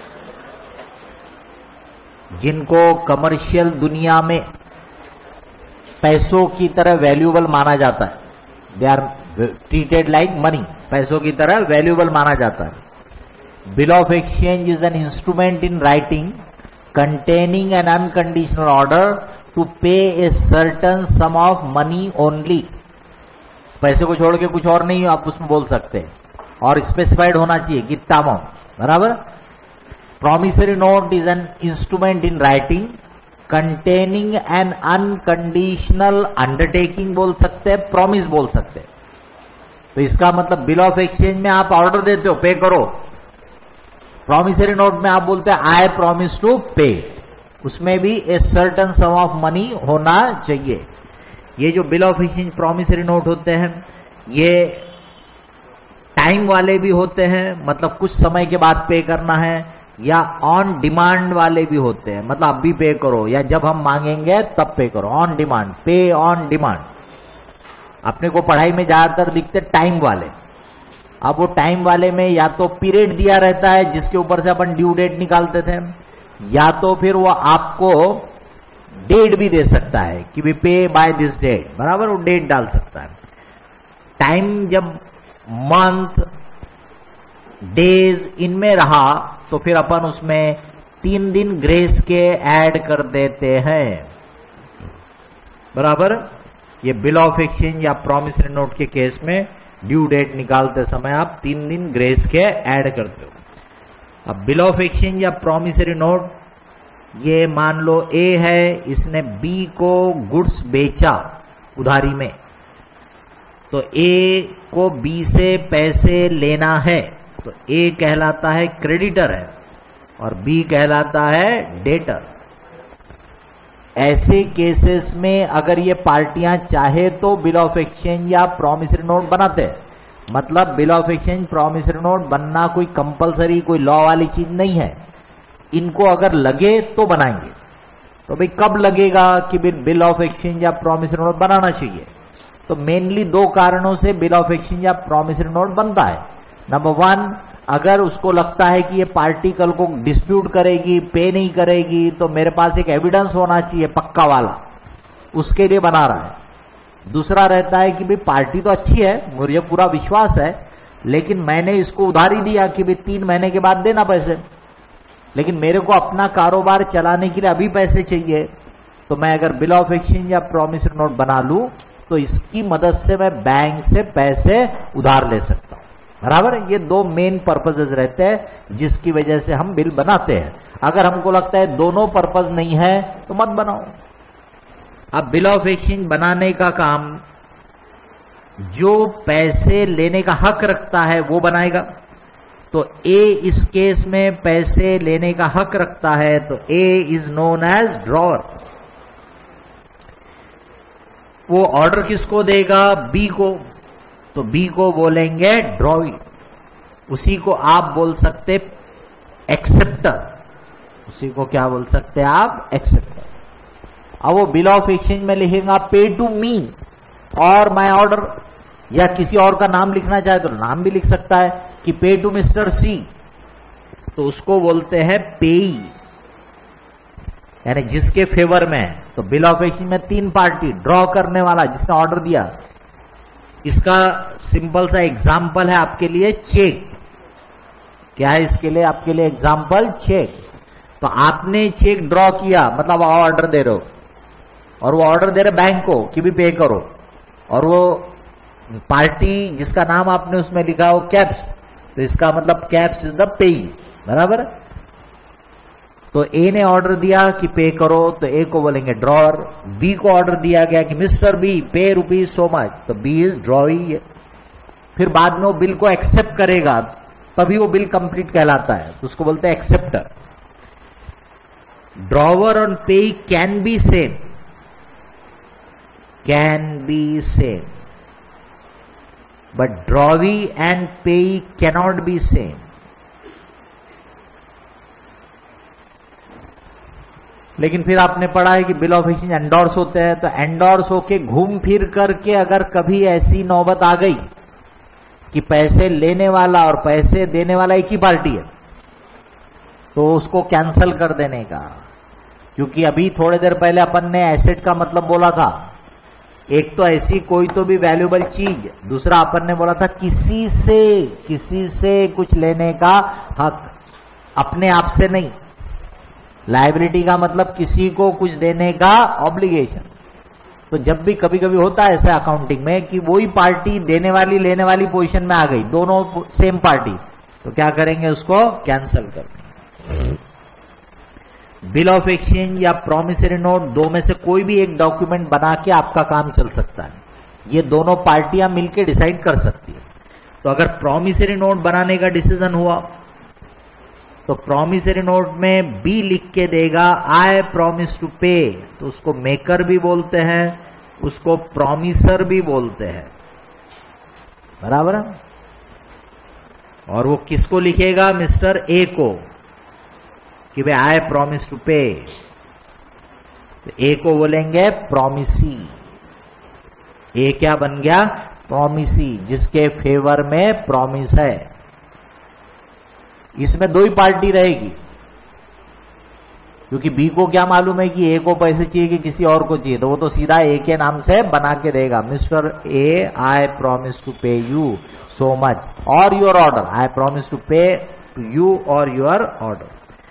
जिनको कमर्शियल दुनिया में पैसों की तरह वैल्यूएबल माना जाता है। They are treated like money, पैसों की तरह वैल्यूएबल माना जाता है। Bill of exchange is an instrument in writing containing an unconditional order to pay a certain sum of money only। पैसे को छोड़ के कुछ और नहीं आप उसमें बोल सकते, और स्पेसिफाइड होना चाहिए कितना अमाउंट, बराबर। Promissory note is an instrument in writing containing an unconditional undertaking बोल सकते हैं, प्रॉमिस बोल सकते हैं। तो इसका मतलब बिल ऑफ एक्सचेंज में आप ऑर्डर देते हो, पे करो। प्रॉमिसरी नोट में आप बोलते हैं आई प्रॉमिस टू पे, उसमें भी a certain sum of money होना चाहिए। ये जो bill of exchange promissory note होते हैं ये टाइम वाले भी होते हैं, मतलब कुछ समय के बाद पे करना है, या ऑन डिमांड वाले भी होते हैं, मतलब अभी पे करो या जब हम मांगेंगे तब पे करो। On demand, pay on demand. अपने को पढ़ाई में ज्यादातर दिखते टाइम वाले। अब वो टाइम वाले में या तो पीरियड दिया रहता है जिसके ऊपर से अपन ड्यू डेट निकालते थे, या तो फिर वो आपको डेट भी दे सकता है कि भी पे बाय दिस डेट, बराबर, वो डेट डाल सकता है। टाइम जब मंथ, डेज इनमें रहा तो फिर अपन उसमें तीन दिन ग्रेस के ऐड कर देते हैं, बराबर। ये बिल ऑफ एक्सचेंज या प्रॉमिसरी नोट के केस में ड्यू डेट निकालते समय आप तीन दिन ग्रेस के ऐड करते हो। अब बिल ऑफ एक्सचेंज या प्रॉमिसरी नोट, ये मान लो ए है, इसने बी को गुड्स बेचा उधारी में, तो ए को बी से पैसे लेना है, तो ए कहलाता है क्रेडिटर है और बी कहलाता है डेटर। ऐसे केसेस में अगर ये पार्टियां चाहे तो बिल ऑफ एक्सचेंज या प्रॉमिसरी नोट बनाते हैं। मतलब bill of exchange promissory note बनना कोई कंपलसरी, कोई लॉ वाली चीज नहीं है। इनको अगर लगे तो बनाएंगे। तो भाई कब लगेगा कि बिल ऑफ एक्सचेंज या प्रॉमिसरी नोट बनाना चाहिए? तो मेनली दो कारणों से बिल ऑफ एक्सचेंज या प्रॉमिसरी नोट बनता है। नंबर वन, अगर उसको लगता है कि ये पार्टी कल को डिस्प्यूट करेगी, पे नहीं करेगी, तो मेरे पास एक एविडेंस होना चाहिए पक्का वाला, उसके लिए बना रहा है। दूसरा रहता है कि भाई पार्टी तो अच्छी है, मुझे पूरा विश्वास है, लेकिन मैंने इसको उधारी दिया कि भाई तीन महीने के बाद देना पैसे, लेकिन मेरे को अपना कारोबार चलाने के लिए अभी पैसे चाहिए, तो मैं अगर बिल ऑफ एक्सचेंज या प्रॉमिसरी नोट बना लूं तो इसकी मदद से मैं बैंक से पैसे उधार ले सकता हूं। बराबर, ये दो मेन पर्पसेस रहते हैं जिसकी वजह से हम बिल बनाते हैं। अगर हमको लगता है दोनों पर्पस नहीं है तो मत बनाओ। अब बिल ऑफ एक्सचेंज बनाने का काम जो पैसे लेने का हक रखता है वो बनाएगा। तो ए इस केस में पैसे लेने का हक रखता है, तो A is known as drawer. वो ऑर्डर किसको देगा? बी को, तो बी को बोलेंगे ड्रॉवी। उसी को आप बोल सकते एक्सेप्टर, उसी को क्या बोल सकते हैं आप? एक्सेप्टर। अब वो बिल ऑफ एक्सचेंज में लिखेगा पे टू मी और माय ऑर्डर, या किसी और का नाम लिखना चाहे तो नाम भी लिख सकता है कि पे टू मिस्टर सी, तो उसको बोलते हैं पेई, यानी जिसके फेवर में है। तो बिल ऑफ एक्सचेंज में तीन पार्टी, ड्रॉ करने वाला जिसने ऑर्डर दिया, इसका सिंपल सा एग्जाम्पल है आपके लिए चेक। क्या है इसके लिए आपके लिए एग्जाम्पल? चेक। तो आपने चेक ड्रॉ किया, मतलब ऑर्डर दे रहे हो, और वो ऑर्डर दे रहे बैंक को कि भी पे करो, और वो पार्टी जिसका नाम आपने उसमें लिखा हो कैप्स, तो इसका मतलब कैप्स इज द पेई। बराबर। तो ए ने ऑर्डर दिया कि पे करो, तो ए को बोलेंगे ड्रॉअर। बी को ऑर्डर दिया गया कि mister B pay rupees so much, तो बी इज ड्रॉई। फिर बाद में वो बिल को एक्सेप्ट करेगा, तभी वो बिल कंप्लीट कहलाता है, तो उसको बोलते हैं एक्सेप्टर। ड्रॉवर और payee can be same, can be same, but drawee and payee cannot be same. लेकिन फिर आपने पढ़ा है कि बिल ऑफ एक्सचेंज एंडोर्स होते हैं, तो एंडोर्स होके घूम फिर करके अगर कभी ऐसी नौबत आ गई कि पैसे लेने वाला और पैसे देने वाला एक ही पार्टी है, तो उसको कैंसल कर देने का। क्योंकि अभी थोड़ी देर पहले अपन ने एसेट का मतलब बोला था, एक तो ऐसी कोई तो भी वैल्यूएबल चीज, दूसरा अपन ने बोला था किसी से किसी से कुछ लेने का हक, अपने आप से नहीं। लायबिलिटी का मतलब किसी को कुछ देने का ऑब्लिगेशन। तो जब भी कभी कभी होता है ऐसा अकाउंटिंग में कि वही पार्टी देने वाली लेने वाली पोजीशन में आ गई, दोनों सेम पार्टी, तो क्या करेंगे? उसको कैंसल कर देंगे। बिल ऑफ एक्सचेंज या प्रॉमिसरी नोट, दो में से कोई भी एक डॉक्यूमेंट बना के आपका काम चल सकता है। ये दोनों पार्टियां मिलकर डिसाइड कर सकती है। तो अगर प्रॉमिसरी नोट बनाने का डिसीजन हुआ तो प्रॉमिसरी नोट में बी लिख के देगा आई प्रॉमिस टू पे, तो उसको मेकर भी बोलते हैं, उसको प्रॉमिसर भी बोलते हैं। बराबर। और वो किसको लिखेगा? मिस्टर ए को, कि भाई आई प्रॉमिस टू पे, तो ए को बोलेंगे प्रॉमिसी। ए क्या बन गया? प्रॉमिसी, जिसके फेवर में प्रॉमिस है। इसमें दो ही पार्टी रहेगी, क्योंकि बी को क्या मालूम है कि ए को पैसे चाहिए कि किसी और को चाहिए, तो वो तो सीधा ए के नाम से बना के देगा, mister A I promise to pay you so much or your order, I promise to pay to you or your order.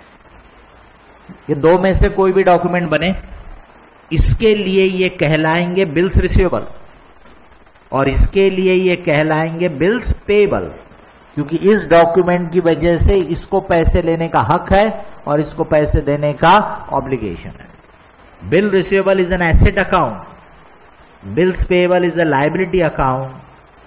ये दो में से कोई भी डॉक्यूमेंट बने, इसके लिए ये कहलाएंगे बिल्स रिसीवेबल। और इसके लिए ये कहलाएंगे बिल्स पेबल, क्योंकि इस डॉक्यूमेंट की वजह से इसको पैसे लेने का हक है और इसको पैसे देने का ऑब्लिगेशन है। Bill receivable is an asset account, bills payable is a liability account.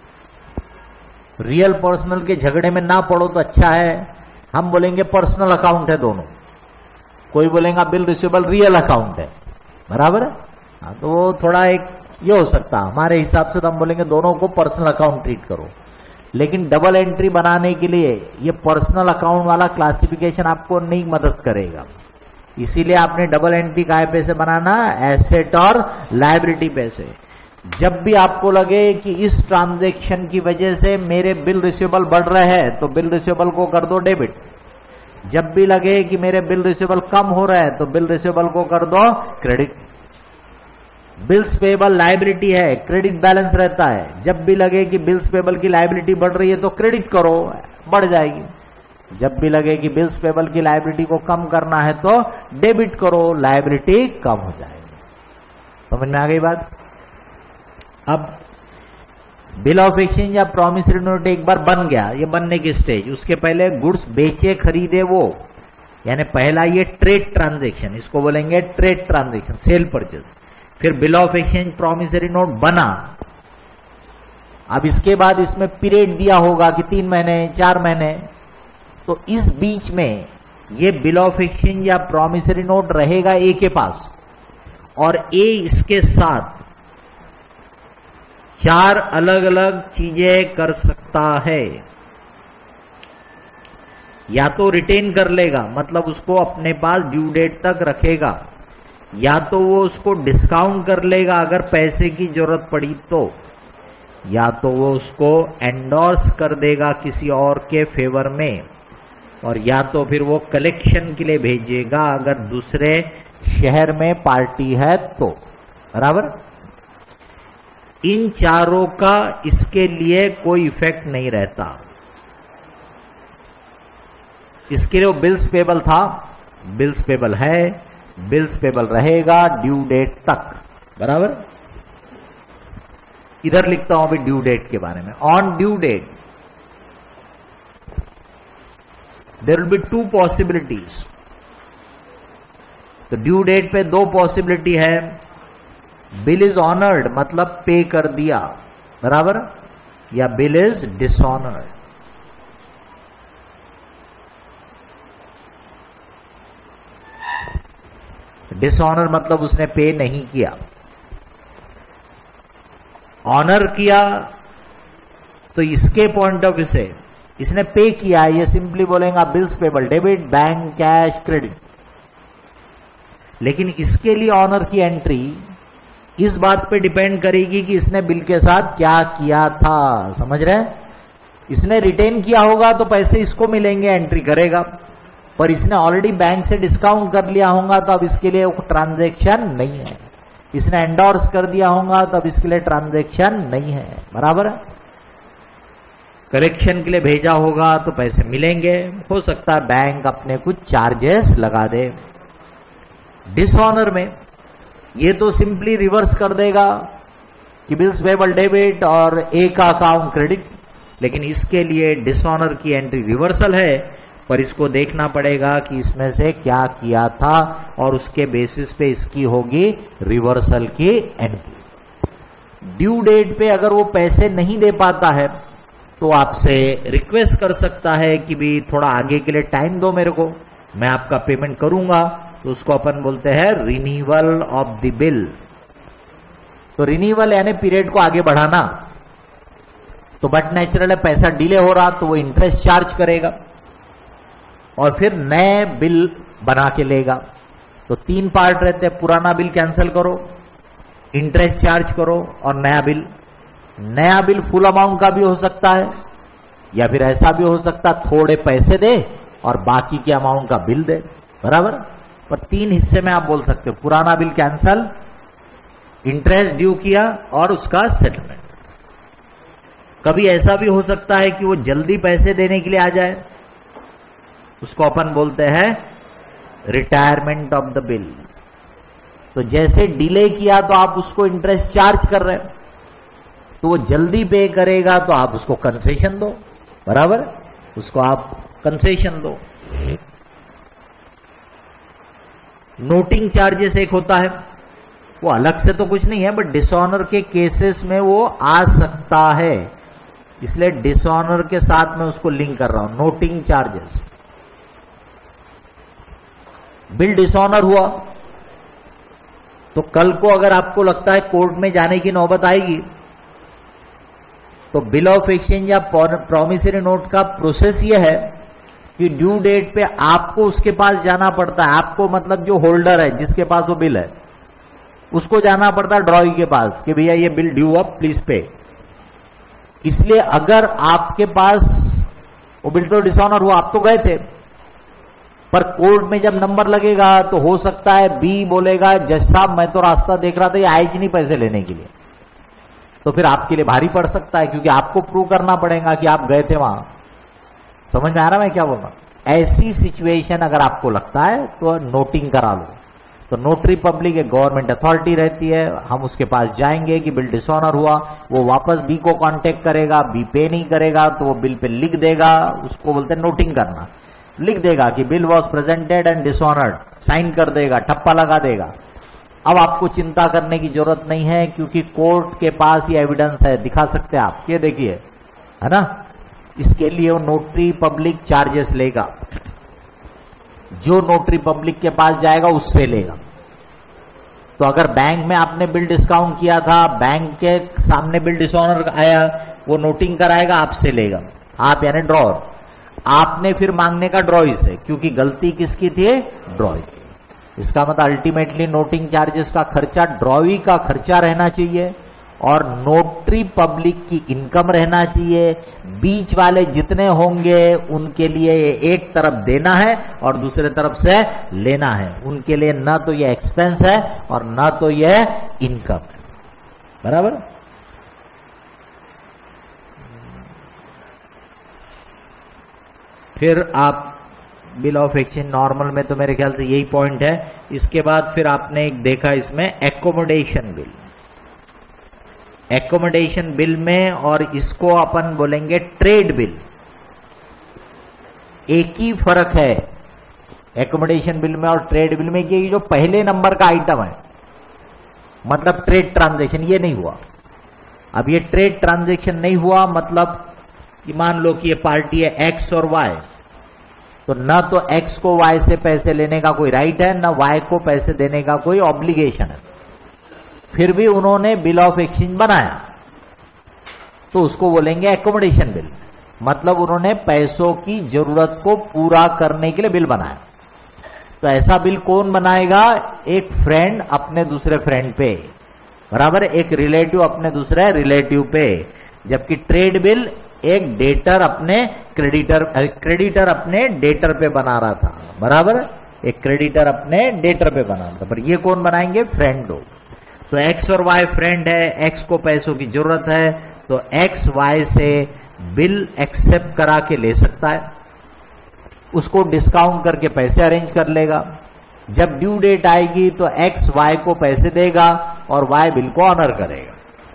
Real personal के झगड़े में ना पड़ो तो अच्छा है, हम बोलेंगे पर्सनल अकाउंट है दोनों, कोई बोलेगा बिल रिसीवेबल रियल अकाउंट है, बराबर है। हाँ, तो वो थोड़ा एक ये हो सकता है, हमारे हिसाब से तो हम बोलेंगे दोनों को पर्सनल अकाउंट ट्रीट करो, लेकिन डबल एंट्री बनाने के लिए ये पर्सनल अकाउंट वाला क्लासिफिकेशन आपको नहीं मदद करेगा, इसीलिए आपने डबल एंट्री काय पे से बनाना, एसेट और लायबिलिटी पे से। जब भी आपको लगे कि इस ट्रांजैक्शन की वजह से मेरे बिल रिसीवेबल बढ़ रहे हैं तो बिल रिसीवेबल को कर दो डेबिट, जब भी लगे कि मेरे बिल रिसीवेबल कम हो रहा है तो बिल रिसीवेबल को कर दो क्रेडिट। बिल्स पेबल लायबिलिटी है, क्रेडिट बैलेंस रहता है, जब भी लगे कि बिल्स पेबल की लायबिलिटी बढ़ रही है तो क्रेडिट करो, बढ़ जाएगी। जब भी लगे कि बिल्स पेबल की लायबिलिटी को कम करना है तो डेबिट करो, लायबिलिटी कम हो जाएगी। समझ में आ गई बात। अब बिल ऑफ एक्सचेंज या प्रॉमिसरी नोट एक बार बन गया, ये बनने की स्टेज, उसके पहले गुड्स बेचे खरीदे वो, यानी पहला ये ट्रेड ट्रांजैक्शन, इसको बोलेंगे ट्रेड ट्रांजैक्शन, सेल परचेज। फिर bill of exchange promissory note बना, अब इसके बाद इसमें पीरियड दिया होगा कि तीन महीने चार महीने, तो इस बीच में ये बिल ऑफ एक्सचेंज या प्रॉमिसरी नोट रहेगा ए के पास, और ए इसके साथ चार अलग अलग चीजें कर सकता है। या तो रिटेन कर लेगा, मतलब उसको अपने पास ड्यू डेट तक रखेगा, या तो वो उसको डिस्काउंट कर लेगा अगर पैसे की जरूरत पड़ी तो, या तो वो उसको एंडोर्स कर देगा किसी और के फेवर में, और या तो फिर वो कलेक्शन के लिए भेजेगा अगर दूसरे शहर में पार्टी है तो, बराबर। इन चारों का इसके लिए कोई इफेक्ट नहीं रहता। इसके लिए वो बिल्स पेबल था, बिल्स पेबल है, बिल्स पेबल रहेगा ड्यू डेट तक, बराबर। इधर लिखता हूं अभी ड्यू डेट के बारे में। On due date there will be two possibilities. तो ड्यू डेट पे दो पॉसिबिलिटी है, बिल इज ऑनर्ड मतलब पे कर दिया, बराबर, या बिल इज डिसऑनर्ड। डिसऑनर मतलब उसने पे नहीं किया, ऑनर किया तो इसके पॉइंट ऑफ व्यू से इसने पे किया, ये सिंपली बोलेगा bills payable debit, bank cash credit. लेकिन इसके लिए ऑनर की एंट्री इस बात पे डिपेंड करेगी कि इसने बिल के साथ क्या किया था, समझ रहे हैं। इसने रिटेन किया होगा तो पैसे इसको मिलेंगे, एंट्री करेगा, पर इसने ऑलरेडी बैंक से डिस्काउंट कर लिया होगा तो अब इसके लिए वो ट्रांजैक्शन नहीं है। इसने एंडोर्स कर दिया होगा तो अब इसके लिए ट्रांजैक्शन नहीं है, बराबर। कलेक्शन के लिए भेजा होगा तो पैसे मिलेंगे, हो सकता है बैंक अपने कुछ चार्जेस लगा दे। डिसऑनर में ये तो सिंपली रिवर्स कर देगा कि बिल्स पेबल डेबिट और ए का अकाउंट क्रेडिट, लेकिन इसके लिए डिसऑनर की एंट्री रिवर्सल है, पर इसको देखना पड़ेगा कि इसमें से क्या किया था और उसके बेसिस पे इसकी होगी रिवर्सल की एंट्री। ड्यू डेट पे अगर वो पैसे नहीं दे पाता है तो आपसे रिक्वेस्ट कर सकता है कि भी थोड़ा आगे के लिए टाइम दो मेरे को, मैं आपका पेमेंट करूंगा, तो उसको अपन बोलते हैं रिन्यूअल ऑफ द बिल। तो रिन्यूअल यानी पीरियड को आगे बढ़ाना, तो बट नेचुरल है पैसा डिले हो रहा तो वो इंटरेस्ट चार्ज करेगा और फिर नए बिल बना के लेगा। तो तीन पार्ट रहते हैं, पुराना बिल कैंसिल करो, इंटरेस्ट चार्ज करो और नया बिल। नया बिल फुल अमाउंट का भी हो सकता है, या फिर ऐसा भी हो सकता है थोड़े पैसे दे और बाकी के अमाउंट का बिल दे, बराबर। पर तीन हिस्से में आप बोल सकते हो, पुराना बिल कैंसल, इंटरेस्ट ड्यू किया और उसका सेटलमेंट। कभी ऐसा भी हो सकता है कि वो जल्दी पैसे देने के लिए आ जाए, उसको अपन बोलते हैं रिटायरमेंट ऑफ द बिल। तो जैसे डिले किया तो आप उसको इंटरेस्ट चार्ज कर रहे हैं, तो वो जल्दी पे करेगा तो आप उसको कंसेशन दो, बराबर, उसको आप कंसेशन दो। नोटिंग चार्जेस एक होता है, वो अलग से तो कुछ नहीं है, बट डिसऑनर के केसेस में वो आ सकता है, इसलिए डिसऑनर के साथ मैं उसको लिंक कर रहा हूं। नोटिंग चार्जेस, बिल डिसऑनर हुआ तो कल को अगर आपको लगता है कोर्ट में जाने की नौबत आएगी तो बिल ऑफ एक्सचेंज या प्रॉमिसरी नोट का प्रोसेस यह है कि ड्यू डेट पे आपको उसके पास जाना पड़ता है। आपको मतलब जो होल्डर है, जिसके पास वो बिल है, उसको जाना पड़ता है ड्रॉई के पास कि भैया ये bill due up please pay. इसलिए अगर आपके पास वो बिल तो डिसऑनर हुआ, आप तो गए थे, पर कोर्ट में जब नंबर लगेगा तो हो सकता है बी बोलेगा जज साहब मैं तो रास्ता देख रहा था, ये आए ही नहीं पैसे लेने के लिए, तो फिर आपके लिए भारी पड़ सकता है, क्योंकि आपको प्रूव करना पड़ेगा कि आप गए थे वहां। समझ में आ रहा मैं क्या बोल रहा हूं? ऐसी सिचुएशन अगर आपको लगता है तो नोटिंग करा लो। तो नोटरी पब्लिक एक गवर्नमेंट अथॉरिटी रहती है, हम उसके पास जाएंगे कि बिल डिसऑनर हुआ, वो वापस बी को कांटेक्ट करेगा, बी पे नहीं करेगा तो वो बिल पे लिख देगा, उसको बोलते हैं नोटिंग करना, लिख देगा कि bill was presented and dishonoured, sign कर देगा, ठप्पा लगा देगा। अब आपको चिंता करने की जरूरत नहीं है, क्योंकि कोर्ट के पास ये एविडेंस है, दिखा सकते हैं आप, ये देखिए, है ना। इसके लिए वो नोटरी पब्लिक चार्जेस लेगा, जो नोटरी पब्लिक के पास जाएगा उससे लेगा। तो अगर बैंक में आपने बिल डिस्काउंट किया था, बैंक के सामने बिल डिसऑनर आया, वो नोटिंग कराएगा, आपसे लेगा, आप यानी ड्रॉर, आपने फिर मांगने का ड्रॉई से, क्योंकि गलती किसकी थी? ड्रॉई की। इसका मतलब अल्टीमेटली नोटिंग चार्जेस का खर्चा ड्रॉई का खर्चा रहना चाहिए और नोटरी पब्लिक की इनकम रहना चाहिए। बीच वाले जितने होंगे उनके लिए एक तरफ देना है और दूसरे तरफ से लेना है, उनके लिए ना तो ये एक्सपेंस है और ना तो ये इनकम है, बराबर। फिर आप बिल ऑफ एक्सचेंज नॉर्मल में तो मेरे ख्याल से यही पॉइंट है। इसके बाद फिर आपने एक देखा इसमें एकोमोडेशन बिल, एकोमोडेशन बिल में, और इसको अपन बोलेंगे ट्रेड बिल। एक ही फर्क है एकोमोडेशन बिल में और ट्रेड बिल में, कि जो पहले नंबर का आइटम है, मतलब ट्रेड ट्रांजैक्शन, ये नहीं हुआ। अब ये ट्रेड ट्रांजैक्शन नहीं हुआ मतलब कि मान लो कि ये पार्टी है एक्स और वाई, तो ना तो एक्स को वाई से पैसे लेने का कोई राइट है, ना वाई को पैसे देने का कोई ऑब्लिगेशन है। फिर भी उन्होंने बिल ऑफ एक्सचेंज बनाया तो उसको बोलेंगे एकोमोडेशन बिल, मतलब उन्होंने पैसों की जरूरत को पूरा करने के लिए बिल बनाया। तो ऐसा बिल कौन बनाएगा? एक फ्रेंड अपने दूसरे फ्रेंड पे, बराबर, एक रिलेटिव अपने दूसरे रिलेटिव पे। जबकि ट्रेड बिल एक डेटर अपने क्रेडिटर क्रेडिटर अपने डेटर पे बना रहा था, बराबर, एक क्रेडिटर अपने डेटर पे बना रहा था, पर ये कौन बनाएंगे? फ्रेंड हो। तो एक्स और वाई फ्रेंड है, एक्स को पैसों की जरूरत है तो एक्स वाई से बिल एक्सेप्ट करा के ले सकता है, उसको डिस्काउंट करके पैसे अरेंज कर लेगा। जब ड्यू डेट आएगी तो एक्स वाई को पैसे देगा और वाई बिल को ऑनर करेगा।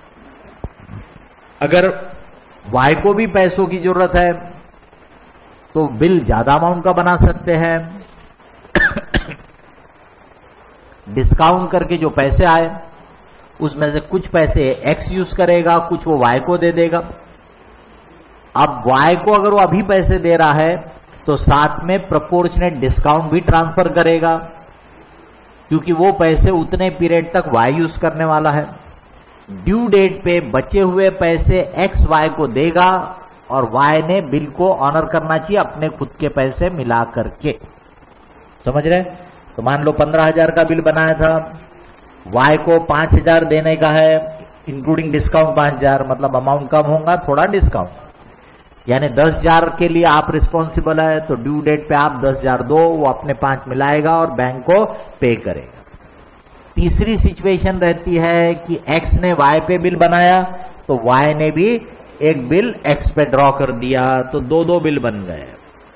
अगर वाई को भी पैसों की जरूरत है तो बिल ज्यादा अमाउंट का बना सकते हैं, डिस्काउंट करके जो पैसे आए उसमें से कुछ पैसे एक्स यूज करेगा, कुछ वो वाई को दे देगा। अब वाई को अगर वो अभी पैसे दे रहा है तो साथ में प्रोपोर्शनेट डिस्काउंट भी ट्रांसफर करेगा, क्योंकि वो पैसे उतने पीरियड तक वाई यूज करने वाला है। ड्यू डेट पे बचे हुए पैसे एक्स वाई को देगा और वाई ने बिल को ऑनर करना चाहिए अपने खुद के पैसे मिला करके, समझ रहे? तो मान लो पंद्रह हजार का बिल बनाया था, वाई को पांच हजार देने का है, इंक्लूडिंग डिस्काउंट पांच हजार, मतलब अमाउंट कम होगा, थोड़ा डिस्काउंट, यानी दस हजार के लिए आप रिस्पॉन्सिबल है, तो ड्यू डेट पे आप दस हजार दो, वो अपने पांच मिलाएगा और बैंक को पे करेगा। तीसरी सिचुएशन रहती है कि एक्स ने वाई पे बिल बनाया तो वाई ने भी एक बिल एक्स पे ड्रॉ कर दिया, तो दो दो बिल बन गए,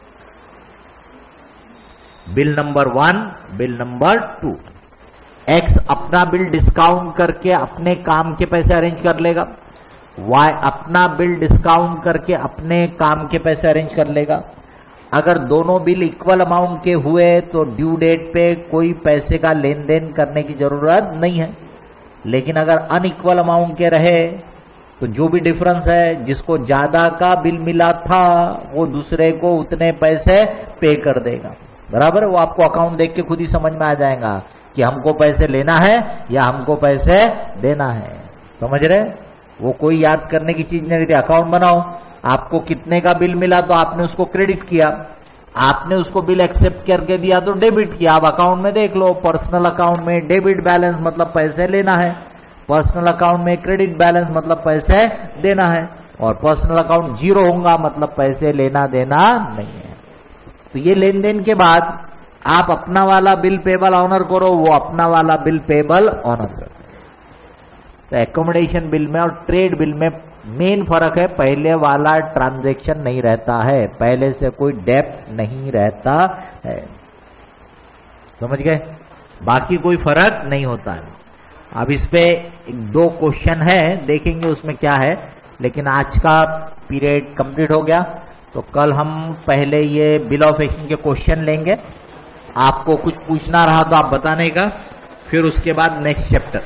bill number one, bill number two. X अपना बिल डिस्काउंट करके अपने काम के पैसे अरेंज कर लेगा, वाई अपना बिल डिस्काउंट करके अपने काम के पैसे अरेंज कर लेगा। अगर दोनों बिल इक्वल अमाउंट के हुए तो ड्यू डेट पे कोई पैसे का लेन देन करने की जरूरत नहीं है। लेकिन अगर अनइक्वल अमाउंट के रहे तो जो भी डिफरेंस है, जिसको ज्यादा का बिल मिला था वो दूसरे को उतने पैसे पे कर देगा। बराबर, वो आपको अकाउंट देख के खुद ही समझ में आ जाएगा कि हमको पैसे लेना है या हमको पैसे देना है। समझ रहे? वो कोई याद करने की चीज नहीं रहती। अकाउंट बनाओ, आपको कितने का बिल मिला तो आपने उसको क्रेडिट किया, आपने उसको बिल एक्सेप्ट करके दिया तो डेबिट किया। आप अकाउंट में देख लो, पर्सनल अकाउंट में डेबिट बैलेंस मतलब पैसे लेना है, पर्सनल अकाउंट में क्रेडिट बैलेंस मतलब पैसे देना है, और पर्सनल अकाउंट जीरो होगा मतलब पैसे लेना देना नहीं है। तो ये लेन देन के बाद आप अपना वाला बिल पेबल ऑनर करो, वो अपना वाला बिल पेबल ऑनर करो। तो एकोमोडेशन बिल में और ट्रेड बिल में मेन फर्क है, पहले वाला ट्रांजैक्शन नहीं रहता है, पहले से कोई डेब्ट नहीं रहता है। समझ गए? बाकी कोई फर्क नहीं होता है। अब इस पे दो क्वेश्चन है, देखेंगे उसमें क्या है। लेकिन आज का पीरियड कंप्लीट हो गया, तो कल हम पहले ये बिल ऑफ एक्सचेंज के क्वेश्चन लेंगे। आपको कुछ पूछना रहा तो आप बताने का, फिर उसके बाद next chapter.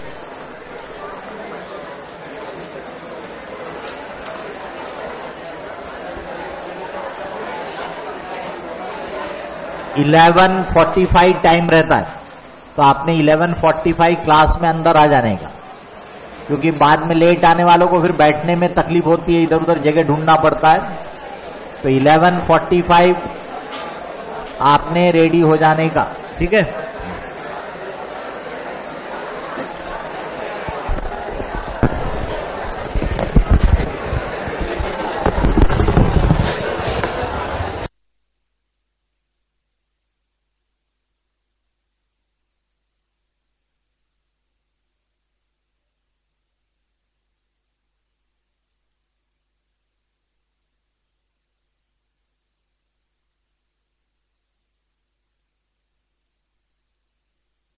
Eleven forty five time रहता है, तो आपने इलेवन फोर्टी फाइव क्लास में अंदर आ जाने का, क्योंकि बाद में लेट आने वालों को फिर बैठने में तकलीफ होती है, इधर उधर जगह ढूंढना पड़ता है। तो इलेवन फोर्टी फाइव आपने रेडी हो जाने का, ठीक है।